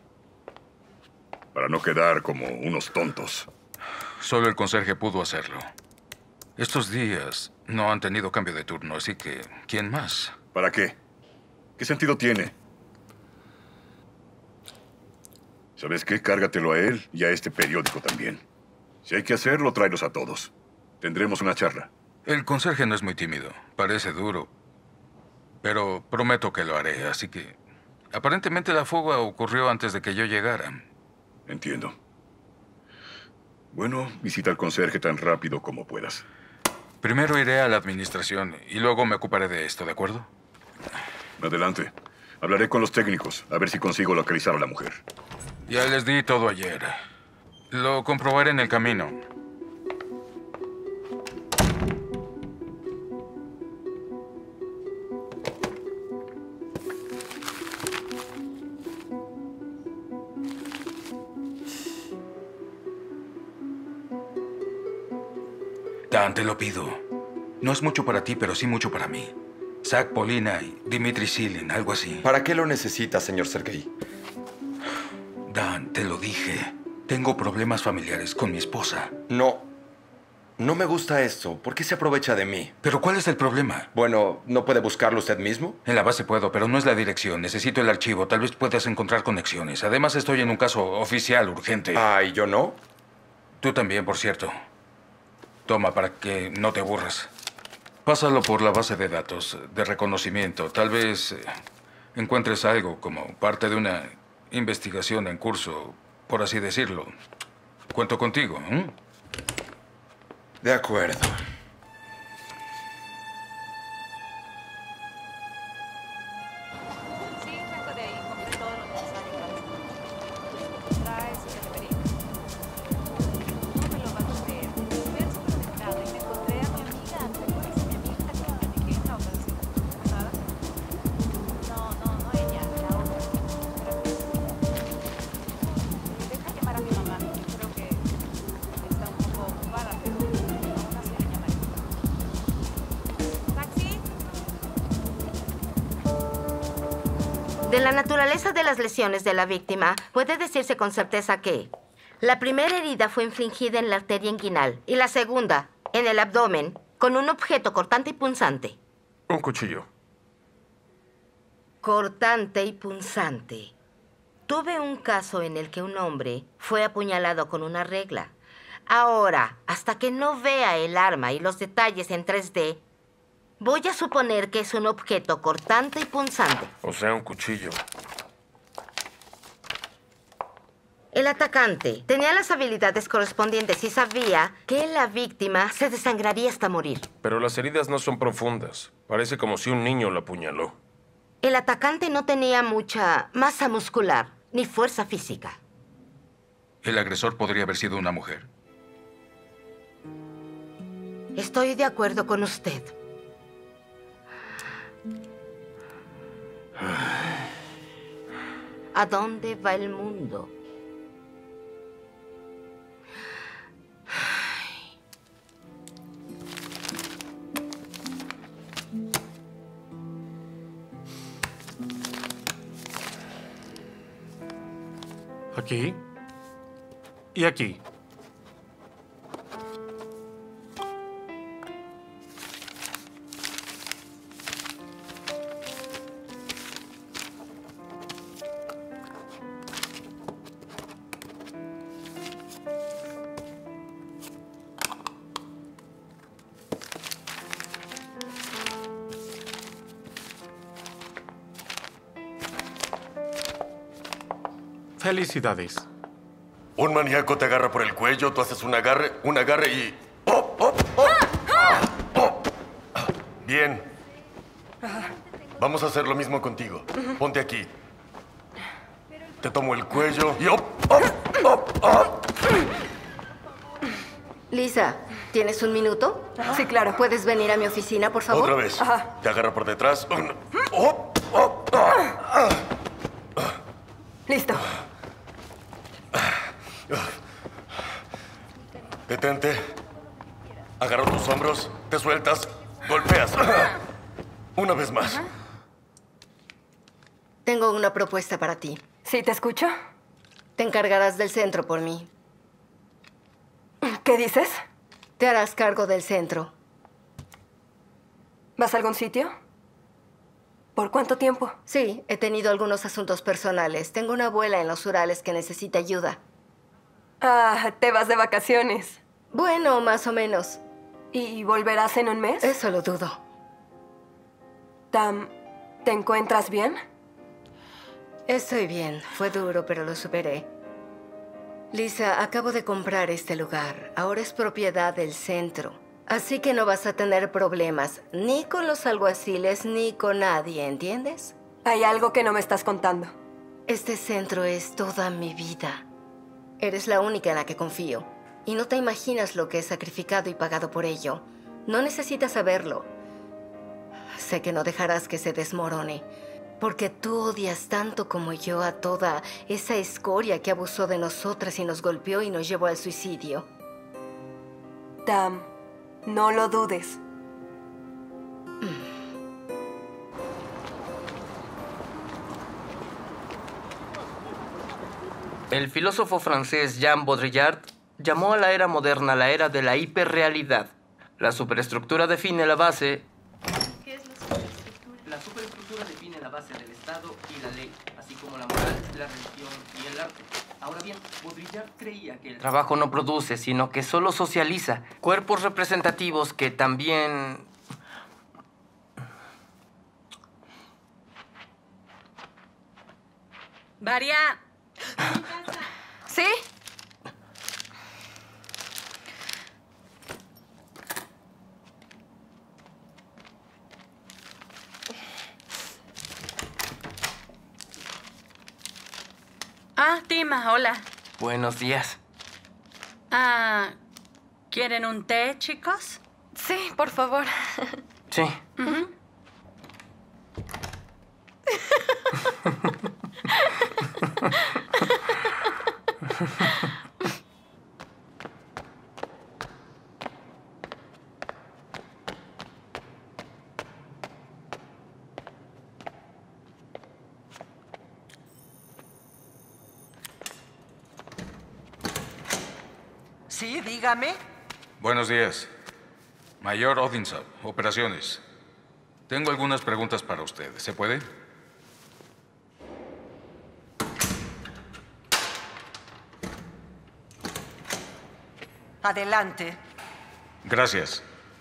Para no quedar como unos tontos. Solo el conserje pudo hacerlo. Estos días no han tenido cambio de turno, así que ¿quién más? ¿Para qué? ¿Qué sentido tiene? ¿Sabes qué? Cárgatelo a él y a este periódico también. Si hay que hacerlo, tráelos a todos. Tendremos una charla. El conserje no es muy tímido. Parece duro. Pero prometo que lo haré, así que... Aparentemente la fuga ocurrió antes de que yo llegara. Entiendo. Bueno, visita al conserje tan rápido como puedas. Primero iré a la administración y luego me ocuparé de esto, ¿de acuerdo? Adelante. Hablaré con los técnicos, a ver si consigo localizar a la mujer. Ya les di todo ayer. Lo comprobaré en el camino. Dan, te lo pido. No es mucho para ti, pero sí mucho para mí. Zach Polina y Dimitri Silin, algo así. ¿Para qué lo necesita, señor Sergei? Dan, te lo dije. Tengo problemas familiares con mi esposa. No. No me gusta esto. ¿Por qué se aprovecha de mí? ¿Pero cuál es el problema? Bueno, ¿no puede buscarlo usted mismo? En la base puedo, pero no es la dirección. Necesito el archivo. Tal vez puedas encontrar conexiones. Además, estoy en un caso oficial urgente. Ah, ¿y yo no? Tú también, por cierto. Toma, para que no te aburras. Pásalo por la base de datos de reconocimiento. Tal vez eh, encuentres algo como parte de una investigación en curso, por así decirlo, cuento contigo. ¿eh? De acuerdo. Sí, vengo de ahí. Compré todo lo necesario para esto. Trae su debería. No me lo vas a creer. Fui al supermercado y me encontré a mi amiga. ¿Te acuerdas de mi amiga? ¿Te acuerdas de quién? La otra vez. ¿Nada? No, no, no ella. La otra. Deja llamar a mi mamá. Creo que está un poco ocupada, pero aún así le llamaré. ¿Taxi? De la naturaleza de las lesiones de la víctima, puede decirse con certeza que la primera herida fue infligida en la arteria inguinal y la segunda en el abdomen con un objeto cortante y punzante. Un cuchillo. Cortante y punzante. Tuve un caso en el que un hombre fue apuñalado con una regla. Ahora, hasta que no vea el arma y los detalles en tres D, voy a suponer que es un objeto cortante y punzante. O sea, un cuchillo. El atacante tenía las habilidades correspondientes y sabía que la víctima se desangraría hasta morir. Pero las heridas no son profundas. Parece como si un niño lo apuñaló. El atacante no tenía mucha masa muscular ni fuerza física. ¿El agresor podría haber sido una mujer? Estoy de acuerdo con usted. ¿A dónde va el mundo? Aquí. Y aquí. Felicidades. Un maníaco te agarra por el cuello, tú haces un agarre, un agarre y... ¡Oh, oh, oh! ¡Oh! Bien. Vamos a hacer lo mismo contigo. Ponte aquí. Te tomo el cuello y... ¡Oh, oh, oh, oh! Lisa, ¿tienes un minuto? Sí, claro. ¿Puedes venir a mi oficina, por favor? Otra vez. Ajá. Te agarra por detrás. Un- ¡Oh, oh, oh! Listo. Detente. Agarro tus hombros, te sueltas, golpeas. Una vez más. Tengo una propuesta para ti. ¿Sí te escucho? Te encargarás del centro por mí. ¿Qué dices? Te harás cargo del centro. ¿Vas a algún sitio? ¿Por cuánto tiempo? Sí, he tenido algunos asuntos personales. Tengo una abuela en los Urales que necesita ayuda. Ah, ¿te vas de vacaciones? Bueno, más o menos. ¿Y volverás en un mes? Eso lo dudo. Tam, ¿te encuentras bien? Estoy bien. Fue duro, pero lo superé. Lisa, acabo de comprar este lugar. Ahora es propiedad del centro. Así que no vas a tener problemas ni con los alguaciles ni con nadie, ¿entiendes? Hay algo que no me estás contando. Este centro es toda mi vida. Eres la única en la que confío. Y no te imaginas lo que he sacrificado y pagado por ello. No necesitas saberlo. Sé que no dejarás que se desmorone. Porque tú odias tanto como yo a toda esa escoria que abusó de nosotras y nos golpeó y nos llevó al suicidio. Tam, no lo dudes. El filósofo francés Jean Baudrillard llamó a la era moderna la era de la hiperrealidad. La superestructura define la base... ¿Qué es la superestructura? La superestructura define la base del Estado y la ley, así como la moral, la religión y el arte. Ahora bien, Baudrillard creía que el trabajo no produce, sino que solo socializa. Cuerpos representativos que también... Varia. ¿Sí? Ah, Tima, hola. Buenos días. Ah, ¿quieren un té, chicos? Sí, por favor. Sí. Ujú. Sí, dígame. Buenos días. Mayor Odinson, operaciones. Tengo algunas preguntas para usted. ¿Se puede? Adelante. Gracias.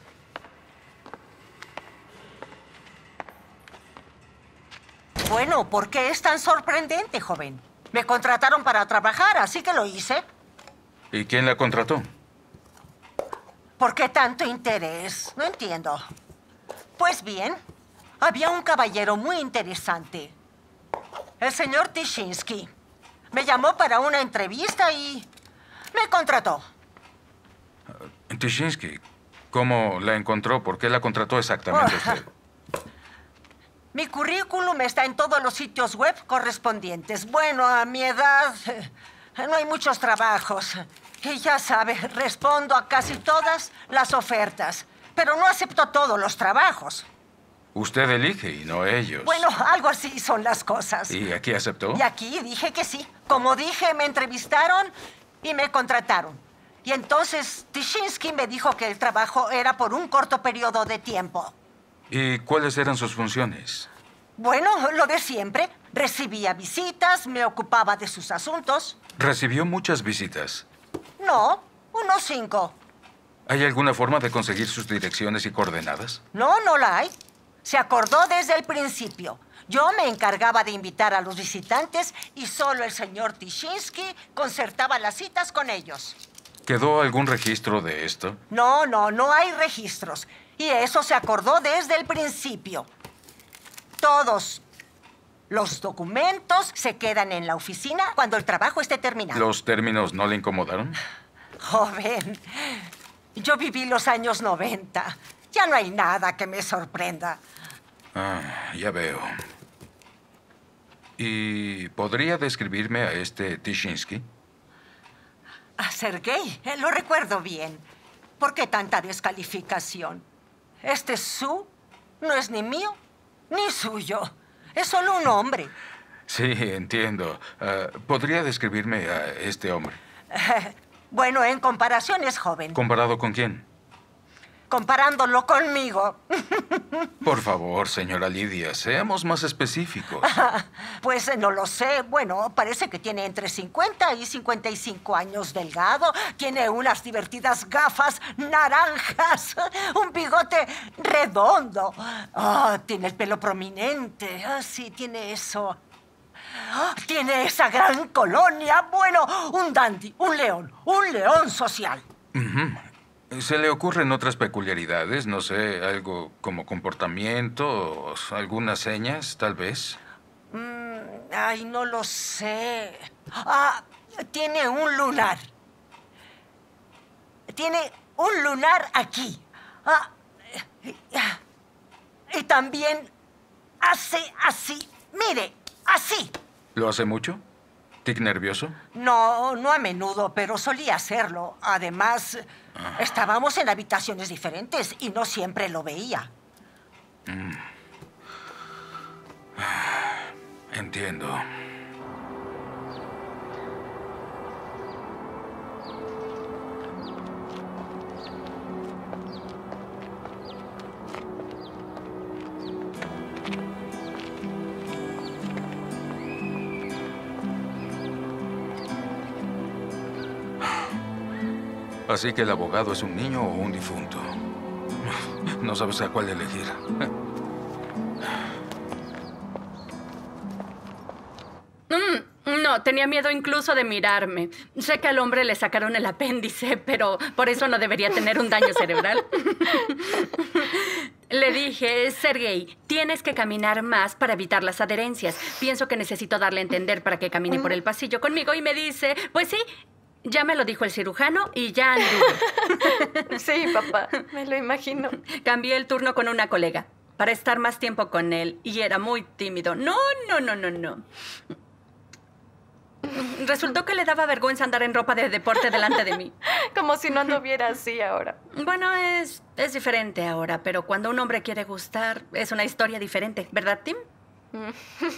Bueno, ¿por qué es tan sorprendente, joven? Me contrataron para trabajar, así que lo hice. ¿Y quién la contrató? ¿Por qué tanto interés? No entiendo. Pues bien, había un caballero muy interesante. El señor Tishinsky. Me llamó para una entrevista y me contrató. Tishinsky. ¿Cómo la encontró? ¿Por qué la contrató exactamente Oh. usted? Mi currículum está en todos los sitios web correspondientes. Bueno, a mi edad eh, no hay muchos trabajos. Y ya sabe, respondo a casi todas las ofertas, pero no acepto todos los trabajos. Usted elige y no ellos. Bueno, algo así son las cosas. ¿Y aquí aceptó? Y aquí dije que sí. Como dije, me entrevistaron y me contrataron. Y entonces Tishinsky me dijo que el trabajo era por un corto periodo de tiempo. ¿Y cuáles eran sus funciones? Bueno, lo de siempre. Recibía visitas, me ocupaba de sus asuntos. Recibió muchas visitas. No, unos cinco. ¿Hay alguna forma de conseguir sus direcciones y coordenadas? No, no la hay. Se acordó desde el principio. Yo me encargaba de invitar a los visitantes y solo el señor Tishinsky concertaba las citas con ellos. ¿Quedó algún registro de esto? No, no, no hay registros. Y eso se acordó desde el principio. Todos los documentos se quedan en la oficina cuando el trabajo esté terminado. ¿Los términos no le incomodaron? Joven, yo viví los años noventa. Ya no hay nada que me sorprenda. Ah, ya veo. ¿Y podría describirme a este Tishinsky? A Sergei, eh, lo recuerdo bien. ¿Por qué tanta descalificación? Este Su no es ni mío ni suyo. Es solo un hombre. Sí, entiendo. Ah, ¿podría describirme a este hombre? Eh, bueno, en comparación es joven. ¿Comparado con quién? Comparándolo conmigo. Por favor, señora Lidia, seamos más específicos. Pues eh, no lo sé. Bueno, parece que tiene entre cincuenta y cincuenta y cinco años, delgado. Tiene unas divertidas gafas naranjas. Un bigote redondo. Ah, tiene el pelo prominente. Ah, sí, tiene eso. Ah, tiene esa gran colonia. Bueno, un dandy, un león. Un león social. Ujú. ¿Se le ocurren otras peculiaridades? No sé, algo como comportamiento, o algunas señas, tal vez. Mm, ay, no lo sé. Ah, tiene un lunar. Tiene un lunar aquí. Ah, y también hace así. Mire, así. ¿Lo hace mucho? ¿Tic nervioso? No, no a menudo, pero solía hacerlo. Además, estábamos en habitaciones diferentes y no siempre lo veía. Mm. Entiendo. Así que el abogado es un niño o un difunto. No sabes a cuál elegir. Mm. No, tenía miedo incluso de mirarme. Sé que al hombre le sacaron el apéndice, pero por eso no debería tener un daño cerebral. Le dije, Sergei, tienes que caminar más para evitar las adherencias. Pienso que necesito darle a entender para que camine por el pasillo conmigo y me dice, pues sí, ya me lo dijo el cirujano y ya anduve. Sí, papá, me lo imagino. Cambié el turno con una colega para estar más tiempo con él y era muy tímido. No, no, no, no, no. Resultó que le daba vergüenza andar en ropa de deporte delante de mí. Como si no anduviera así ahora. Bueno, es, es diferente ahora, pero cuando un hombre quiere gustar, es una historia diferente, ¿verdad, Tim? mm.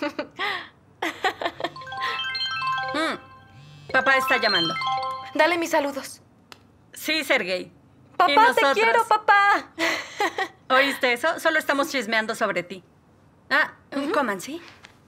Papá está llamando. Dale mis saludos. Sí, Sergei. Papá, te quiero, papá. ¿Oíste eso? Solo estamos chismeando sobre ti. Ah, uh-huh. Coman, ¿sí?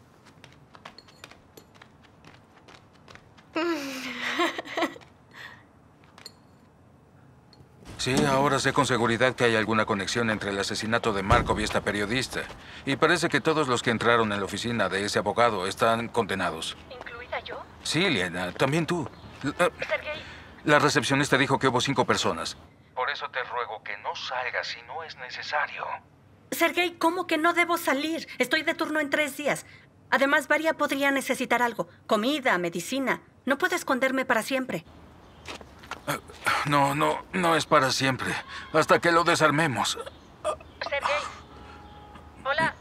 Sí, ahora sé con seguridad que hay alguna conexión entre el asesinato de Markov y esta periodista. Y parece que todos los que entraron en la oficina de ese abogado están condenados. ¿Incluida yo? Sí, Liena, también tú. La, la recepcionista dijo que hubo cinco personas. Por eso te ruego que no salgas si no es necesario. Sergei, ¿cómo que no debo salir? Estoy de turno en tres días. Además, Varia podría necesitar algo. Comida, medicina. No puedo esconderme para siempre. No, no, no es para siempre. Hasta que lo desarmemos. Sergei. Hola.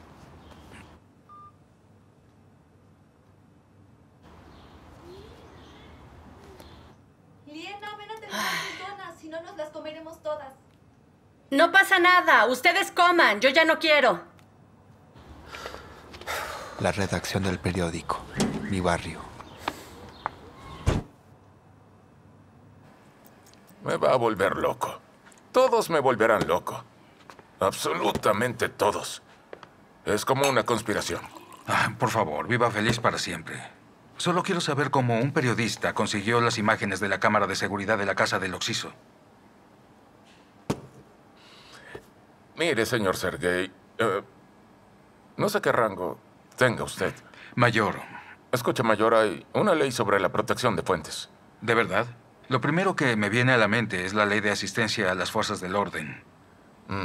Liena, ven a terminar tus donas, si no nos las comeremos todas. No pasa nada. Ustedes coman. Yo ya no quiero. La redacción del periódico. Mi barrio. Me va a volver loco. Todos me volverán loco. Absolutamente todos. Es como una conspiración. Ah, por favor, viva feliz para siempre. Solo quiero saber cómo un periodista consiguió las imágenes de la cámara de seguridad de la casa del Oxiso. Mire, señor Sergei, eh, no sé qué rango tenga usted. Mayor. Escucha, mayor, hay una ley sobre la protección de fuentes. ¿De verdad? Lo primero que me viene a la mente es la ley de asistencia a las fuerzas del orden. Mm.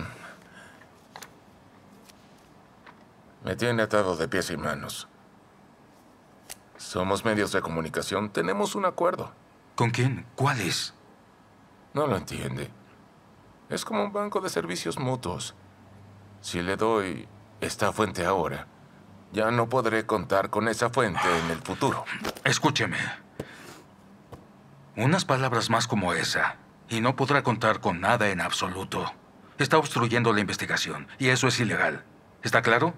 Me tiene atado de pies y manos. Somos medios de comunicación. Tenemos un acuerdo. ¿Con quién? ¿Cuál es? No lo entiende. Es como un banco de servicios mutuos. Si le doy esta fuente ahora, ya no podré contar con esa fuente en el futuro. Escúcheme. Unas palabras más como esa, y no podrá contar con nada en absoluto. Está obstruyendo la investigación, y eso es ilegal. ¿Está claro?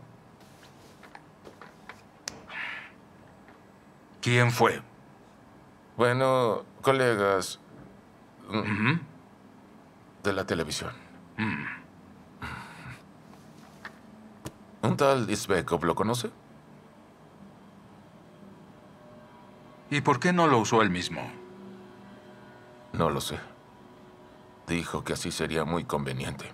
¿Quién fue? Bueno, colegas uh-huh. de la televisión. Mm. ¿Un tal Izbekov lo conoce? ¿Y por qué no lo usó él mismo? No lo sé. Dijo que así sería muy conveniente.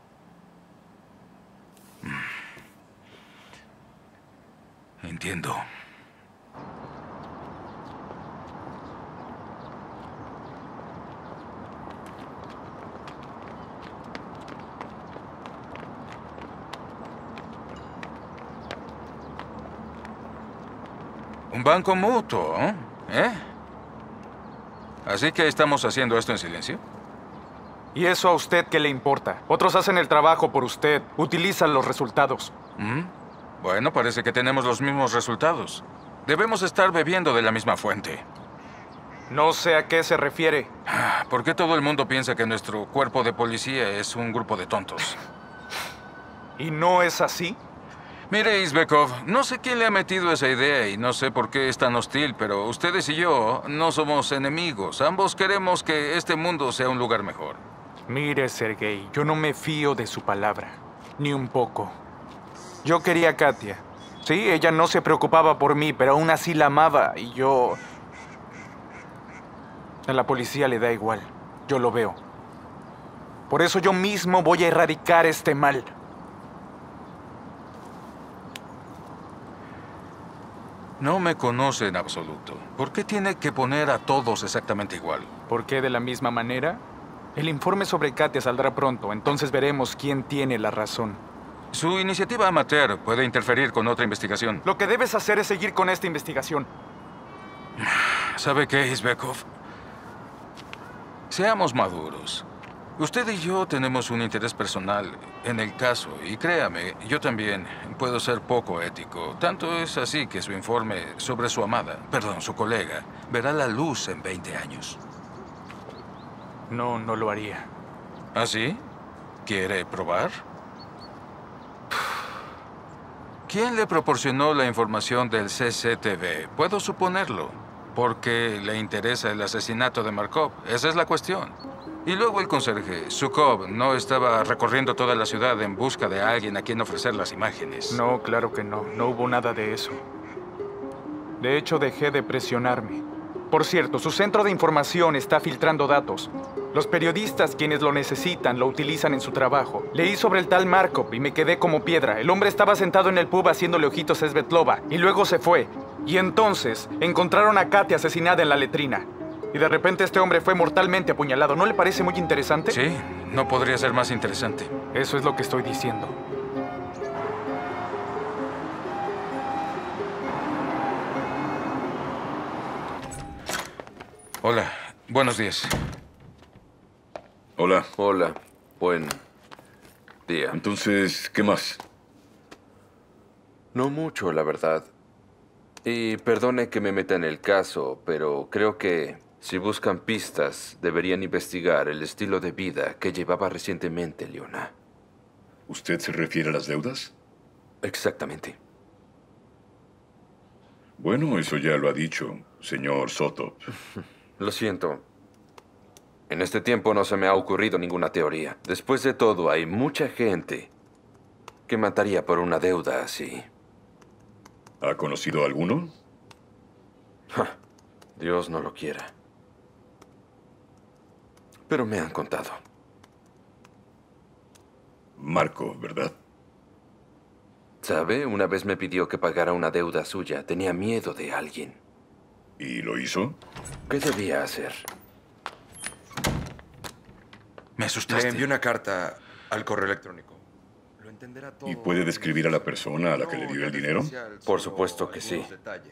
Entiendo. Un banco mutuo, ¿eh? ¿Eh? ¿Así que estamos haciendo esto en silencio? ¿Y eso a usted qué le importa? Otros hacen el trabajo por usted, utilizan los resultados. ¿Mm? Bueno, parece que tenemos los mismos resultados. Debemos estar bebiendo de la misma fuente. No sé a qué se refiere. ¿Por qué todo el mundo piensa que nuestro cuerpo de policía es un grupo de tontos? ¿Y no es así? Mire, Izbekov, no sé quién le ha metido esa idea y no sé por qué es tan hostil, pero ustedes y yo no somos enemigos. Ambos queremos que este mundo sea un lugar mejor. Mire, Sergei, yo no me fío de su palabra, ni un poco. Yo quería a Katia. Sí, ella no se preocupaba por mí, pero aún así la amaba y yo... A la policía le da igual, yo lo veo. Por eso yo mismo voy a erradicar este mal. No me conoce en absoluto. ¿Por qué tiene que poner a todos exactamente igual? ¿Por qué de la misma manera? El informe sobre Katia saldrá pronto, entonces veremos quién tiene la razón. Su iniciativa amateur puede interferir con otra investigación. Lo que debes hacer es seguir con esta investigación. ¿Sabe qué, Izbekov? Seamos maduros. Usted y yo tenemos un interés personal en el caso, y créame, yo también puedo ser poco ético. Tanto es así que su informe sobre su amada, perdón, su colega, verá la luz en veinte años. No, no lo haría. ¿Ah, sí? ¿Quiere probar? ¿Quién le proporcionó la información del C C T V? Puedo suponerlo. Porque le interesa el asesinato de Markov. Esa es la cuestión. Y luego el conserje, Zhukov, no estaba recorriendo toda la ciudad en busca de alguien a quien ofrecer las imágenes. No, claro que no. No hubo nada de eso. De hecho, dejé de presionarme. Por cierto, su centro de información está filtrando datos. Los periodistas, quienes lo necesitan, lo utilizan en su trabajo. Leí sobre el tal Markov y me quedé como piedra. El hombre estaba sentado en el pub haciéndole ojitos a Svetlova y luego se fue. Y entonces encontraron a Katia asesinada en la letrina. Y de repente este hombre fue mortalmente apuñalado. ¿No le parece muy interesante? Sí, no podría ser más interesante. Eso es lo que estoy diciendo. Hola, buenos días. Hola. Hola, buen día. Entonces, ¿qué más? No mucho, la verdad. Y perdone que me meta en el caso, pero creo que si buscan pistas, deberían investigar el estilo de vida que llevaba recientemente Leona. ¿Usted se refiere a las deudas? Exactamente. Bueno, eso ya lo ha dicho, señor Soto. Lo siento. En este tiempo no se me ha ocurrido ninguna teoría. Después de todo, hay mucha gente que mataría por una deuda así. ¿Ha conocido alguno? Ja, Dios no lo quiera. Pero me han contado. Marco, ¿verdad? ¿Sabe? Una vez me pidió que pagara una deuda suya. Tenía miedo de alguien. ¿Y lo hizo? ¿Qué debía hacer? Me asustaste. Le envié una carta al correo electrónico. Lo entenderá todo. ¿Y puede describir a la persona a la que le dio el dinero? Por supuesto que sí.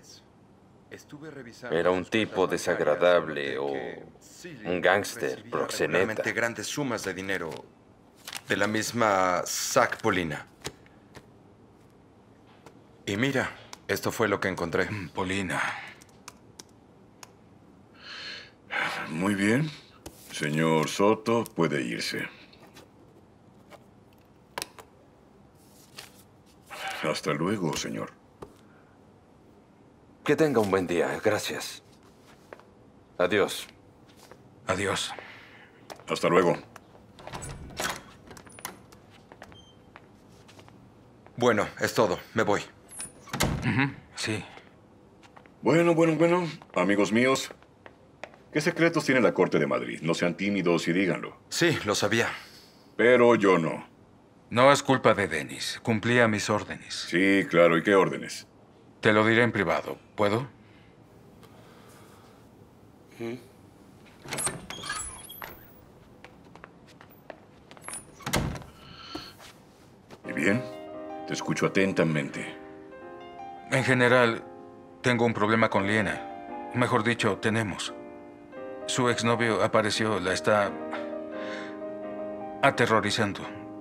Era un tipo desagradable o un gángster, proxeneta. Realmente grandes sumas de dinero de la misma Zach Polina. Y mira, esto fue lo que encontré. Polina. Muy bien. Señor Soto, puede irse. Hasta luego, señor. Que tenga un buen día. Gracias. Adiós. Adiós. Hasta luego. Bueno, es todo. Me voy. Uh-huh. Sí. Bueno, bueno, bueno. Amigos míos, ¿qué secretos tiene la Corte de Madrid? No sean tímidos y díganlo. Sí, lo sabía. Pero yo no. No es culpa de Dennis. Cumplía mis órdenes. Sí, claro. ¿Y qué órdenes? Te lo diré en privado. ¿Puedo? ¿Mm? ¿Y bien? Te escucho atentamente. En general, tengo un problema con Liena. Mejor dicho, tenemos. Su exnovio apareció, la está aterrorizando.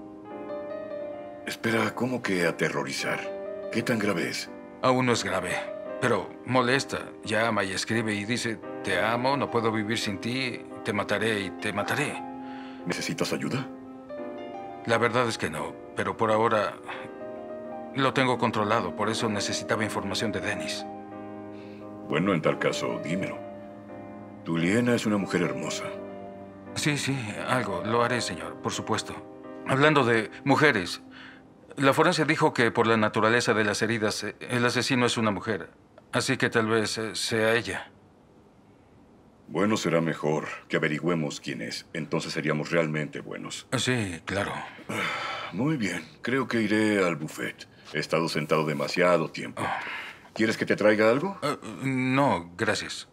Espera, ¿cómo que aterrorizar? ¿Qué tan grave es? Aún no es grave, pero molesta. Llama y escribe y dice, te amo, no puedo vivir sin ti, te mataré y te mataré. ¿Necesitas ayuda? La verdad es que no, pero por ahora lo tengo controlado. Por eso necesitaba información de Dennis. Bueno, en tal caso, dímelo. Tu Liena es una mujer hermosa. Sí, sí, algo. Lo haré, señor, por supuesto. Hablando de mujeres, la forense dijo que por la naturaleza de las heridas, el asesino es una mujer. Así que tal vez sea ella. Bueno, será mejor que averigüemos quién es. Entonces seríamos realmente buenos. Sí, claro. Muy bien. Creo que iré al buffet. He estado sentado demasiado tiempo. ¿Quieres que te traiga algo? Uh, no, gracias.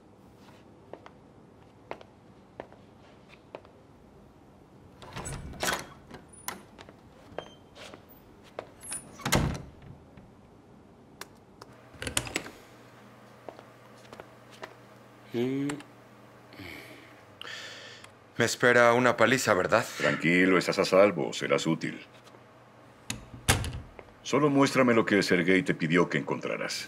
Me espera una paliza, ¿verdad? Tranquilo, estás a salvo. Serás útil. Solo muéstrame lo que Sergei te pidió que encontraras.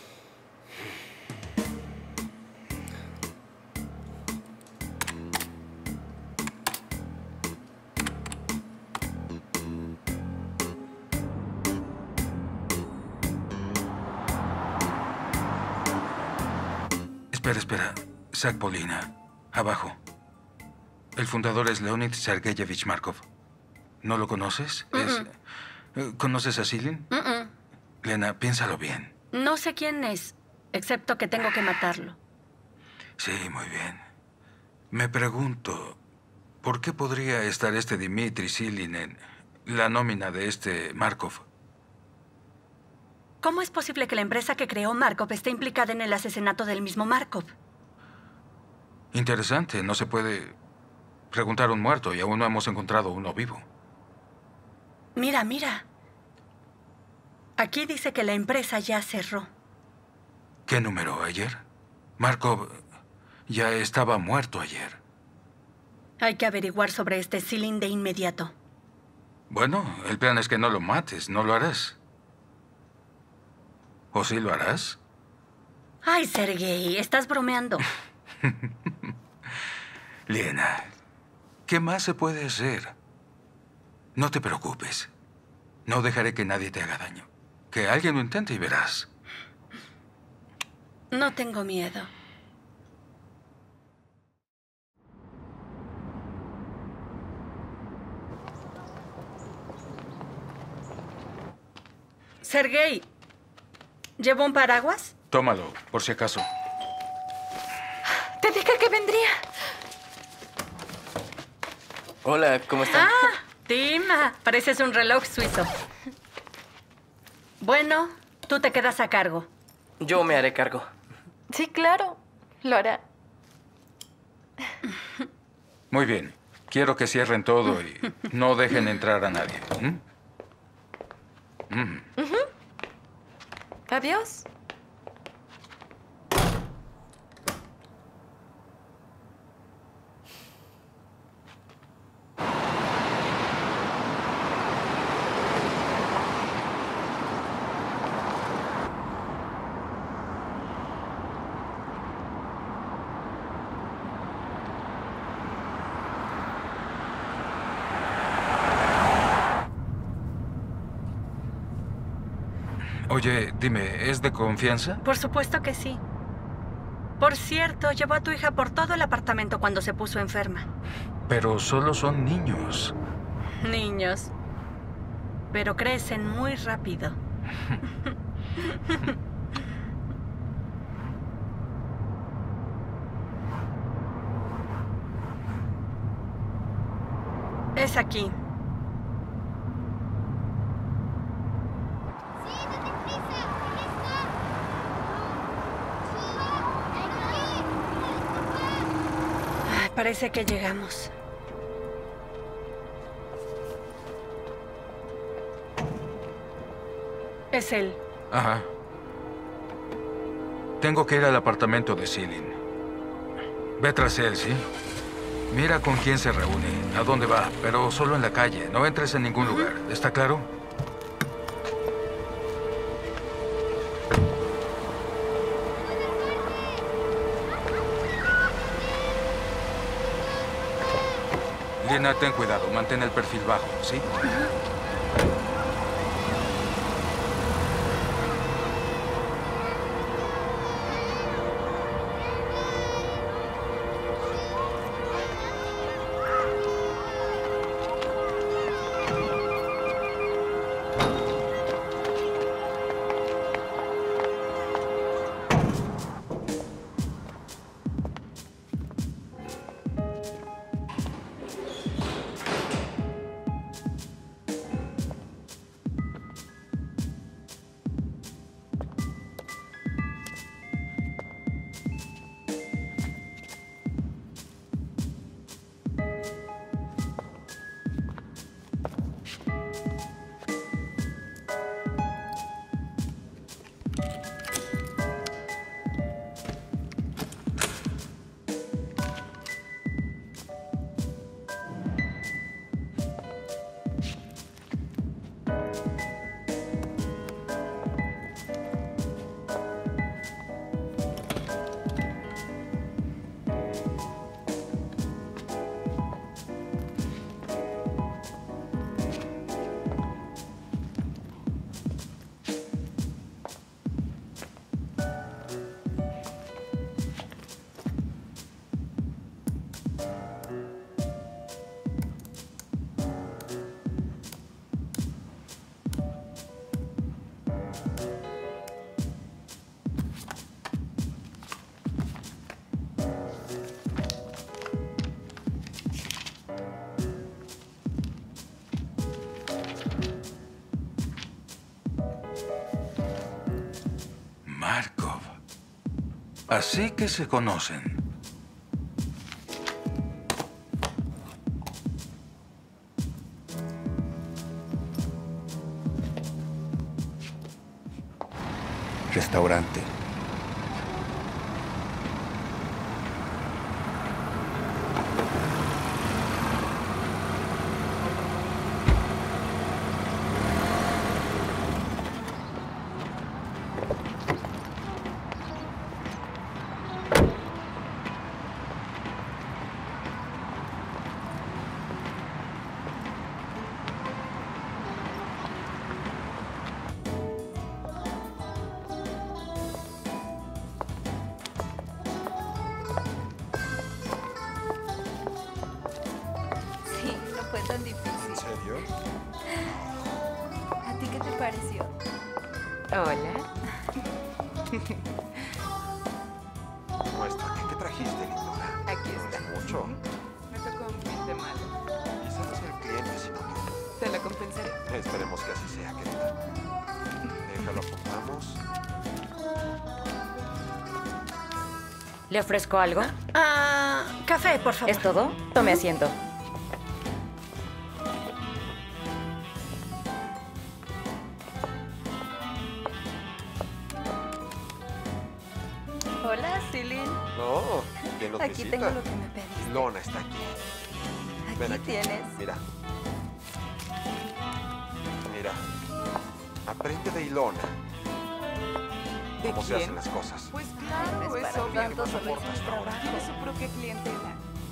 Espera, espera. Zach Polina. Abajo. El fundador es Leonid Sergeyevich Markov. ¿No lo conoces? Mm-mm. Es- eh, ¿Conoces a Silin? Mm-mm. Lena, piénsalo bien. No sé quién es, excepto que tengo que matarlo. Sí, muy bien. Me pregunto, ¿por qué podría estar este Dmitry Silin en la nómina de este Markov? ¿Cómo es posible que la empresa que creó Markov esté implicada en el asesinato del mismo Markov? Interesante, no se puede preguntar a un muerto y aún no hemos encontrado uno vivo. Mira, mira. Aquí dice que la empresa ya cerró. ¿Qué número ayer? Markov ya estaba muerto ayer. Hay que averiguar sobre este Silin de inmediato. Bueno, el plan es que no lo mates, no lo harás. ¿O sí lo harás? Ay, Sergei, estás bromeando. Lena, ¿qué más se puede hacer? No te preocupes. No dejaré que nadie te haga daño. Que alguien lo intente y verás. No tengo miedo. Sergei, ¿llevo un paraguas? Tómalo, por si acaso. Te dije que vendría. Hola, ¿cómo están? Ah, Tima, pareces un reloj suizo. Bueno, tú te quedas a cargo. Yo me haré cargo. Sí, claro. Lo hará. Muy bien. Quiero que cierren todo y no dejen entrar a nadie. ¿Mm? Mm. Ujú. Adiós. Oye, dime, ¿es de confianza? Por supuesto que sí. Por cierto, llevó a tu hija por todo el apartamento cuando se puso enferma. Pero solo son niños. Niños. Pero crecen muy rápido. Es aquí. Ay, parece que llegamos. Es él. Ajá. Tengo que ir al apartamento de Silin. Ve tras él, ¿sí? Mira con quién se reúne, a dónde va, pero solo en la calle. No entres en ningún lugar. ¿Está claro? Lena, ten cuidado. Mantén el perfil bajo, ¿sí? Así que se conocen. Restaurante. Sí, no fue tan difícil. ¿En serio? ¿A ti qué te pareció? Hola. Muéstrame, ¿qué trajiste, lindura? Aquí ¿No está. es mucho? Me tocó un cliente malo. Quizás no sea el cliente, sino tú. Te lo compensaré. Esperemos que así sea, querida. Déjalo, apuntamos. ¿Le ofrezco algo? Ah, café, por favor. ¿Es todo? Tome asiento. Hola, Celine. No, ¿quién nos Aquí visita? tengo lo que me pediste. Lona está aquí. Aquí Ven aquí. tienes. Mira. Mira. Aprende de Ilona. ¿De Cómo se quién? hacen las cosas. Pues claro, No es es para obvio. tanto, Solo solo hizo hizo su su trabajo. Tiene su propia clientela.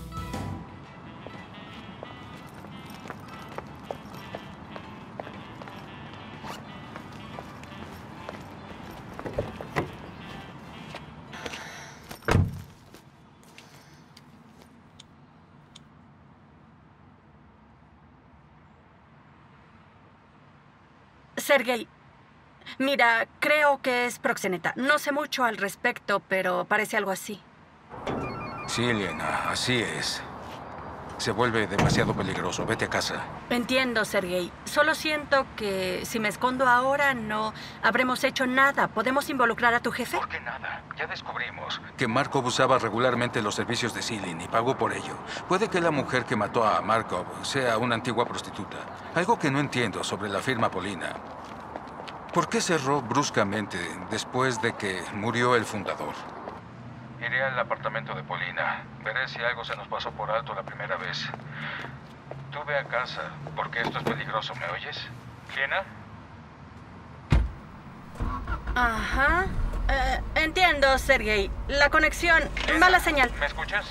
Sergei, mira, creo que es proxeneta. No sé mucho al respecto, pero parece algo así. Sí, Elena, así es. Se vuelve demasiado peligroso. Vete a casa. Entiendo, Sergei. Solo siento que si me escondo ahora no habremos hecho nada. ¿Podemos involucrar a tu jefe? ¿Por qué nada? Ya descubrimos que Markov usaba regularmente los servicios de Celine y pagó por ello. Puede que la mujer que mató a Markov sea una antigua prostituta. Algo que no entiendo sobre la firma Polina. ¿Por qué cerró bruscamente después de que murió el fundador? Iré al apartamento de Polina. Veré si algo se nos pasó por alto la primera vez. Tú ve a casa, porque esto es peligroso, ¿me oyes? ¿Liena? Ajá. Eh, entiendo, Sergei. La conexión. Mala señal. ¿Me escuchas?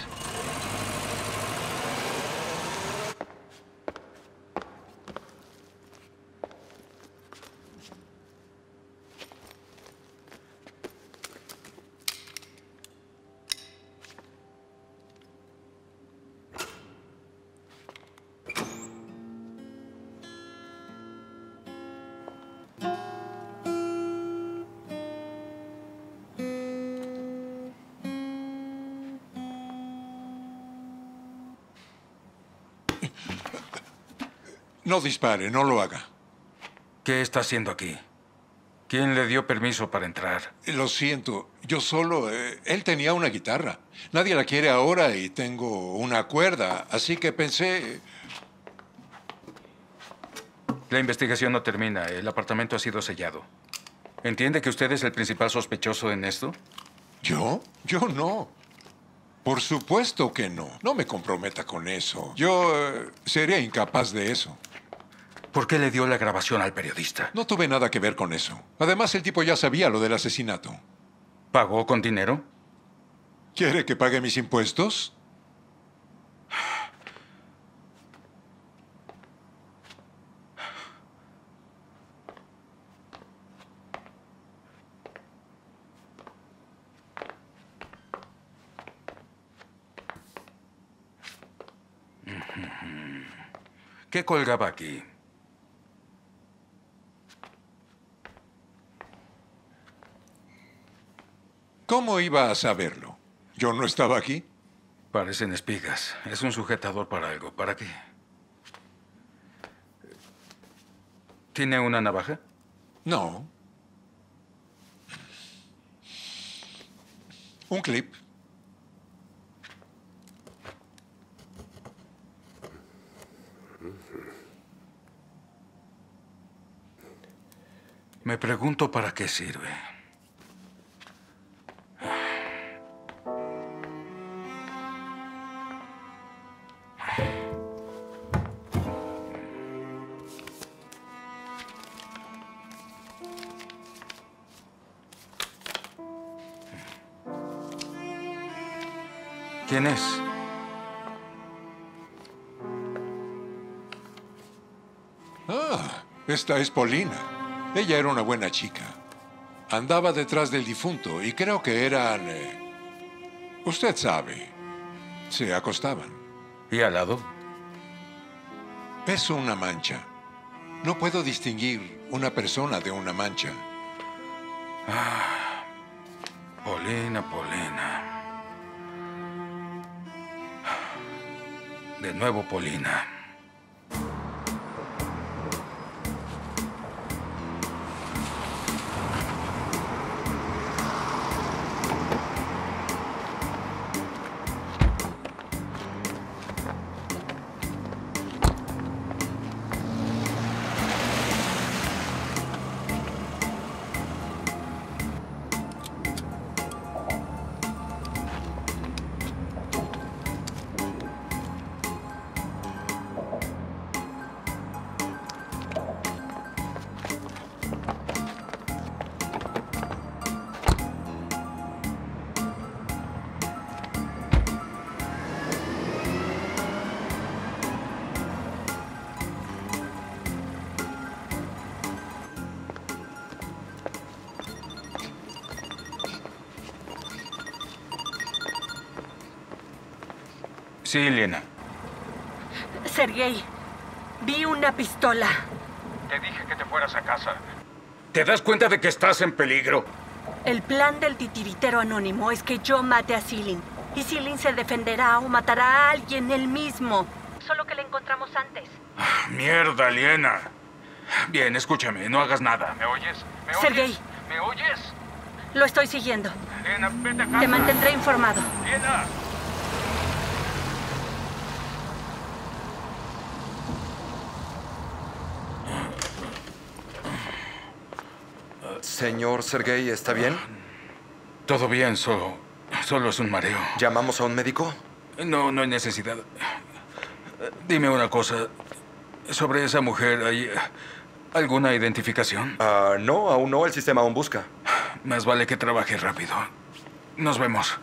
No dispare, no lo haga. ¿Qué está haciendo aquí? ¿Quién le dio permiso para entrar? Lo siento, yo solo... eh, él tenía una guitarra. Nadie la quiere ahora y tengo una cuerda, así que pensé... La investigación no termina. El apartamento ha sido sellado. ¿Entiende que usted es el principal sospechoso en esto? ¿Yo? Yo no. Por supuesto que no. No me comprometa con eso. Yo eh, sería incapaz de eso. ¿Por qué le dio la grabación al periodista? No tuve nada que ver con eso. Además, el tipo ya sabía lo del asesinato. ¿Pagó con dinero? ¿Quiere que pague mis impuestos? ¿Qué colgaba aquí? ¿Cómo iba a saberlo? ¿Yo no estaba aquí? Parecen espigas. Es un sujetador para algo. ¿Para qué? ¿Tiene una navaja? No. Un clip. Me pregunto para qué sirve. ¿Quién es? Ah, esta es Paulina. Ella era una buena chica. Andaba detrás del difunto y creo que eran... eh, usted sabe. Se acostaban. ¿Y al lado? Es una mancha. No puedo distinguir una persona de una mancha. Ah, Paulina, Paulina. De nuevo, Paulina. Sí, Liena. Sergei, vi una pistola. Te dije que te fueras a casa. ¿Te das cuenta de que estás en peligro? El plan del titiritero anónimo es que yo mate a Silin. Y Silin se defenderá o matará a alguien él mismo. Solo que le encontramos antes. Mierda, Liena. Bien, escúchame, no hagas nada. ¿Me oyes? ¿Me oyes? Sergei. ¿Me oyes? Lo estoy siguiendo. Liena, vete a casa. Te mantendré informado. Liena. Señor Sergei, ¿está bien? Todo bien, solo, solo es un mareo. ¿Llamamos a un médico? No, no hay necesidad. Dime una cosa. Sobre esa mujer, ¿hay alguna identificación? Ah, no, aún no. El sistema aún busca. Más vale que trabaje rápido. Nos vemos.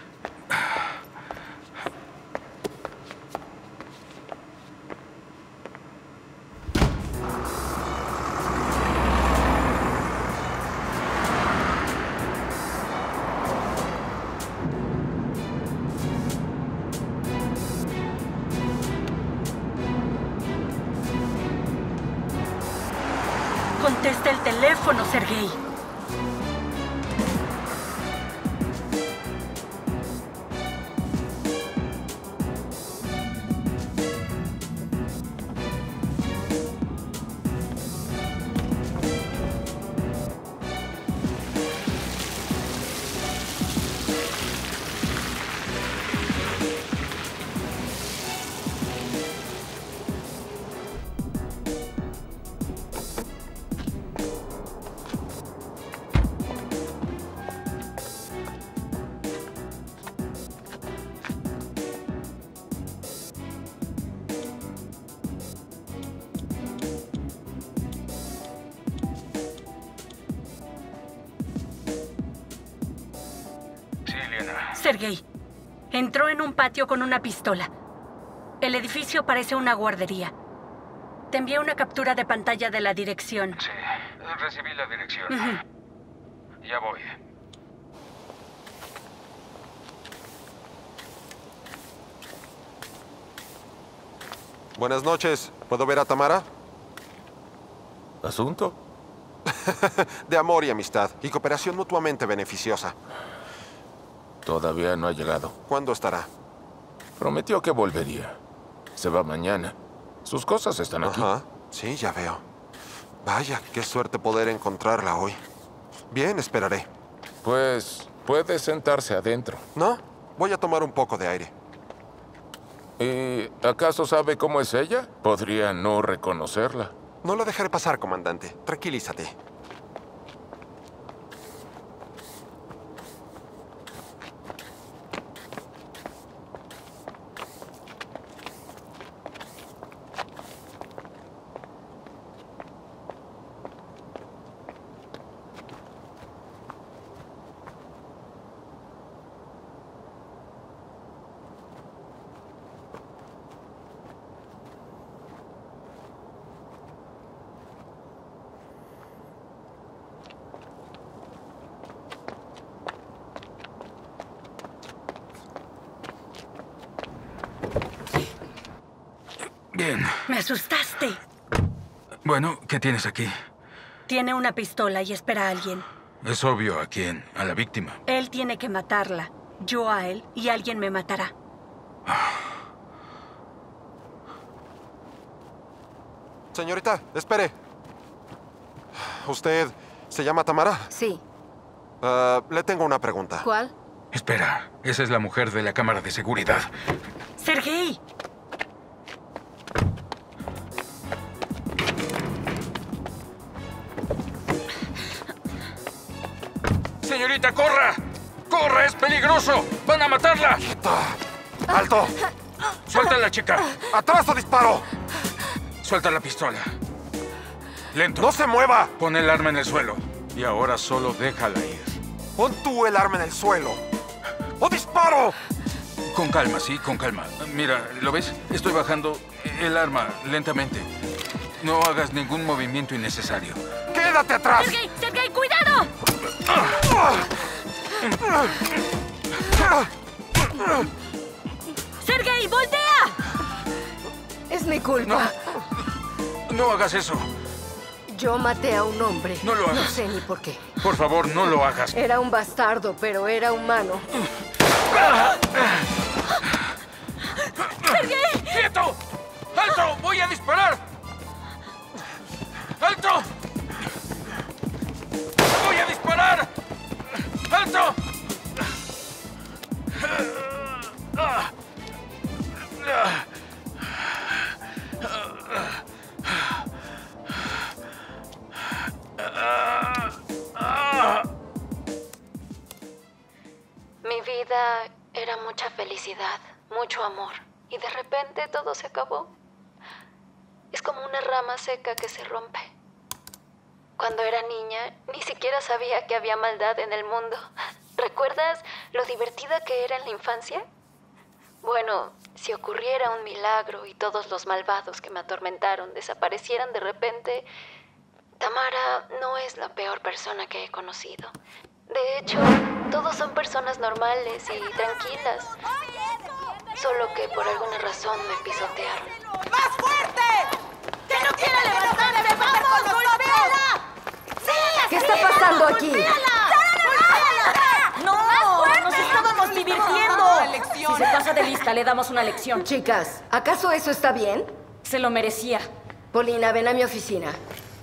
Contesta el teléfono, Sergei. Sergei, entró en un patio con una pistola. El edificio parece una guardería. Te envié una captura de pantalla de la dirección. Sí, recibí la dirección. Uh-huh. Ya voy. Buenas noches. ¿Puedo ver a Tamara? ¿Asunto? De amor y amistad, y cooperación mutuamente beneficiosa. Todavía no ha llegado. ¿Cuándo estará? Prometió que volvería. Se va mañana. Sus cosas están aquí. Ajá. Sí, ya veo. Vaya, qué suerte poder encontrarla hoy. Bien, esperaré. Pues Puede sentarse adentro. No, voy a tomar un poco de aire. ¿Y acaso sabe cómo es ella? Podría no reconocerla. No la dejaré pasar, comandante. Tranquilízate. Bien. Me asustaste. Bueno, ¿qué tienes aquí? Tiene una pistola y espera a alguien. Es obvio a quién, a la víctima. Él tiene que matarla. Yo a él y alguien me matará. Señorita, espere. ¿Usted se llama Tamara? Sí. Ah, le tengo una pregunta. ¿Cuál? Espera, esa es la mujer de la cámara de seguridad. ¡Sergei! ¡Señorita, corra! ¡Corra! ¡Es peligroso! ¡Van a matarla! ¡Alto! ¡Suelta a la chica! ¡Atrás o disparo! Suelta la pistola. Lento. ¡No se mueva! Pon el arma en el suelo. Y ahora solo déjala ir. Pon tú el arma en el suelo. ¡O disparo! Con calma, sí, con calma. Mira, ¿lo ves? Estoy bajando el arma lentamente. No hagas ningún movimiento innecesario. ¡Quédate atrás! ¡Sergei! ¡Sergei, cuidado! ¡Sergei, voltea! Es mi culpa. No, no hagas eso. Yo maté a un hombre. No lo hagas. No sé ni por qué. Por favor, no lo hagas. Era un bastardo, pero era humano. ¡Sergei! ¡Quieto! ¡Alto! ¡Voy a disparar! ¡Alto! ¡Voy a disparar! ¡Alto! Mi vida era mucha felicidad, mucho amor, y de repente todo se acabó. Es como una rama seca que se rompe. Cuando era niña, ni siquiera sabía que había maldad en el mundo. ¿Recuerdas lo divertida que era en la infancia? Bueno, si ocurriera un milagro y todos los malvados que me atormentaron desaparecieran de repente, Tamara no es la peor persona que he conocido. De hecho, todos son personas normales y tranquilas. Solo que por alguna razón me pisotearon. ¡Más fuerte! ¡Que no quiere levantarse! ¡Vamos, golpéala! ¡Sí! ¿Qué está pasando aquí? ¡Golpéala! ¡No! ¡Nos estábamos divirtiendo! Si se pasa de lista, le damos una lección. Chicas, ¿acaso eso está bien? Se lo merecía. Polina, ven a mi oficina.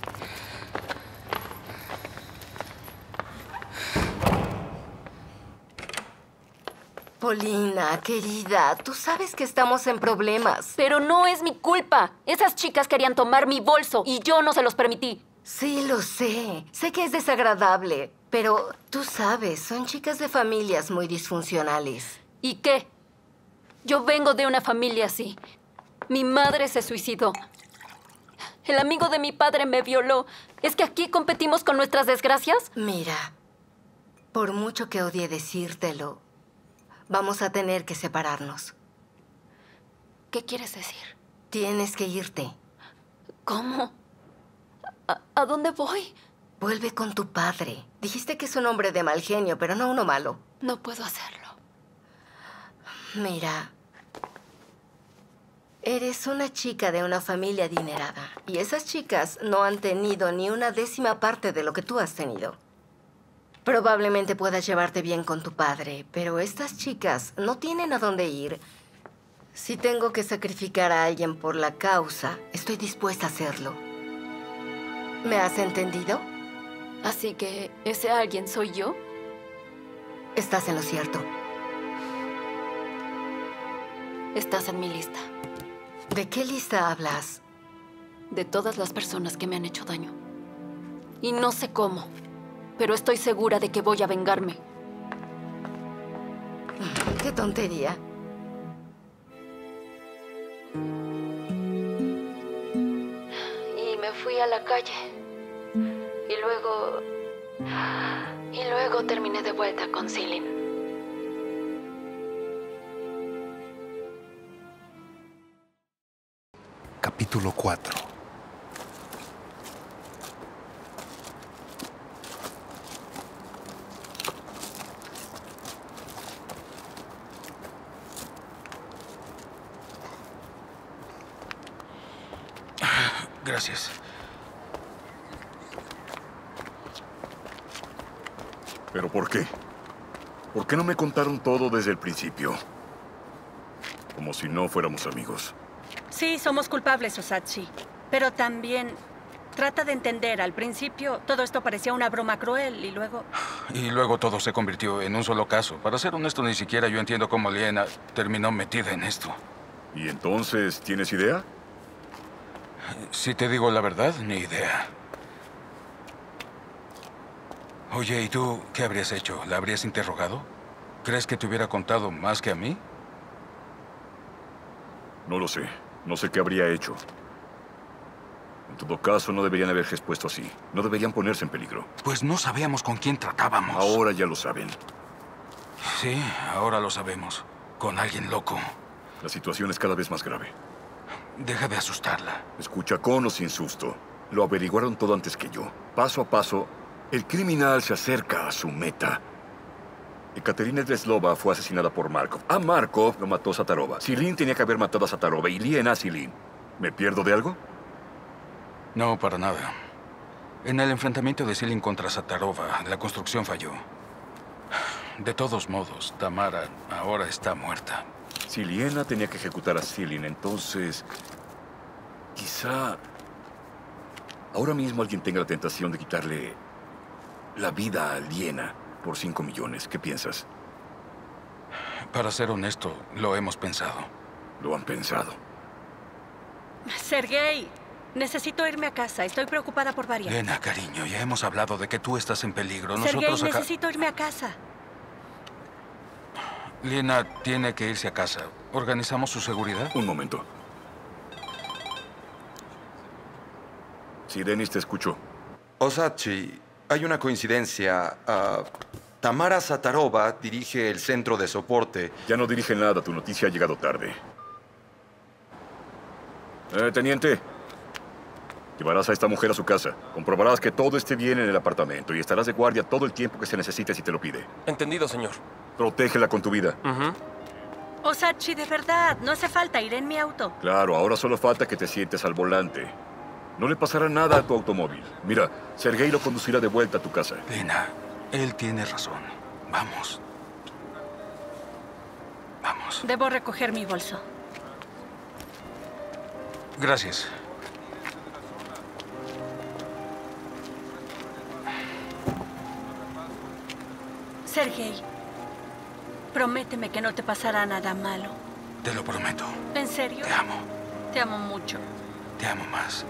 Polina, querida, tú sabes que estamos en problemas. Pero no es mi culpa. Esas chicas querían tomar mi bolso y yo no se los permití. Sí, lo sé. Sé que es desagradable, pero tú sabes, son chicas de familias muy disfuncionales. ¿Y qué? Yo vengo de una familia así. Mi madre se suicidó. El amigo de mi padre me violó. ¿Es que aquí competimos con nuestras desgracias? Mira, por mucho que odie decírtelo, vamos a tener que separarnos. ¿Qué quieres decir? Tienes que irte. ¿Cómo? ¿A, a dónde voy? Vuelve con tu padre. Dijiste que es un hombre de mal genio, pero no uno malo. No puedo hacerlo. Mira, eres una chica de una familia adinerada. Y esas chicas no han tenido ni una décima parte de lo que tú has tenido. Probablemente puedas llevarte bien con tu padre, pero estas chicas no tienen a dónde ir. Si tengo que sacrificar a alguien por la causa, estoy dispuesta a hacerlo. ¿Me has entendido? Así que ese alguien soy yo. Estás en lo cierto. Estás en mi lista. ¿De qué lista hablas? De todas las personas que me han hecho daño. Y no sé cómo, pero estoy segura de que voy a vengarme. ¡Qué tontería! Y me fui a la calle. Y luego... Y luego terminé de vuelta con Celine. Capítulo cuatro. Gracias. ¿Pero por qué? ¿Por qué no me contaron todo desde el principio? Como si no fuéramos amigos. Sí, somos culpables, Osachi. Pero también trata de entender. Al principio todo esto parecía una broma cruel y luego... Y luego todo se convirtió en un solo caso. Para ser honesto, ni siquiera yo entiendo cómo Liena terminó metida en esto. ¿Y entonces tienes idea? Si te digo la verdad, ni idea. Oye, ¿y tú qué habrías hecho? ¿La habrías interrogado? ¿Crees que te hubiera contado más que a mí? No lo sé. No sé qué habría hecho. En todo caso, no deberían haber respuesto así. No deberían ponerse en peligro. Pues no sabíamos con quién tratábamos. Ahora ya lo saben. Sí, ahora lo sabemos. Con alguien loco. La situación es cada vez más grave. Deja de asustarla. Escucha, con o sin susto. Lo averiguaron todo antes que yo. Paso a paso, el criminal se acerca a su meta. Ekaterina Dreslova fue asesinada por Markov. A Markov lo mató Satarova. Celine tenía que haber matado a Satarova y Liena a Celine. ¿Me pierdo de algo? No, para nada. En el enfrentamiento de Celine contra Satarova, la construcción falló. De todos modos, Tamara ahora está muerta. Si Liena tenía que ejecutar a Celine, entonces... Quizá... ahora mismo alguien tenga la tentación de quitarle la vida a Liena por cinco millones. ¿Qué piensas? Para ser honesto, lo hemos pensado. Lo han pensado. Sergei, necesito irme a casa. Estoy preocupada por varias. Liena, cariño, ya hemos hablado de que tú estás en peligro. Sergei, Nosotros acá... necesito irme a casa. Liena tiene que irse a casa. ¿Organizamos su seguridad? Un momento. Sí, Dennis, te escucho. Osachi, hay una coincidencia. Uh, Tamara Satarova dirige el centro de soporte. Ya no dirige nada. Tu noticia ha llegado tarde. Eh, teniente. Llevarás a esta mujer a su casa. Comprobarás que todo esté bien en el apartamento y estarás de guardia todo el tiempo que se necesite si te lo pide. Entendido, señor. Protégela con tu vida. Uh-huh. Osachi, de verdad, no hace falta ir en mi auto. Claro, ahora solo falta que te sientes al volante. No le pasará nada a tu automóvil. Mira, Sergei lo conducirá de vuelta a tu casa. Liena, él tiene razón. Vamos. Vamos. Debo recoger mi bolso. Gracias. Sergei, prométeme que no te pasará nada malo. Te lo prometo. ¿En serio? Te amo. Te amo mucho. Te amo más.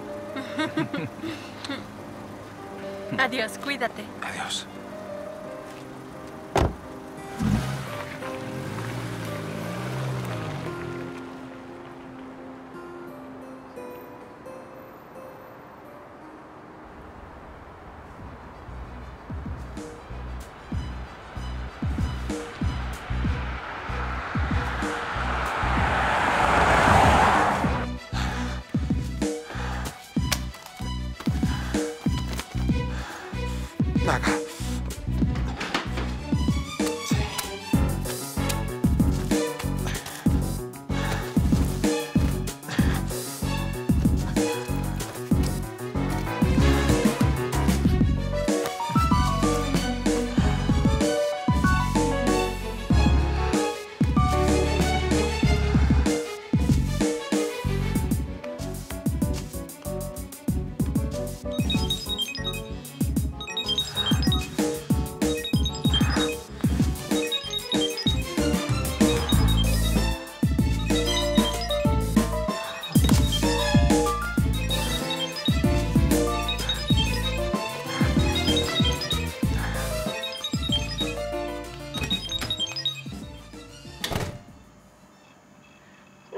Adiós, cuídate. Adiós. Acá.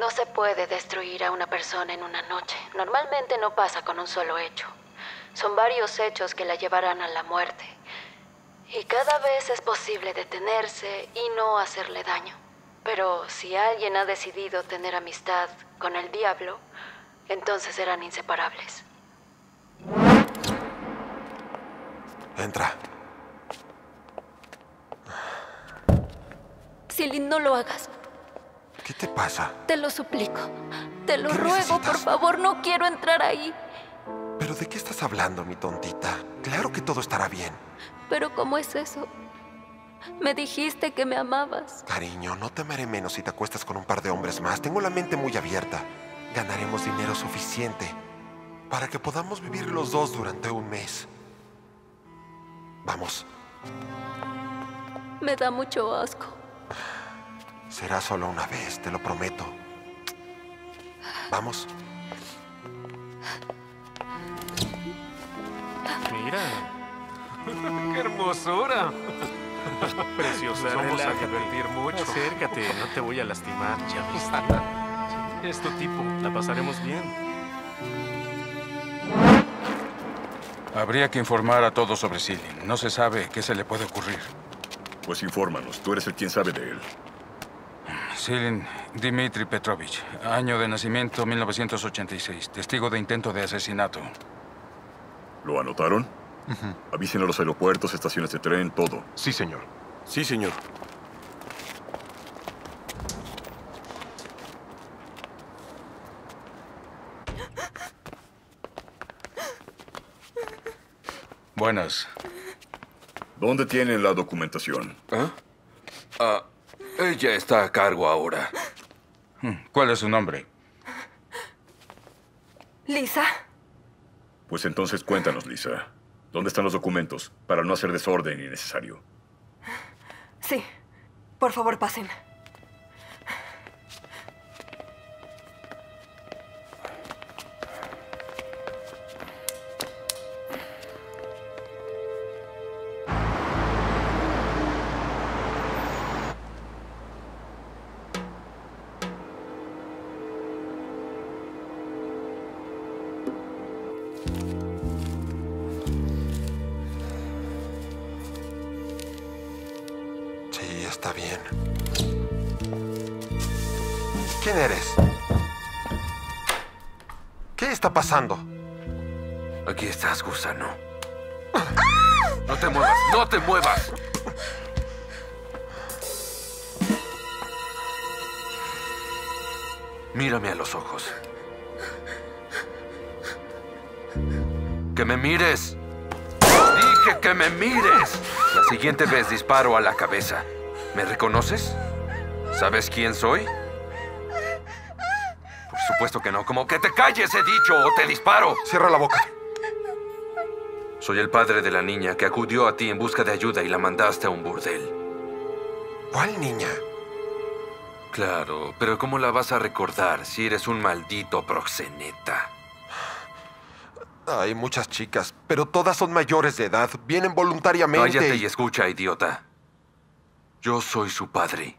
No se puede destruir a una persona en una noche. Normalmente no pasa con un solo hecho. Son varios hechos que la llevarán a la muerte. Y cada vez es posible detenerse y no hacerle daño. Pero si alguien ha decidido tener amistad con el diablo, entonces serán inseparables. Entra. Celine, no lo hagas. ¿Qué te pasa? Te lo suplico. Te lo ¿Qué ruego, necesitas? por favor. No quiero entrar ahí. ¿Pero de qué estás hablando, mi tontita? Claro que todo estará bien. Pero ¿cómo es eso? Me dijiste que me amabas. Cariño, no te amaré menos si te acuestas con un par de hombres más. Tengo la mente muy abierta. Ganaremos dinero suficiente para que podamos vivir los dos durante un mes. Vamos. Me da mucho asco. Será solo una vez, te lo prometo. Vamos. Mira. ¡Qué hermosura! Preciosa, Nos vamos a relájate. divertir mucho. Acércate, no te voy a lastimar, ya viste. Es tu tipo, la pasaremos bien. Habría que informar a todos sobre Celine. No se sabe qué se le puede ocurrir. Pues infórmanos, tú eres el quien sabe de él. Celine Dmitry Petrovich, año de nacimiento mil novecientos ochenta y seis, testigo de intento de asesinato. ¿Lo anotaron? Avisen a los aeropuertos, estaciones de tren, todo. Sí, señor. Sí, señor. Buenas. ¿Dónde tienen la documentación? ¿Ah? Ah, ella está a cargo ahora. ¿Cuál es su nombre? Lisa. Pues entonces cuéntanos, Lisa. ¿Dónde están los documentos? Para no hacer desorden innecesario. Sí. Por favor, pasen. Sí, está bien. ¿Quién eres? ¿Qué está pasando? Aquí estás, gusano. No te muevas, no te muevas. Mírame a los ojos. ¡Que me mires! ¡Dije que me mires! La siguiente vez disparo a la cabeza. ¿Me reconoces? ¿Sabes quién soy? Por supuesto que no. Como que te calles, he dicho, o te disparo. Cierra la boca. Soy el padre de la niña que acudió a ti en busca de ayuda y la mandaste a un burdel. ¿Cuál niña? Claro, pero ¿cómo la vas a recordar si eres un maldito proxeneta? Hay muchas chicas, pero todas son mayores de edad. Vienen voluntariamente. Cállate y escucha, idiota. Yo soy su padre.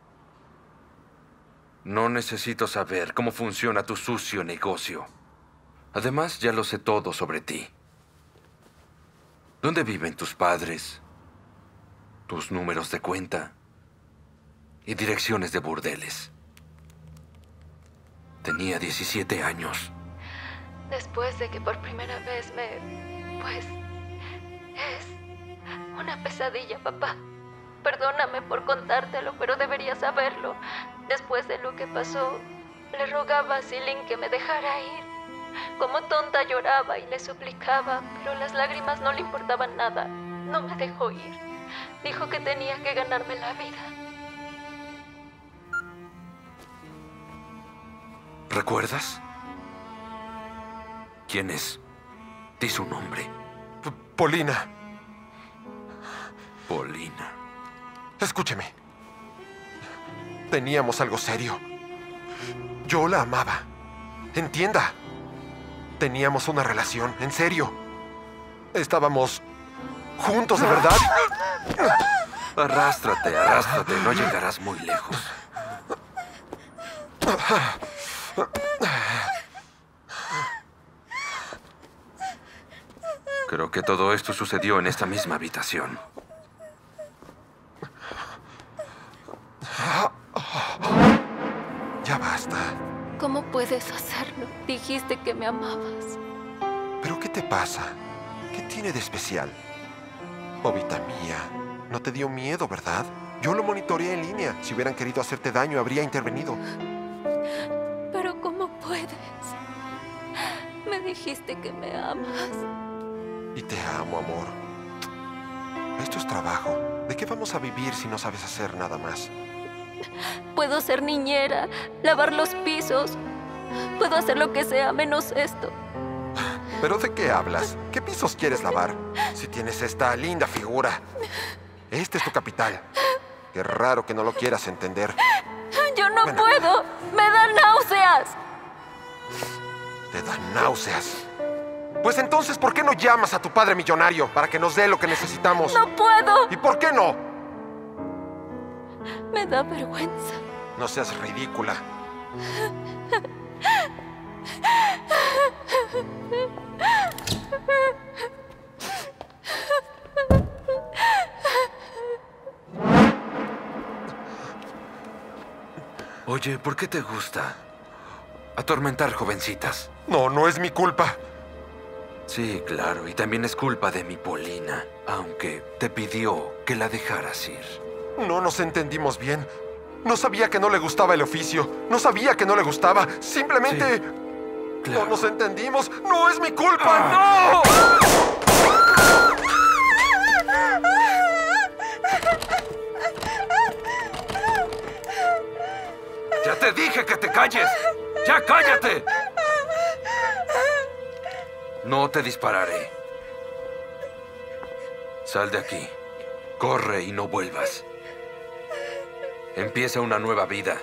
No necesito saber cómo funciona tu sucio negocio. Además, ya lo sé todo sobre ti. ¿Dónde viven tus padres? Tus números de cuenta y direcciones de burdeles. Tenía diecisiete años. Después de que por primera vez me... pues... es una pesadilla, papá. Perdóname por contártelo, pero deberías saberlo. Después de lo que pasó, le rogaba a Celine que me dejara ir. Como tonta lloraba y le suplicaba, pero las lágrimas no le importaban nada. No me dejó ir. Dijo que tenía que ganarme la vida. ¿Recuerdas? ¿Quién es? Di su nombre. P- Polina. Polina. Escúcheme. Teníamos algo serio. Yo la amaba. Entienda. Teníamos una relación, en serio. Estábamos juntos, ¿de verdad? Arrástrate, arrástrate. No llegarás muy lejos. Creo que todo esto sucedió en esta misma habitación. Ya basta. ¿Cómo puedes hacerlo? Dijiste que me amabas. ¿Pero qué te pasa? ¿Qué tiene de especial? Bobita mía, no te dio miedo, ¿verdad? Yo lo monitoreé en línea. Si hubieran querido hacerte daño, habría intervenido. Pero ¿cómo puedes? Me dijiste que me amas. Y te amo, amor. Esto es trabajo. ¿De qué vamos a vivir si no sabes hacer nada más? Puedo ser niñera, lavar los pisos. Puedo hacer lo que sea menos esto. ¿Pero de qué hablas? ¿Qué pisos quieres lavar? Si tienes esta linda figura. Este es tu capital. Qué raro que no lo quieras entender. Yo no Bueno. puedo. Me dan náuseas. Te dan náuseas. Pues entonces, ¿por qué no llamas a tu padre millonario para que nos dé lo que necesitamos? No puedo. ¿Y por qué no? Me da vergüenza. No seas ridícula. Oye, ¿por qué te gusta atormentar jovencitas? No, no es mi culpa. Sí, claro, y también es culpa de mi Polina, aunque te pidió que la dejaras ir. No nos entendimos bien. No sabía que no le gustaba el oficio. No sabía que no le gustaba. Simplemente... claro. No nos entendimos. ¡No es mi culpa! ¡No! ¡Ya te dije que te calles! ¡Ya cállate! No te dispararé. Sal de aquí. Corre y no vuelvas. Empieza una nueva vida.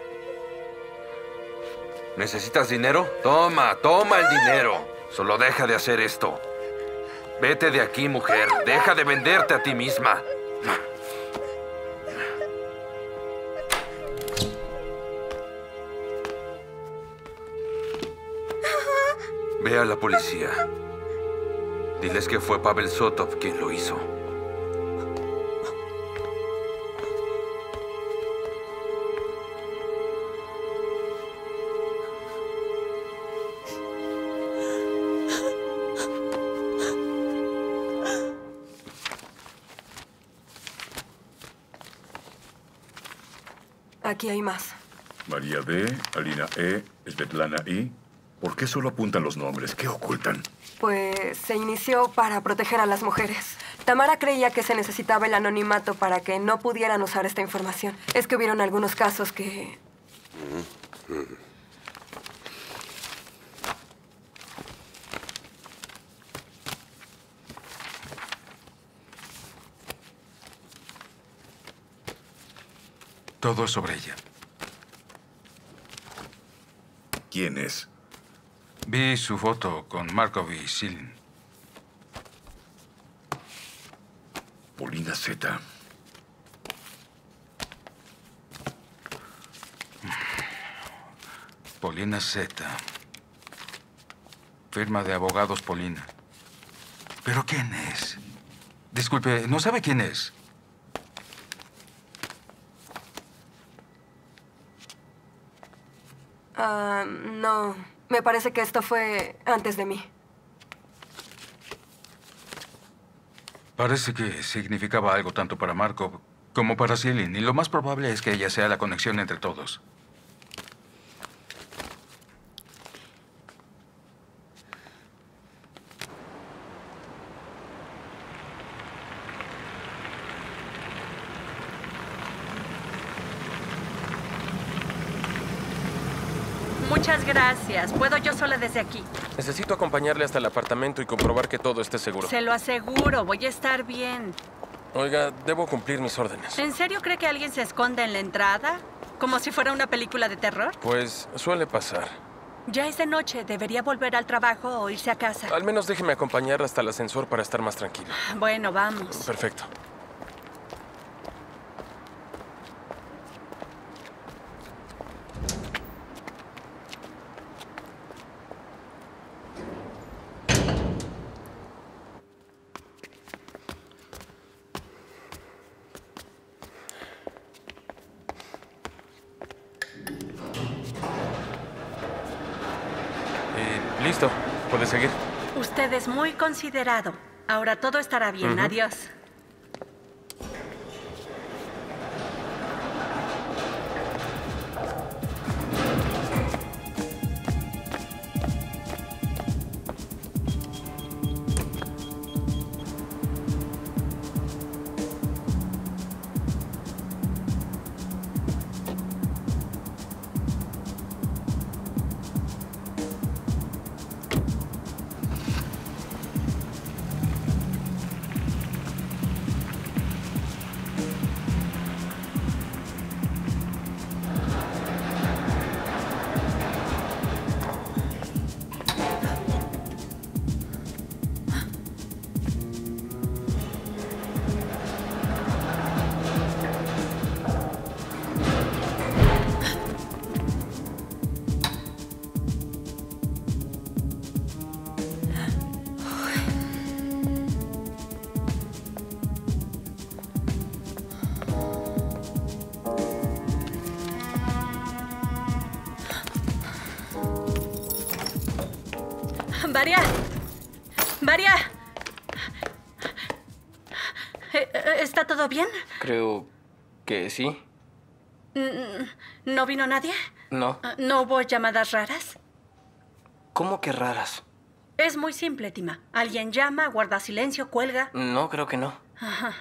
¿Necesitas dinero? Toma, toma el dinero. Solo deja de hacer esto. Vete de aquí, mujer. Deja de venderte a ti misma. Ve a la policía. Diles que fue Pavel Zotov quien lo hizo. Aquí hay más. María D., Alina E., Svetlana I. ¿Por qué solo apuntan los nombres? ¿Qué ocultan? Pues se inició para proteger a las mujeres. Tamara creía que se necesitaba el anonimato para que no pudieran usar esta información. Es que hubieron algunos casos que... Todo es sobre ella. ¿Quién es? Vi su foto con Markov y Silin. Polina Z. Polina Z. Firma de abogados Polina. ¿Pero quién es? Disculpe, ¿no sabe quién es? Ah, no, me parece que esto fue antes de mí. Parece que significaba algo tanto para Markov como para Silin, y lo más probable es que ella sea la conexión entre todos. Muchas gracias. ¿Puedo yo sola desde aquí? Necesito acompañarle hasta el apartamento y comprobar que todo esté seguro. Se lo aseguro, voy a estar bien. Oiga, debo cumplir mis órdenes. ¿En serio cree que alguien se esconde en la entrada? ¿Como si fuera una película de terror? Pues suele pasar. Ya es de noche, debería volver al trabajo o irse a casa. Al menos déjeme acompañarla hasta el ascensor para estar más tranquilo. Bueno, vamos. Perfecto. Listo. Puedes seguir. Usted es muy considerado. Ahora todo estará bien. Ujú. Adiós. Varia. Varia. Eh, eh, ¿Está todo bien? Creo que sí. Mm, ¿No vino nadie? No. ¿No hubo llamadas raras? ¿Cómo que raras? Es muy simple, Tima. Alguien llama, guarda silencio, cuelga. No, creo que no. Ajá.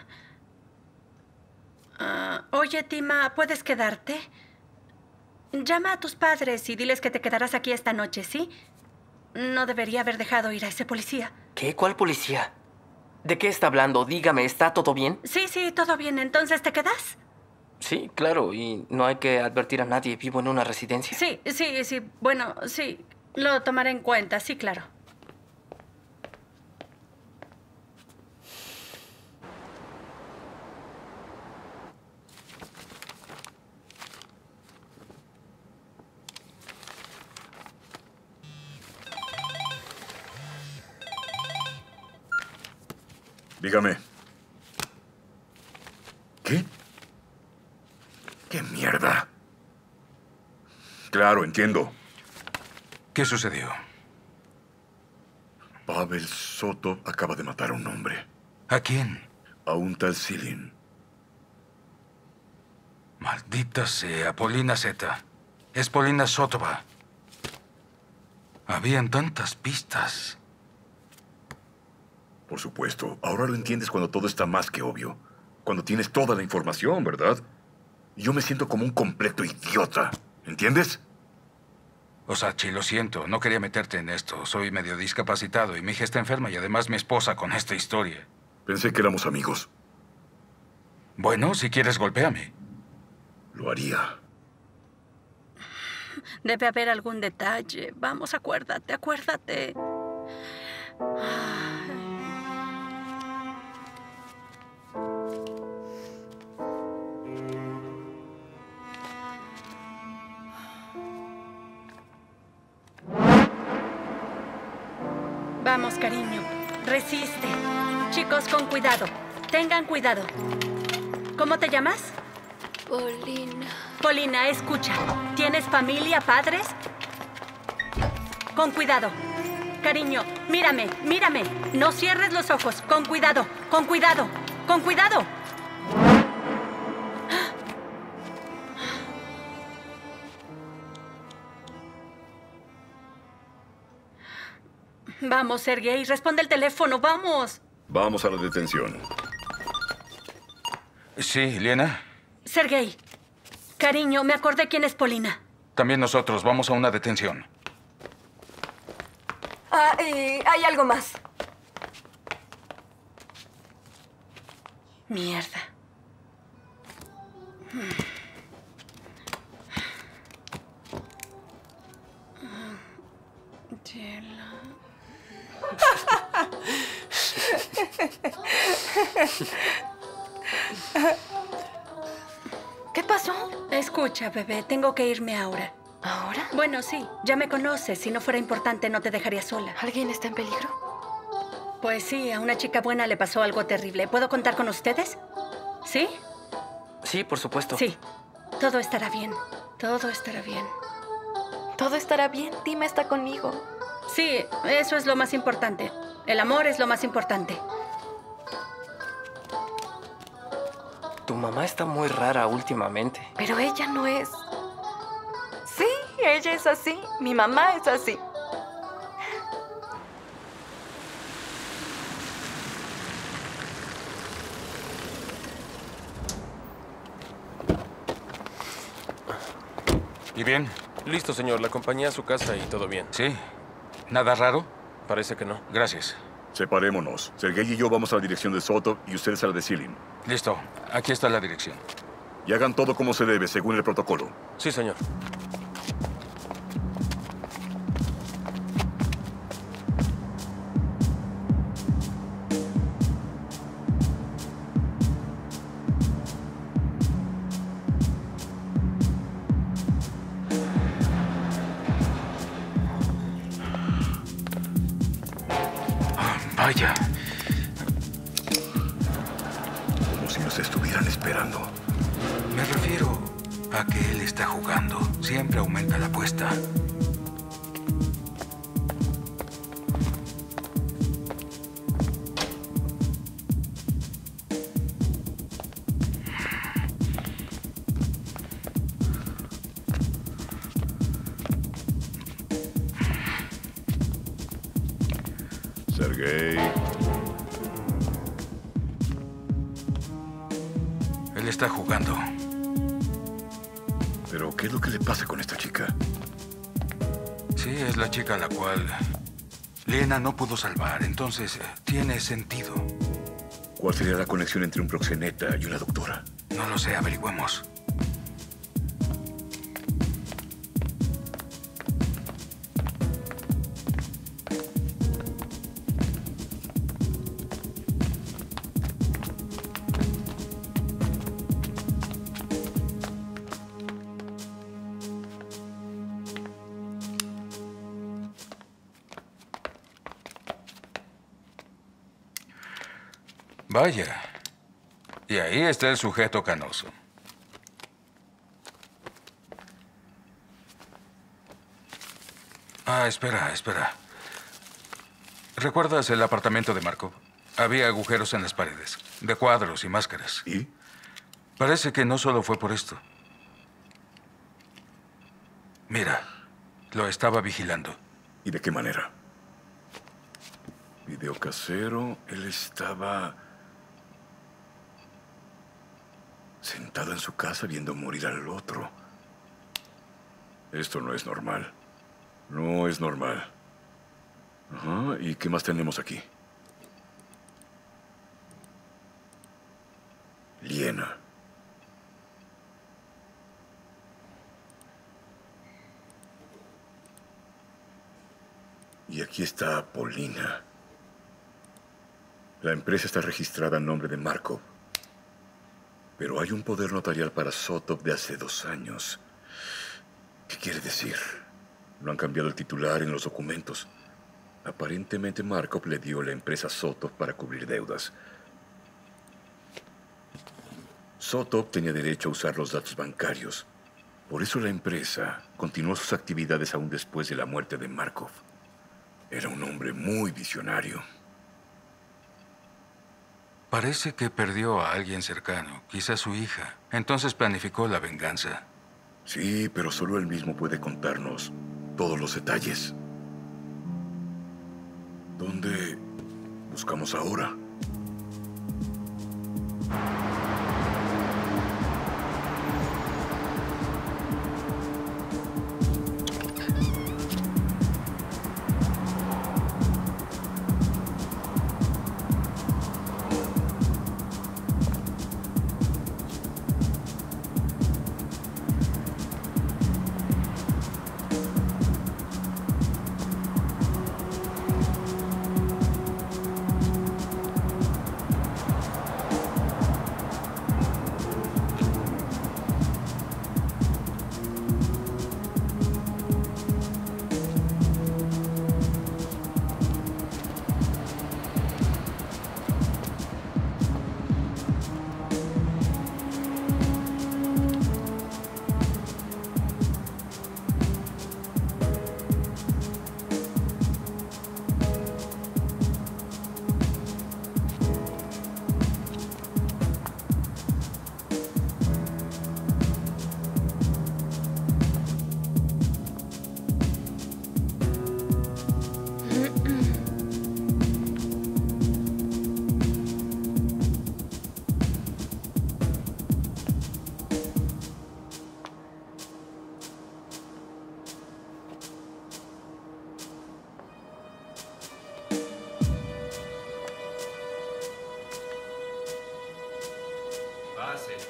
Ah, oye, Tima, ¿puedes quedarte? Llama a tus padres y diles que te quedarás aquí esta noche, ¿sí? No debería haber dejado ir a ese policía. ¿Qué? ¿Cuál policía? ¿De qué está hablando? Dígame, ¿está todo bien? Sí, sí, todo bien. ¿Entonces te quedas? Sí, claro, y no hay que advertir a nadie. Vivo en una residencia. Sí, sí, sí. Bueno, sí. Lo tomaré en cuenta, sí, claro. Dígame. ¿Qué? ¿Qué mierda? Claro, entiendo. ¿Qué sucedió? Pavel Soto acaba de matar a un hombre. ¿A quién? A un tal Silin. Maldita sea, Polina Zeta. Es Polina Sotova. Habían tantas pistas. Por supuesto. Ahora lo entiendes cuando todo está más que obvio. Cuando tienes toda la información, ¿verdad? Yo me siento como un completo idiota. ¿Entiendes? Osachi, lo siento. No quería meterte en esto. Soy medio discapacitado y mi hija está enferma y además mi esposa con esta historia. Pensé que éramos amigos. Bueno, si quieres, golpéame. Lo haría. Debe haber algún detalle. Vamos, acuérdate, acuérdate. Vamos, cariño. Resiste. Chicos, con cuidado. Tengan cuidado. ¿Cómo te llamas? Polina. Polina, escucha. ¿Tienes familia, padres? Con cuidado. Cariño, mírame, mírame. No cierres los ojos. Con cuidado, con cuidado, con cuidado. Vamos, Sergei, responde el teléfono, vamos. Vamos a la detención. Sí, Liena. Sergei, cariño, me acordé quién es Polina. También nosotros vamos a una detención. Ah, y hay algo más. Mierda. ¿Qué pasó? Escucha, bebé, tengo que irme ahora. ¿Ahora? Bueno, sí, ya me conoces. Si no fuera importante, no te dejaría sola. ¿Alguien está en peligro? Pues sí, a una chica buena le pasó algo terrible. ¿Puedo contar con ustedes? ¿Sí? Sí, por supuesto. Sí. Todo estará bien. Todo estará bien. Todo estará bien. Tima está conmigo. Sí, eso es lo más importante. El amor es lo más importante. Tu mamá está muy rara últimamente. Pero ella no es... Sí, ella es así. Mi mamá es así. ¿Y bien? Listo, señor. La acompañé a su casa y todo bien. ¿Sí? ¿Nada raro? Parece que no. Gracias. Separémonos. Sergei y yo vamos a la dirección de Sotov y ustedes a la de Silin. Listo. Aquí está la dirección. Y hagan todo como se debe, según el protocolo. Sí, señor. Vaya. Como si nos estuvieran esperando. Me refiero a que él está jugando. Siempre aumenta la apuesta. Sergei. Él está jugando. ¿Pero qué es lo que le pasa con esta chica? Sí, es la chica a la cual Lena no pudo salvar, entonces tiene sentido. ¿Cuál sería la conexión entre un proxeneta y una doctora? No lo sé, averigüemos. Vaya. Y ahí está el sujeto canoso. Ah, espera, espera. ¿Recuerdas el apartamento de Markov? Había agujeros en las paredes, de cuadros y máscaras. ¿Y? Parece que no solo fue por esto. Mira, lo estaba vigilando. ¿Y de qué manera? Video casero, él estaba sentado en su casa viendo morir al otro. Esto no es normal. No es normal. Ajá, ¿y qué más tenemos aquí? Liena. Y aquí está Polina. La empresa está registrada a nombre de Markov. Pero hay un poder notarial para Sotov de hace dos años. ¿Qué quiere decir? No han cambiado el titular en los documentos. Aparentemente Markov le dio la empresa Sotov para cubrir deudas. Sotov tenía derecho a usar los datos bancarios. Por eso la empresa continuó sus actividades aún después de la muerte de Markov. Era un hombre muy visionario. Parece que perdió a alguien cercano, quizás su hija. Entonces planificó la venganza. Sí, pero solo él mismo puede contarnos todos los detalles. ¿Dónde buscamos ahora?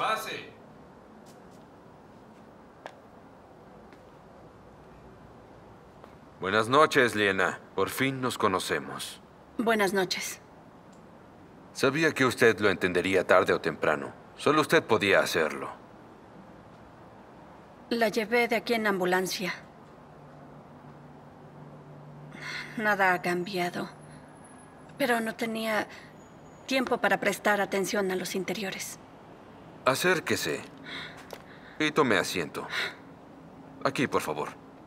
Pase. Buenas noches, Liena. Por fin nos conocemos. Buenas noches. Sabía que usted lo entendería tarde o temprano. Solo usted podía hacerlo. La llevé de aquí en ambulancia. Nada ha cambiado. Pero no tenía tiempo para prestar atención a los interiores. Acérquese y tome asiento. Aquí, por favor.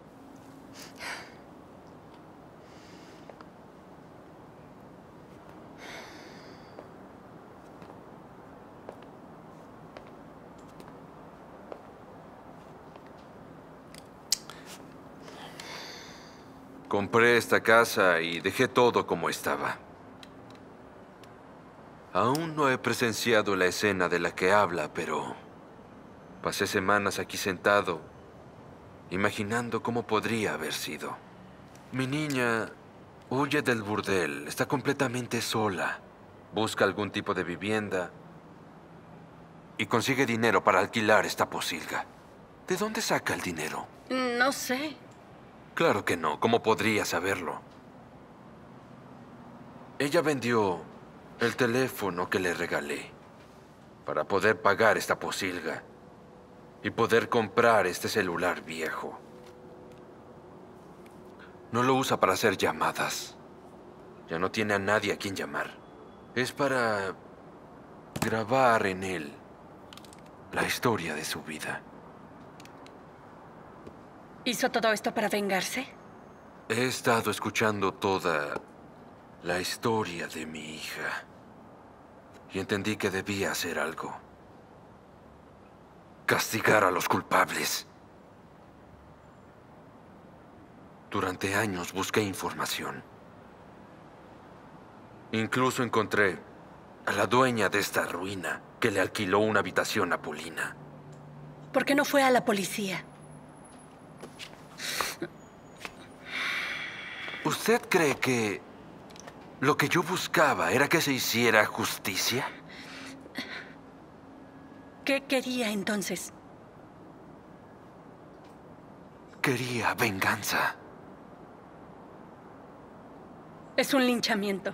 Compré esta casa y dejé todo como estaba. Aún no he presenciado la escena de la que habla, pero pasé semanas aquí sentado, imaginando cómo podría haber sido. Mi niña huye del burdel, está completamente sola, busca algún tipo de vivienda y consigue dinero para alquilar esta posilga. ¿De dónde saca el dinero? No sé. Claro que no. ¿Cómo podría saberlo? Ella vendió el teléfono que le regalé para poder pagar esta posilga y poder comprar este celular viejo. No lo usa para hacer llamadas. Ya no tiene a nadie a quien llamar. Es para grabar en él la historia de su vida. ¿Hizo todo esto para vengarse? He estado escuchando toda la historia de mi hija y entendí que debía hacer algo. Castigar a los culpables. Durante años busqué información. Incluso encontré a la dueña de esta ruina que le alquiló una habitación a Polina. ¿Por qué no fue a la policía? ¿Usted cree que lo que yo buscaba era que se hiciera justicia? ¿Qué quería entonces? Quería venganza. Es un linchamiento.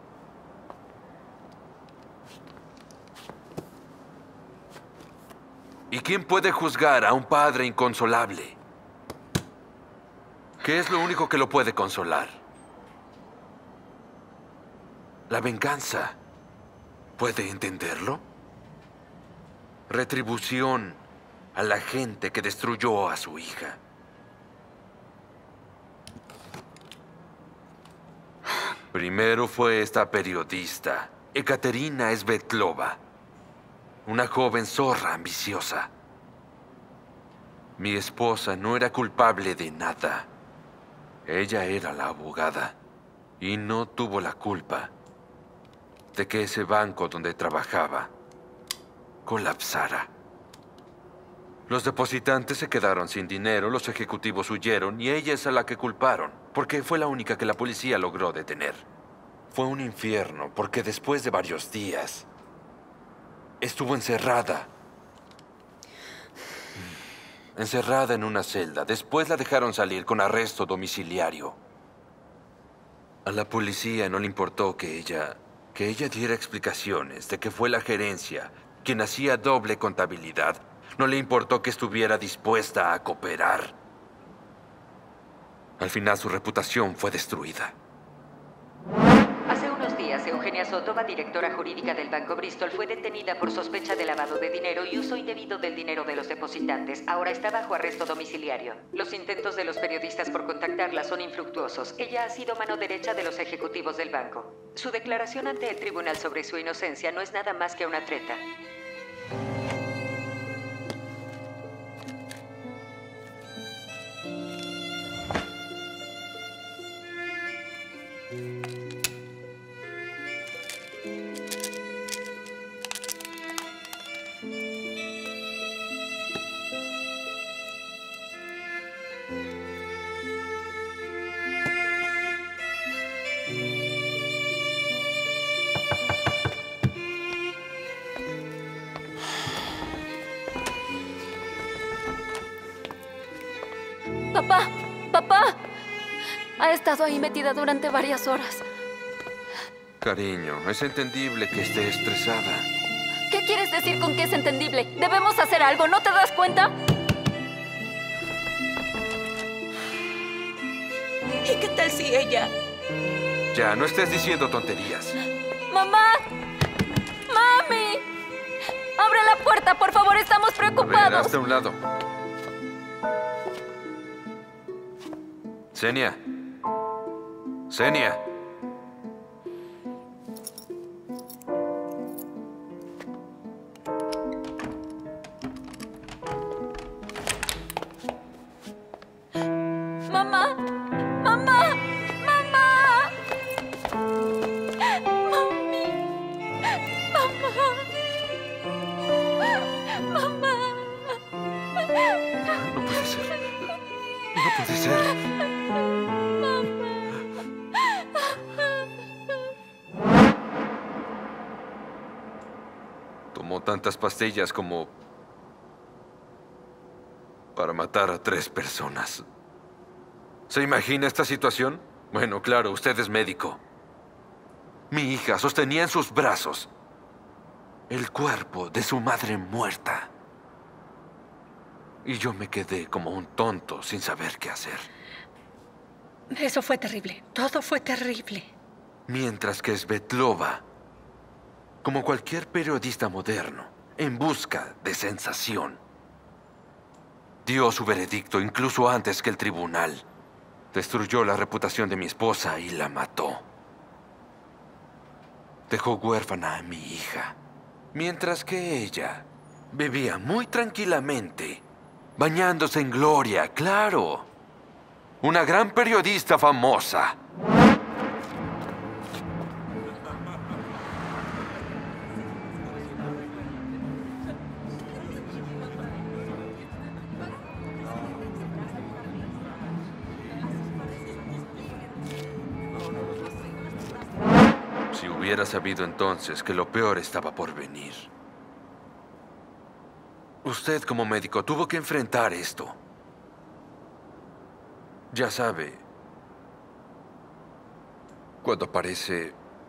¿Y quién puede juzgar a un padre inconsolable? ¿Qué es lo único que lo puede consolar? La venganza. ¿Puede entenderlo? Retribución a la gente que destruyó a su hija. Primero fue esta periodista, Ekaterina Svetlova, una joven zorra ambiciosa. Mi esposa no era culpable de nada. Ella era la abogada y no tuvo la culpa de que ese banco donde trabajaba colapsara. Los depositantes se quedaron sin dinero, los ejecutivos huyeron y ella es a la que culparon, porque fue la única que la policía logró detener. Fue un infierno, porque después de varios días estuvo encerrada. Encerrada en una celda. Después la dejaron salir con arresto domiciliario. A la policía no le importó que ella, que ella diera explicaciones de que fue la gerencia quien hacía doble contabilidad. No le importó que estuviera dispuesta a cooperar. Al final su reputación fue destruida. Hace unos días, Eugenia Sotova, directora jurídica del Banco Bristol, fue detenida por sospecha de lavado de dinero y uso indebido del dinero de los depositantes. Ahora está bajo arresto domiciliario. Los intentos de los periodistas por contactarla son infructuosos. Ella ha sido mano derecha de los ejecutivos del banco. Su declaración ante el tribunal sobre su inocencia no es nada más que una treta. Papá, papá. Ha estado ahí metida durante varias horas. Cariño, es entendible que esté estresada. ¿Qué quieres decir con que es entendible? Debemos hacer algo, ¿no te das cuenta? ¿Y qué tal si ella? Ya, no estés diciendo tonterías. ¡Mamá! ¡Mami! ¡Abre la puerta, por favor! Estamos A ver, preocupados. hazte a un lado. Senia. Senia. ¡Mamá! ¡Mamá! ¡Mamá! ¡Mami! ¡Mamá! ¡Mamá! No puede ser. No puede ser. Tomó tantas pastillas como para matar a tres personas. ¿Se imagina esta situación? Bueno, claro, usted es médico. Mi hija sostenía en sus brazos el cuerpo de su madre muerta. Y yo me quedé como un tonto sin saber qué hacer. Eso fue terrible. Todo fue terrible. Mientras que Svetlova, como cualquier periodista moderno, en busca de sensación, dio su veredicto incluso antes que el tribunal. Destruyó la reputación de mi esposa y la mató. Dejó huérfana a mi hija, mientras que ella vivía muy tranquilamente, bañándose en gloria, claro. Una gran periodista famosa. Si hubiera sabido entonces que lo peor estaba por venir. Usted como médico tuvo que enfrentar esto. Ya sabe, cuando parece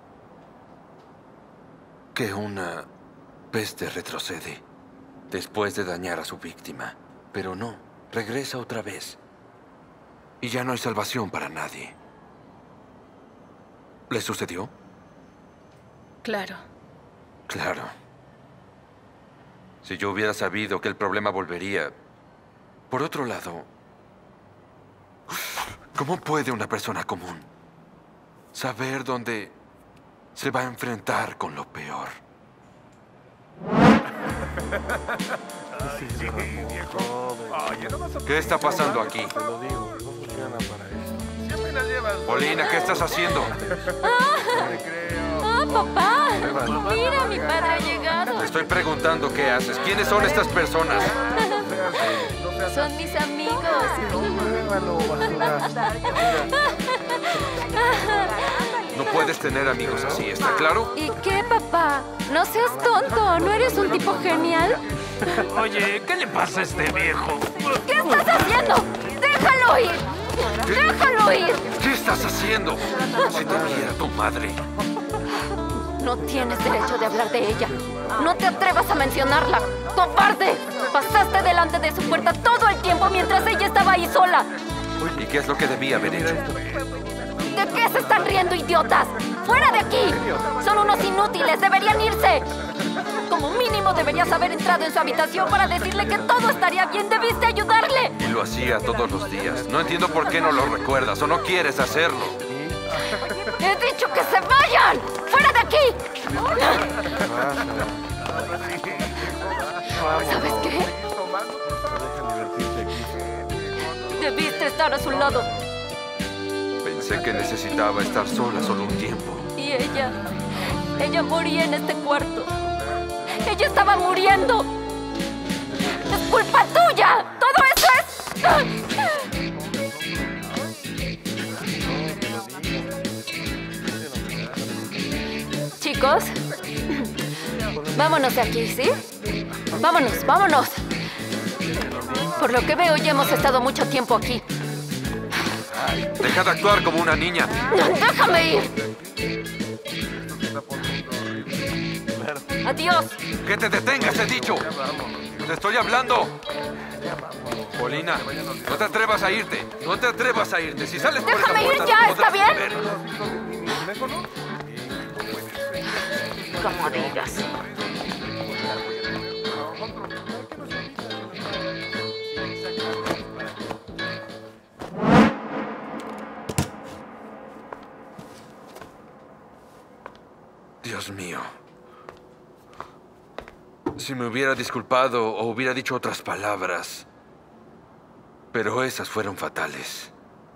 que una peste retrocede después de dañar a su víctima, pero no, regresa otra vez. Y ya no hay salvación para nadie. ¿Le sucedió? Claro. Claro. Si yo hubiera sabido que el problema volvería... Por otro lado, ¿cómo puede una persona común saber dónde se va a enfrentar con lo peor? ¿Qué está pasando aquí? Polina, ¿qué estás haciendo? ¡Ah, papá! Mira, mi padre ha llegado. Te estoy preguntando qué haces. ¿Quiénes son estas personas? Son mis amigos. No puedes tener amigos así, ¿está claro? ¿Y qué, papá? No seas tonto. ¿No eres un tipo genial? Oye, ¿qué le pasa a este viejo? ¿Qué estás haciendo? ¡Déjalo ir! ¡Déjalo ir! ¿Qué estás haciendo? Si te viera tu madre. No tienes derecho de hablar de ella. No te atrevas a mencionarla. ¡Cobarde! Pasaste delante de su puerta todo el tiempo mientras ella estaba ahí sola. ¿Y qué es lo que debía haber hecho? ¿De qué se están riendo, idiotas? ¡Fuera de aquí! Son unos inútiles. Deberían irse. Como mínimo deberías haber entrado en su habitación para decirle que todo estaría bien. Debiste ayudarle. Y lo hacía todos los días. No entiendo por qué no lo recuerdas o no quieres hacerlo. ¡He dicho que se vayan! ¡Fuera de aquí! ¿Sabes qué? Debiste estar a su lado. Pensé que necesitaba estar sola solo un tiempo. Y ella... Ella moría en este cuarto. ¡Ella estaba muriendo! ¡Es culpa tuya! ¡Todo eso es... Chicos, vámonos de aquí, ¿sí? Vámonos, vámonos. Por lo que veo, ya hemos estado mucho tiempo aquí. Deja de actuar como una niña. ¡Déjame ir! ¡Adiós! ¡Que te detengas, he dicho! ¡Te estoy hablando! Paulina, no te atrevas a irte. No te atrevas a irte. Si sales por esa ¡Déjame ir puerta, ya! no ¿Está podrás bien? volver. Como digas. Dios mío. Si me hubiera disculpado o hubiera dicho otras palabras. Pero esas fueron fatales.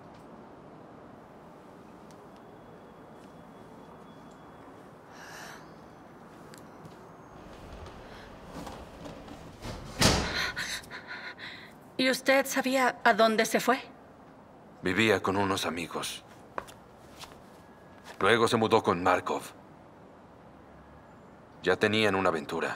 ¿Y usted sabía a dónde se fue? Vivía con unos amigos. Luego se mudó con Markov. Ya tenían una aventura.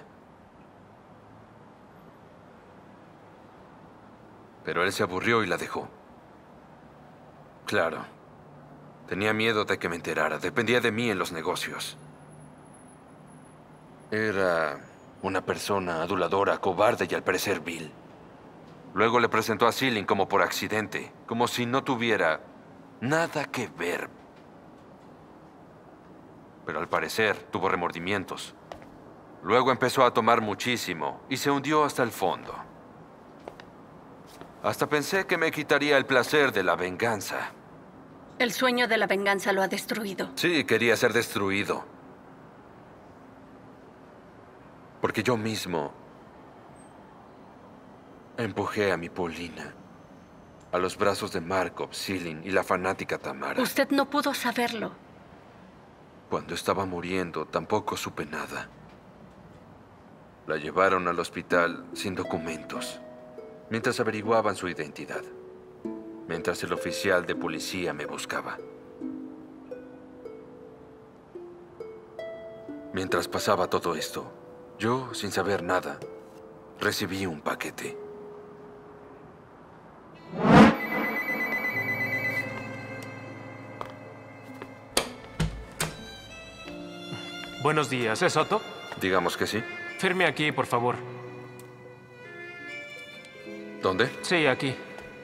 Pero él se aburrió y la dejó. Claro. Tenía miedo de que me enterara. Dependía de mí en los negocios. Era una persona aduladora, cobarde y al parecer vil. Luego le presentó a Sealing como por accidente, como si no tuviera nada que ver. Pero al parecer tuvo remordimientos. Luego empezó a tomar muchísimo y se hundió hasta el fondo. Hasta pensé que me quitaría el placer de la venganza. El sueño de la venganza lo ha destruido. Sí, quería ser destruido. Porque yo mismo empujé a mi Paulina a los brazos de Markov, Sealing y la fanática Tamara. Usted no pudo saberlo. Cuando estaba muriendo, tampoco supe nada. La llevaron al hospital sin documentos, mientras averiguaban su identidad, mientras el oficial de policía me buscaba. Mientras pasaba todo esto, yo, sin saber nada, recibí un paquete. Buenos días, ¿es Otto? Digamos que sí. Firme aquí, por favor. ¿Dónde? Sí, aquí.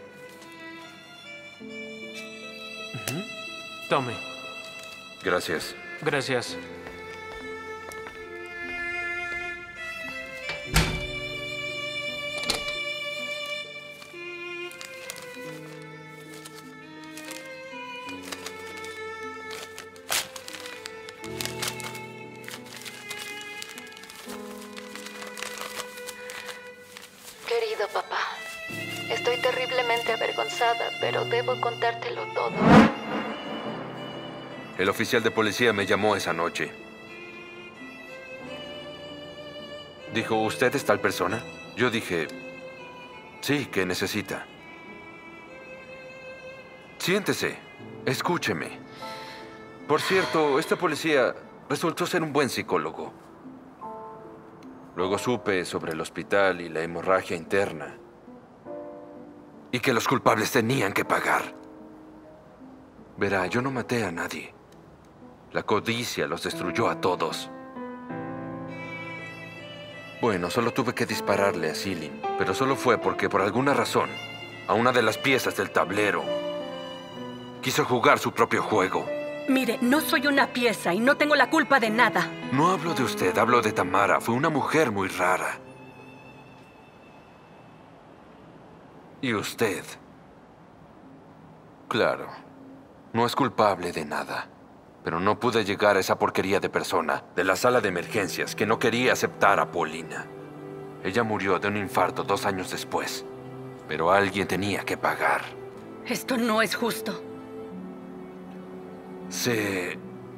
Ujú. Tome. Gracias. Gracias. Querido papá, estoy terriblemente avergonzada, pero debo contártelo todo. El oficial de policía me llamó esa noche. Dijo, ¿usted es tal persona? Yo dije, sí, ¿qué necesita? Siéntese, escúcheme. Por cierto, este policía resultó ser un buen psicólogo. Luego supe sobre el hospital y la hemorragia interna. Y que los culpables tenían que pagar. Verá, yo no maté a nadie. La codicia los destruyó a todos. Bueno, solo tuve que dispararle a Sealing, pero solo fue porque por alguna razón, a una de las piezas del tablero, quiso jugar su propio juego. Mire, no soy una pieza y no tengo la culpa de nada. No hablo de usted, hablo de Tamara. Fue una mujer muy rara. Y usted, claro, no es culpable de nada. Pero no pude llegar a esa porquería de persona de la sala de emergencias que no quería aceptar a Paulina. Ella murió de un infarto dos años después. Pero alguien tenía que pagar. Esto no es justo. Se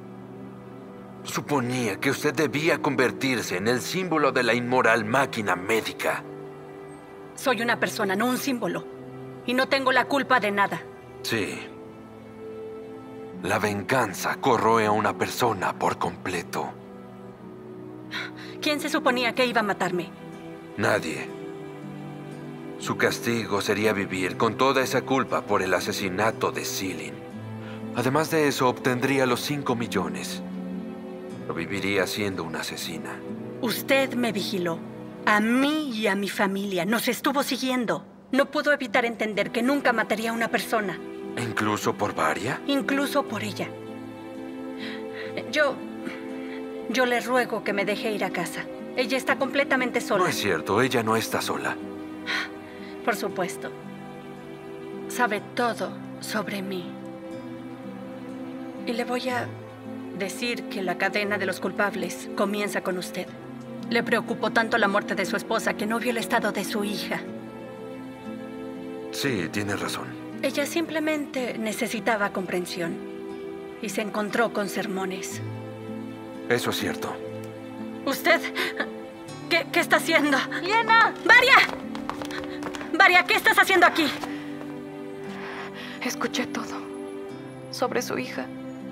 suponía que usted debía convertirse en el símbolo de la inmoral máquina médica. Soy una persona, no un símbolo. Y no tengo la culpa de nada. Sí. La venganza corroe a una persona por completo. ¿Quién se suponía que iba a matarme? Nadie. Su castigo sería vivir con toda esa culpa por el asesinato de Celine. Además de eso, obtendría los cinco millones. Pero viviría siendo una asesina. Usted me vigiló. A mí y a mi familia. Nos estuvo siguiendo. No pudo evitar entender que nunca mataría a una persona. ¿Incluso por Varia? Incluso por ella. Yo... Yo le ruego que me deje ir a casa. Ella está completamente sola. No es cierto, ella no está sola. Por supuesto. Sabe todo sobre mí. Y le voy a decir que la cadena de los culpables comienza con usted. Le preocupó tanto la muerte de su esposa que no vio el estado de su hija. Sí, tiene razón. Ella simplemente necesitaba comprensión. Y se encontró con sermones. Eso es cierto. ¿Usted? ¿Qué, qué está haciendo? ¡Liena! ¡Varia! Varia, ¿qué estás haciendo aquí? Escuché todo sobre su hija.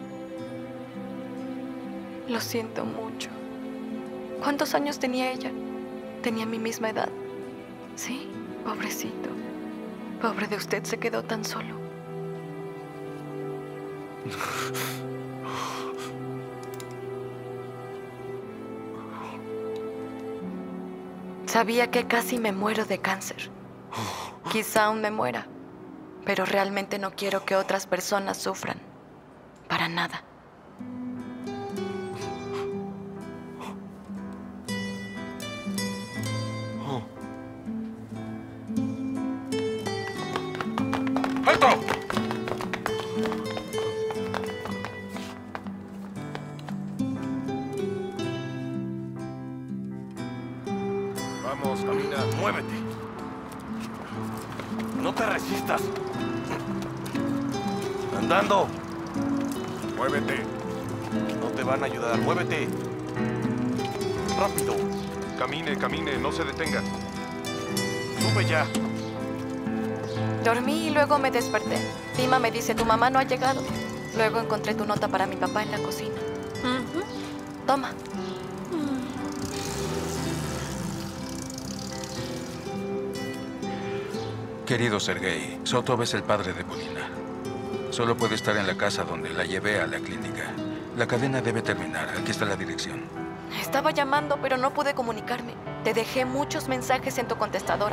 Lo siento mucho. ¿Cuántos años tenía ella? Tenía mi misma edad. Sí, pobrecito. Pobre de usted, se quedó tan solo. Sabía que casi me muero de cáncer. Quizá aún me muera, pero realmente no quiero que otras personas sufran. Para nada. ¡Alto! Vamos, camina, muévete. No te resistas. Andando. Muévete. No te van a ayudar. Muévete. Rápido. Camine, camine, no se detenga. Sube ya. Dormí y luego me desperté. Dima me dice, tu mamá no ha llegado. Luego encontré tu nota para mi papá en la cocina. Uh-huh. Toma. Querido Sergei, Sotov es el padre de Polina. Solo puede estar en la casa donde la llevé a la clínica. La cadena debe terminar. Aquí está la dirección. Estaba llamando, pero no pude comunicarme. Te dejé muchos mensajes en tu contestadora.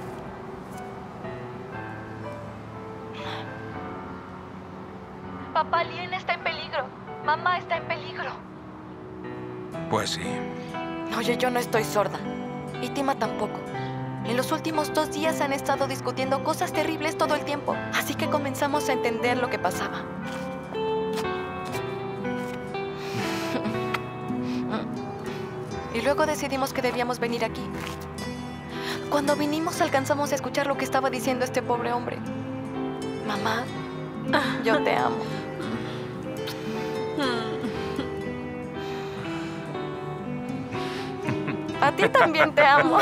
Papá, Liena está en peligro. Mamá está en peligro. Pues sí. Oye, yo no estoy sorda. Y Tima tampoco. En los últimos dos días han estado discutiendo cosas terribles todo el tiempo. Así que comenzamos a entender lo que pasaba. Y luego decidimos que debíamos venir aquí. Cuando vinimos alcanzamos a escuchar lo que estaba diciendo este pobre hombre. Mamá, yo te amo. A ti también te amo.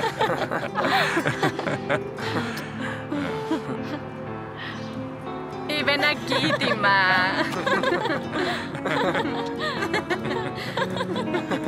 Y ven aquí, Tima.